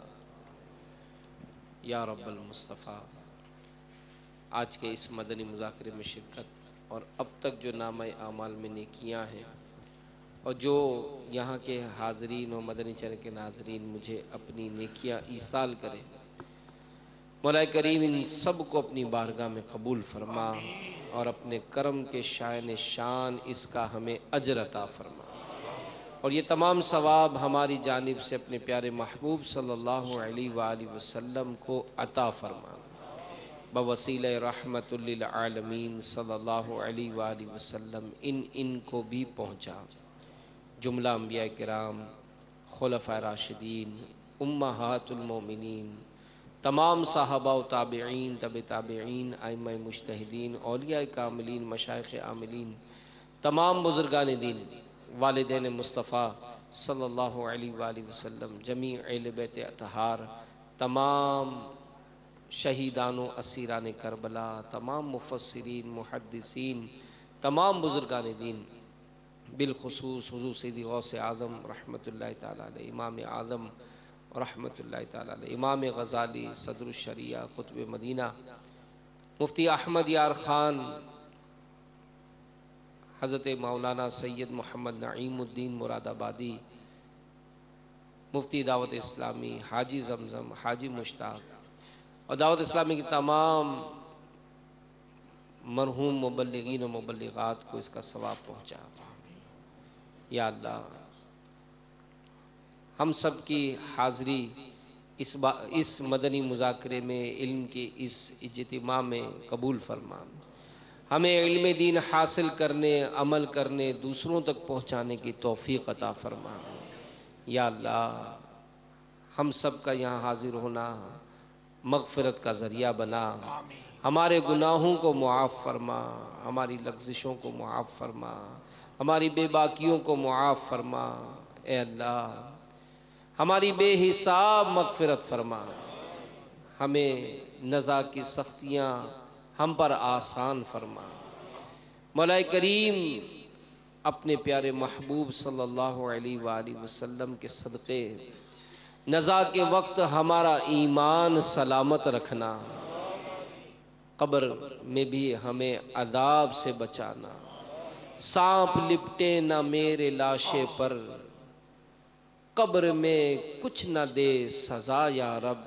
या रब्बल मुस्तफ़ा, आज के इस मदनी मुज़ाकरे में शिरकत और अब तक जो नामा आमाल में नेकियां हैं और जो यहाँ के हाज़रीन और मदनी चैनल के नाज़रीन मुझे अपनी नेकियां ईसाल करें, मौला करीम इन सब को अपनी बारगाह में कबूल फरमा और अपने करम के शान शान इसका हमें अजर अता फरमा, और ये तमाम सवाब हमारी जानिब से अपने प्यारे महबूब सल्लल्लाहु अलैहि वसल्लम को अता फरमा। बवसीला रहमतुल लिल आलमीन सल्लल्लाहु अलैहि वसल्लम इनको भी पहुँचा। जुमला अंबिया किराम, खुलफा राशिदीन, उम्महातुल मोमिनीन, तमाम सहाबा व ताबिईन, तबे ताबिईन, आइम्मा मुज्तहिदीन, औलिया कामिलीन, मशाइख़ आमिलीन, तमाम बुज़ुर्गान दीन, वालिदैन मुस्तफ़ा सल्लल्लाहु अलैहि वसल्लम, जमी अहले बैत अतहार, तमाम शहीदानों असीरान करबला, तमाम मुफस्सिरीन, मुहद्दिसीन, तमाम बुज़ुर्गान दीन, बिलखुसूस हुज़ूर सैयदी गौसे आज़म रहमतुल्लाहि ताला अलैह, इमाम आज़म रहमतुल्लाहि ताला अलैह, इमाम गज़ाली, सदरुश शरिया, कुतुब मदीना, मुफ्ती अहमद यार ख़ान, हज़रत मौलाना सैयद मोहम्मद नईमुद्दीन मुरादाबादी, मुफ्ती दावत इस्लामी, हाजी जमज़म, हाजी मुश्ताक और दावत इस्लामी की तमाम मरहूम मुबल्लिगीन और मुबल्लिगात को इसका सवाब पहुँचा। या अल्लाह, हम सब की हाज़री इस मदनी मुज़ाकरे में, इल्म के इस इज्तिमा में कबूल फरमा। हमें इल्म दीन हासिल करने, अमल करने, दूसरों तक पहुँचाने की तौफ़ीक़ अता फरमा। या अल्लाह, हम सब का यहाँ हाज़िर होना मग़फ़िरत का ज़रिया बना, हमारे गुनाहों को मुआफ़ फरमा, हमारी लग़्ज़िशों को मुआफ़ फरमा, हमारी बेबाकियों को मुआफ़ फरमा। ए अल्लाह, हमारी बेहिसाब मग़फ़िरत फरमा, हमें नज़ा की सख्तियाँ हम पर आसान फरमा। मौला करीम अपने प्यारे महबूब सल्लल्लाहु अलैहि वसल्लम के सदक़े नज़ा के वक्त हमारा ईमान सलामत रखना, कब्र में भी हमें अदाब से बचाना। सांप लिपटे न मेरे लाशे पर, कब्र में कुछ न दे सज़ा या रब।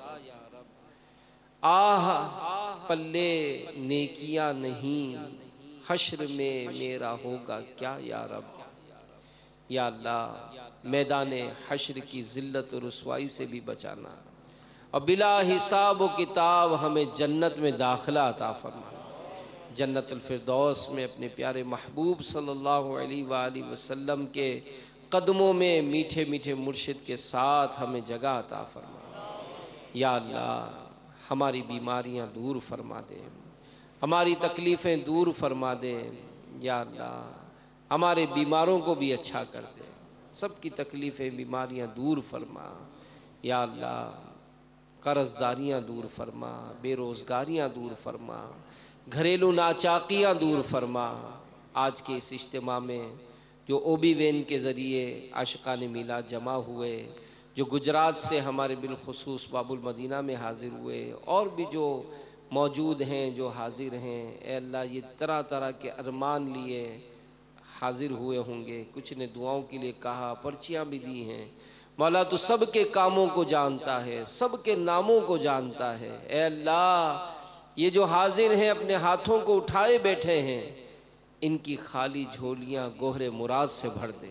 आह पल्ले नेकियां नहीं, हश्र में मेरा होगा क्या या रब। या अल्लाह, मैदान हश्र की ज़िल्लत और रुसवाई से भी बचाना, और बिला हिसाब व किताब हमें जन्नत में दाखिला अता फरमा। जन्नतुल फिरदौस में अपने प्यारे महबूब सल्लल्लाहु अलैहि वसल्लम के कदमों में मीठे मीठे मुर्शिद के साथ हमें जगह अता फरमा। या अल्लाह, हमारी बीमारियां दूर फरमा दे, हमारी तकलीफ़ें दूर फरमा दे। या अल्लाह हमारे बीमारों को भी अच्छा कर दे, सबकी तकलीफ़ें बीमारियां दूर फरमा। या अल्लाह कर्ज़दारियाँ दूर फरमा, बेरोज़गारियाँ दूर फरमा, घरेलू नाचाकियाँ दूर फरमा। आज के इस इज्तिमा में जो ओबी वैन के ज़रिए आशिक़ान मीलाद जमा हुए, जो गुजरात से हमारे बिलखुसूस बाबुल मदीना में हाज़िर हुए, और भी जो मौजूद हैं, जो हाज़िर हैं, ए अल्लाह ये तरह तरह के अरमान लिए हाज़िर हुए होंगे। कुछ ने दुआओं के लिए कहा, पर्चियाँ भी दी हैं। मौला तू सब के कामों को जानता है, सब के नामों को जानता है। ए अल्लाह ये जो हाजिर हैं अपने हाथों को उठाए बैठे हैं, इनकी खाली झोलियाँ गोहरे मुराद से भर दे,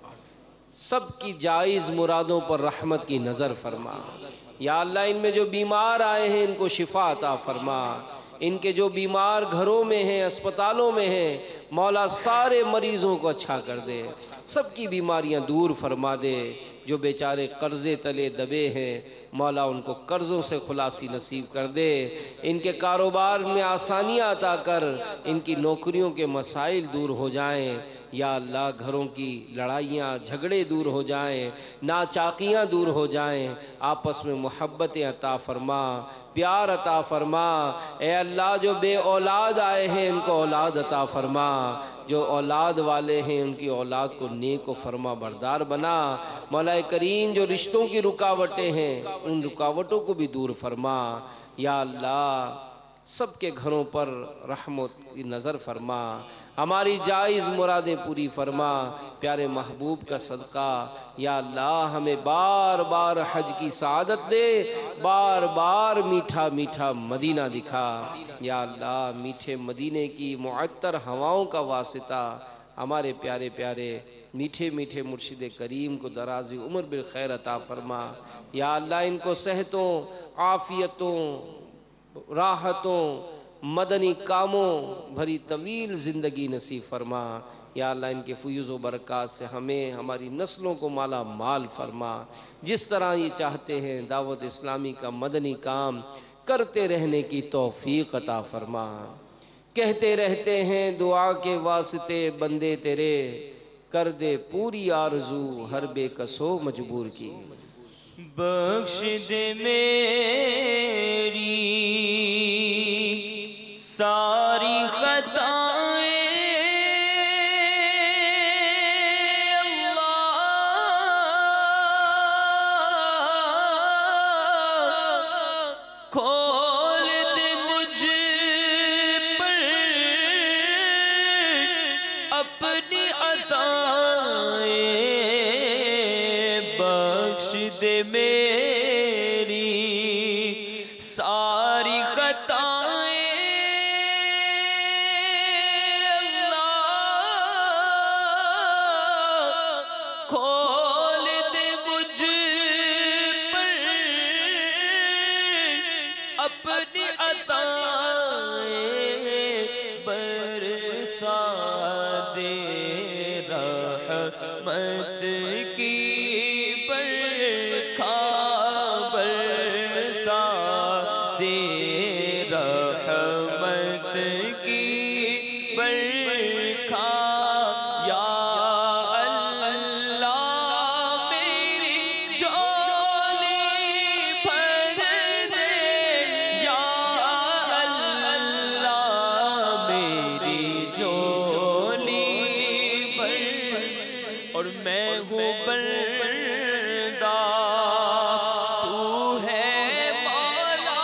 सबकी जायज़ मुरादों पर रहमत की नज़र फरमा। या अल्लाह इनमें जो बीमार आए हैं इनको शिफा अता फरमा, इनके जो बीमार घरों में हैं, अस्पतालों में हैं, मौला सारे मरीज़ों को अच्छा कर दे, सबकी बीमारियां दूर फरमा दे। जो बेचारे कर्ज़े तले दबे हैं, मौला उनको कर्ज़ों से खुलासी नसीब कर दे, इनके कारोबार में आसानियाँ अता कर, इनकी नौकरियों के मसाइल दूर हो जाएं। या अल्लाह घरों की लड़ाइयाँ झगड़े दूर हो जाएं, नाचाकियाँ दूर हो जाएं, आपस में मोहब्बतें अता फरमा, प्यार अता फरमा। ए अल्लाह जो बे औलाद आए हैं इनको औलाद अता फरमा, जो औलाद वाले हैं उनकी औलाद को नेक व फरमा बरदार बना। मौला करीम जो रिश्तों की रुकावटें हैं उन रुकावटों को भी दूर फरमा। या अल्लाह सबके घरों पर रहमत की नज़र फरमा, हमारी जायज़ मुरादें पूरी फरमा, प्यारे महबूब का सदका। या अल्लाह हमें बार बार हज की सआदत दे, बार बार मीठा मीठा मदीना दिखा। या अल्लाह मीठे मदीने की मुअत्तर हवाओं का वासिता हमारे प्यारे प्यारे मीठे मीठे मुर्शिद करीम को दराज़ी उम्र बिल खैर अता फरमा। या अल्लाह इनको सेहतों, आफ़ियतों, राहतों, मदनी कामों भरी तवील ज़िंदगी नसीब फरमा। या अल्लाह इनके फ़यूज़ व बरक़ात से हमें, हमारी नस्लों को माला माल फरमा। जिस तरह ये चाहते हैं दावत इस्लामी का मदनी काम करते रहने की तौफ़ीक़ अता फरमा। कहते रहते हैं दुआ के वास्ते बंदे तेरे, कर दे पूरी आरज़ू हर बेकसो मजबूर की। बख्श दे मेरी सारी खताएं अल्लाह, खोल दे मुझ पर अपनी अताएं, बख्श दे मेरी सारी खताएं अल्लाह, खोल दे मुझ पर अपनी अताएं, बरसा दे रहमत की बरखा, बरसा दे रहमत की बरखा। या अल्लाह मेरी झोली भर दे, या अल्लाह मेरी झोली भर, और मैं हूँ बंदा तू है मौला,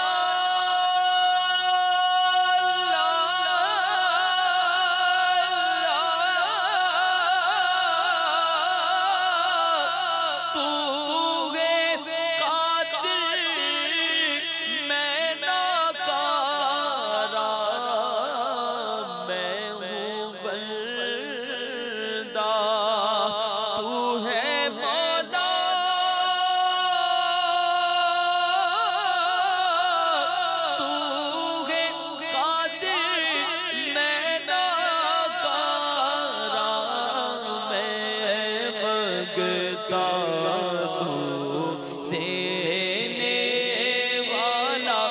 तू है कादिर मैं नाकारा, मैं हूँ बंदा तू है मौला, तू है कादिर मैं नाकारा, मैं मंगता तू देने वाला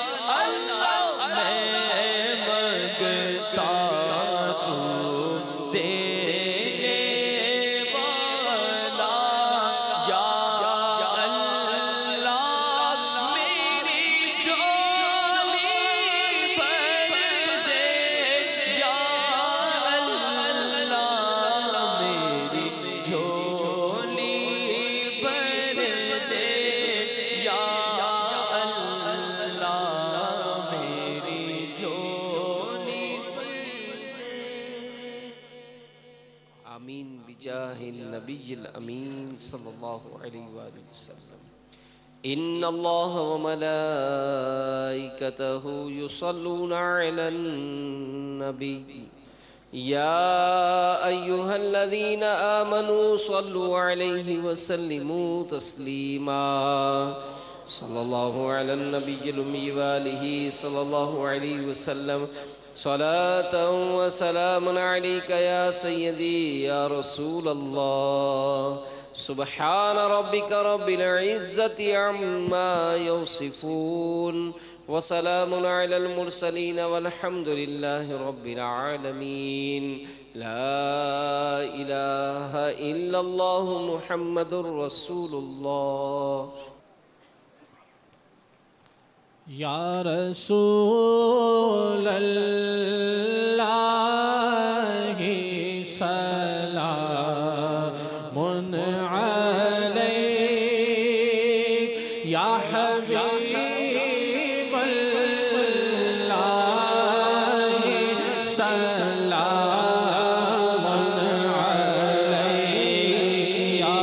बिजाहिन नबिय्यिल अमीन सल्लल्लाहु अलैहि वसल्लम। इन्नल्लाह व मलाइकतहु युसल्लूना अलन नबी या अय्युहल्लज़ीना आमनू सल्लु अलैहि वसल्लिमू तस्लीमा सल्लल्लाहु अलन नबिय्यिल उम्मी व आलिहि सल्लल्लाहु अलैहि वसल्लम सलातन व सलामुन अलैका या सय्यदी या रसूलल्लाह। सुब्हान रब्बिका रब्बिल इज़्ज़ति अम्मा यसिफून व सलामुन अलल मुरसलीन वल्हम्दुलिल्लाहि रब्बिल आलमीन। ला इलाहा इल्लल्लाहु मुहम्मदुर रसूलुल्लाह। या रसूलल्लाह सलामुन अलैक या हबीबल्लाह सलामुन अलैक या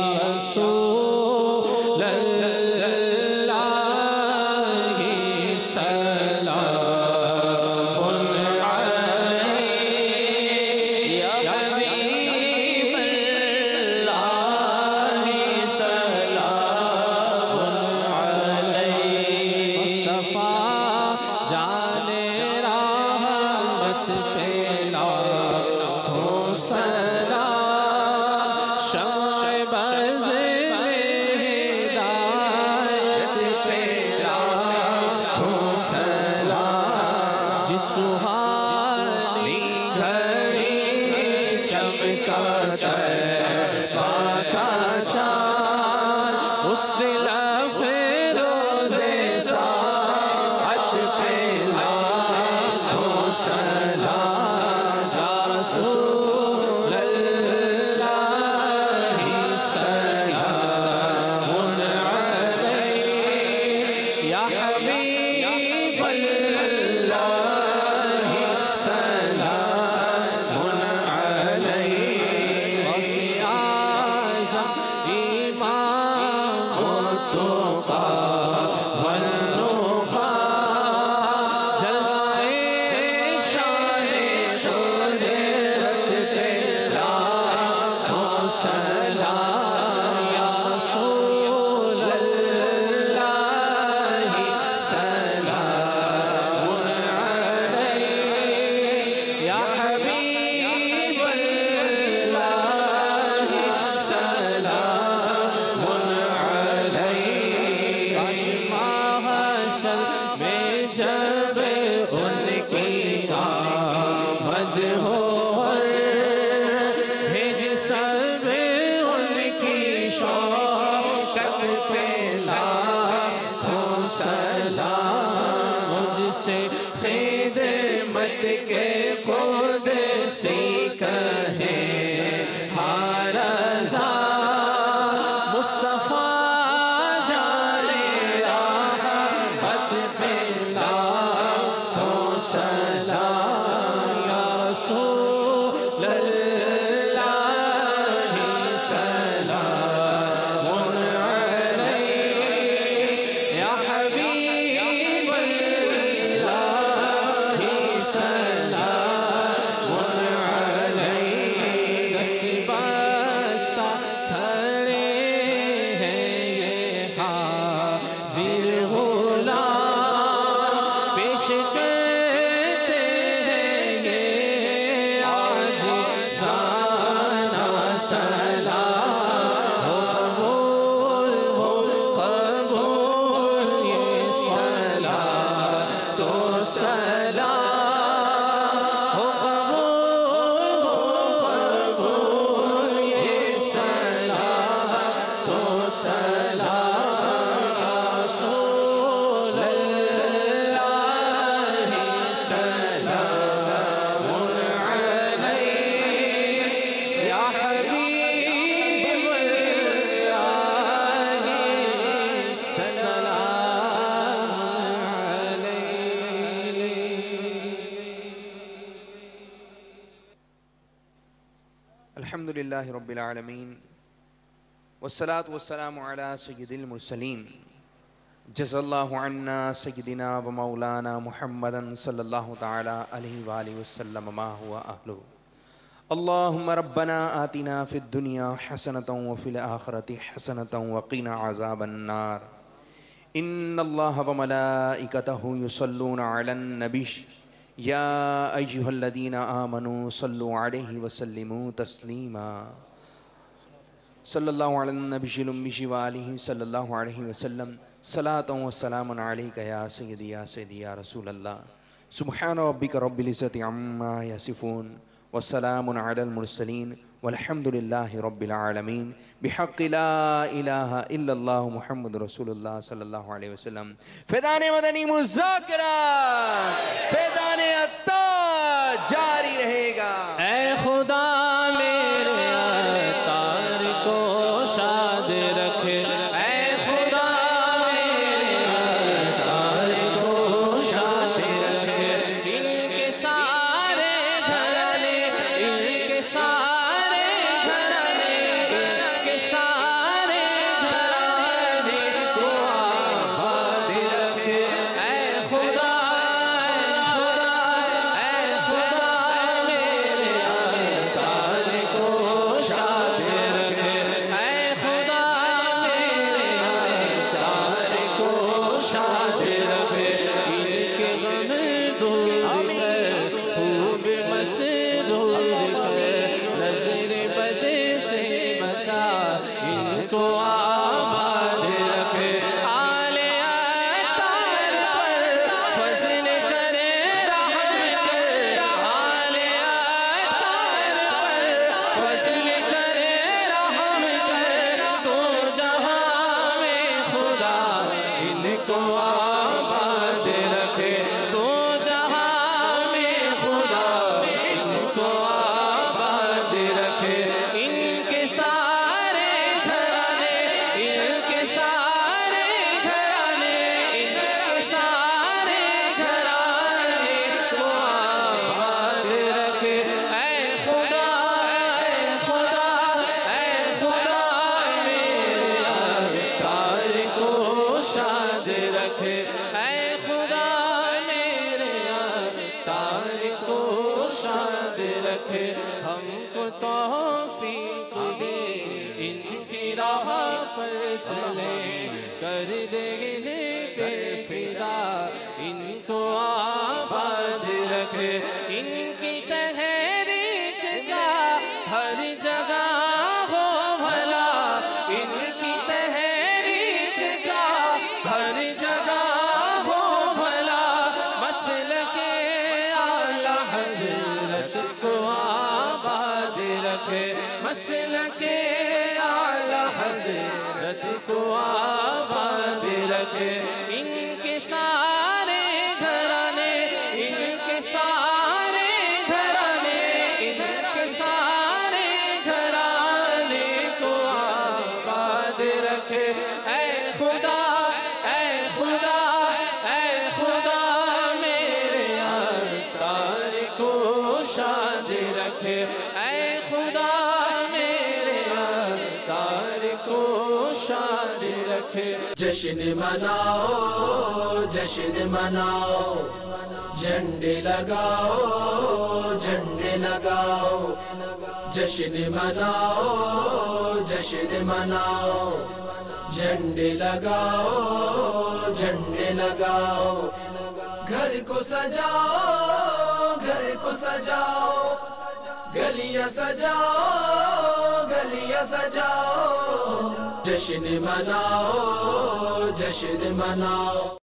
अल्हम्दुलिल्लाहि रब्बिल आलमीन वस्सलातु वस्सलामु अला सय्यिदिल मुरसलीन जज़ल्लाहु अन्ना सय्यिदिना व मौलाना मुहम्मदन सल्लल्लाहु तआला अलैहि व आलिहि वसल्लम मा हुवा अहलु। अल्लाहुम्मा रब्बना आतिना फिद दुनिया हसनतन व फिल आखिरति हसनतन व क़िना अज़ाबन नार। इन्नल्लाहा व मलाइकतहु युसल्लूना अलन नबी या अय्युहल्लज़ीना आमनू सल्लु अलैहि व सल्लिमू तस्लीमा। सल्लल्लाहु अलैहि नबिय्यिल उम्मी व आलिहि सल्लल्लाहु अलैहि वसल्लम सलातन व सलामुन अलैका या सय्यदी या रसूल अल्लाह। सुब्हान रब्बिका रब्बिल इज़्ज़ति अम्मा यसिफून व सलामुन अलल मुरसलीन वल्हम्दुलिल्लाहि रब्बिल आलमीन बिहक़्क़ि ला इलाहा इल्लल्लाह मुहम्मदुर रसूलुल्लाह सल्लल्लाहु अलैहि वसल्लम। फ़ैज़ान मदनी मुज़ाकरा फ़ैज़ान अत्ता जारी रहेगा। ऐ खुदा मेरे अतार को शाद रखे, ऐ खुदा मेरे अतार को शाद रखे। इनके सारे घराने, इनके सारे घराने, इनके सारे घराने को आबाद रखे। ऐ खुदा, ऐ खुदा मेरे अतार को शाद रखे, ऐ खुदा मेरे अतार को शाद रखे। इनके गम दूर कर, खूब मसरूर कर, नजर बद से बचा इनको आबाद रखे। आले अतार पर फज़ल करे रहम कर, आले अतार पर फज़ल करे रहम कर। तो जहाँ में खुदा इनको आबाद रखे, तो जहाँ में खुदा इनको आबाद रखे। इनके सारे घराने, इनके सारे घराने, इनके सारे घराने को आबाद रखे। ऐ खुदा, ऐ खुदा, ऐ खुदा मेरे अतार को शाद रखे, ऐ खुदा मेरे अतार को शाद रखे। हमको तौफीक दे इनकी राह पर चले, कर देने पे फिदा इनको आबाद रखे। इनकी तहरीक का हर जगह हो भला, इनकी तहरीक का हर जगह हो भला। मसलके आला हज़रत को आबाद रखे, मसलके आला हज़रत को आबाद रखे। इनके सारे घराने, इनके सारे घराने, इनके सारे घराने को आबाद रखे। ऐ खुदा, ऐ खुदा, ऐ खुदा मेरे अतार को शाद रखे, ऐ खुदा मेरे अतार को शाद रखे। जश्न मनाओ, जश्न मनाओ, झंडे लगाओ, झंडे लगाओ। जश्न मनाओ, जश्न मनाओ, झंडे लगाओ, झंडे लगाओ। घर को सजाओ, घर को सजाओ, गलियां सजाओ, गलियां सजाओ। जश्न मनाओ, जश्न मनाओ।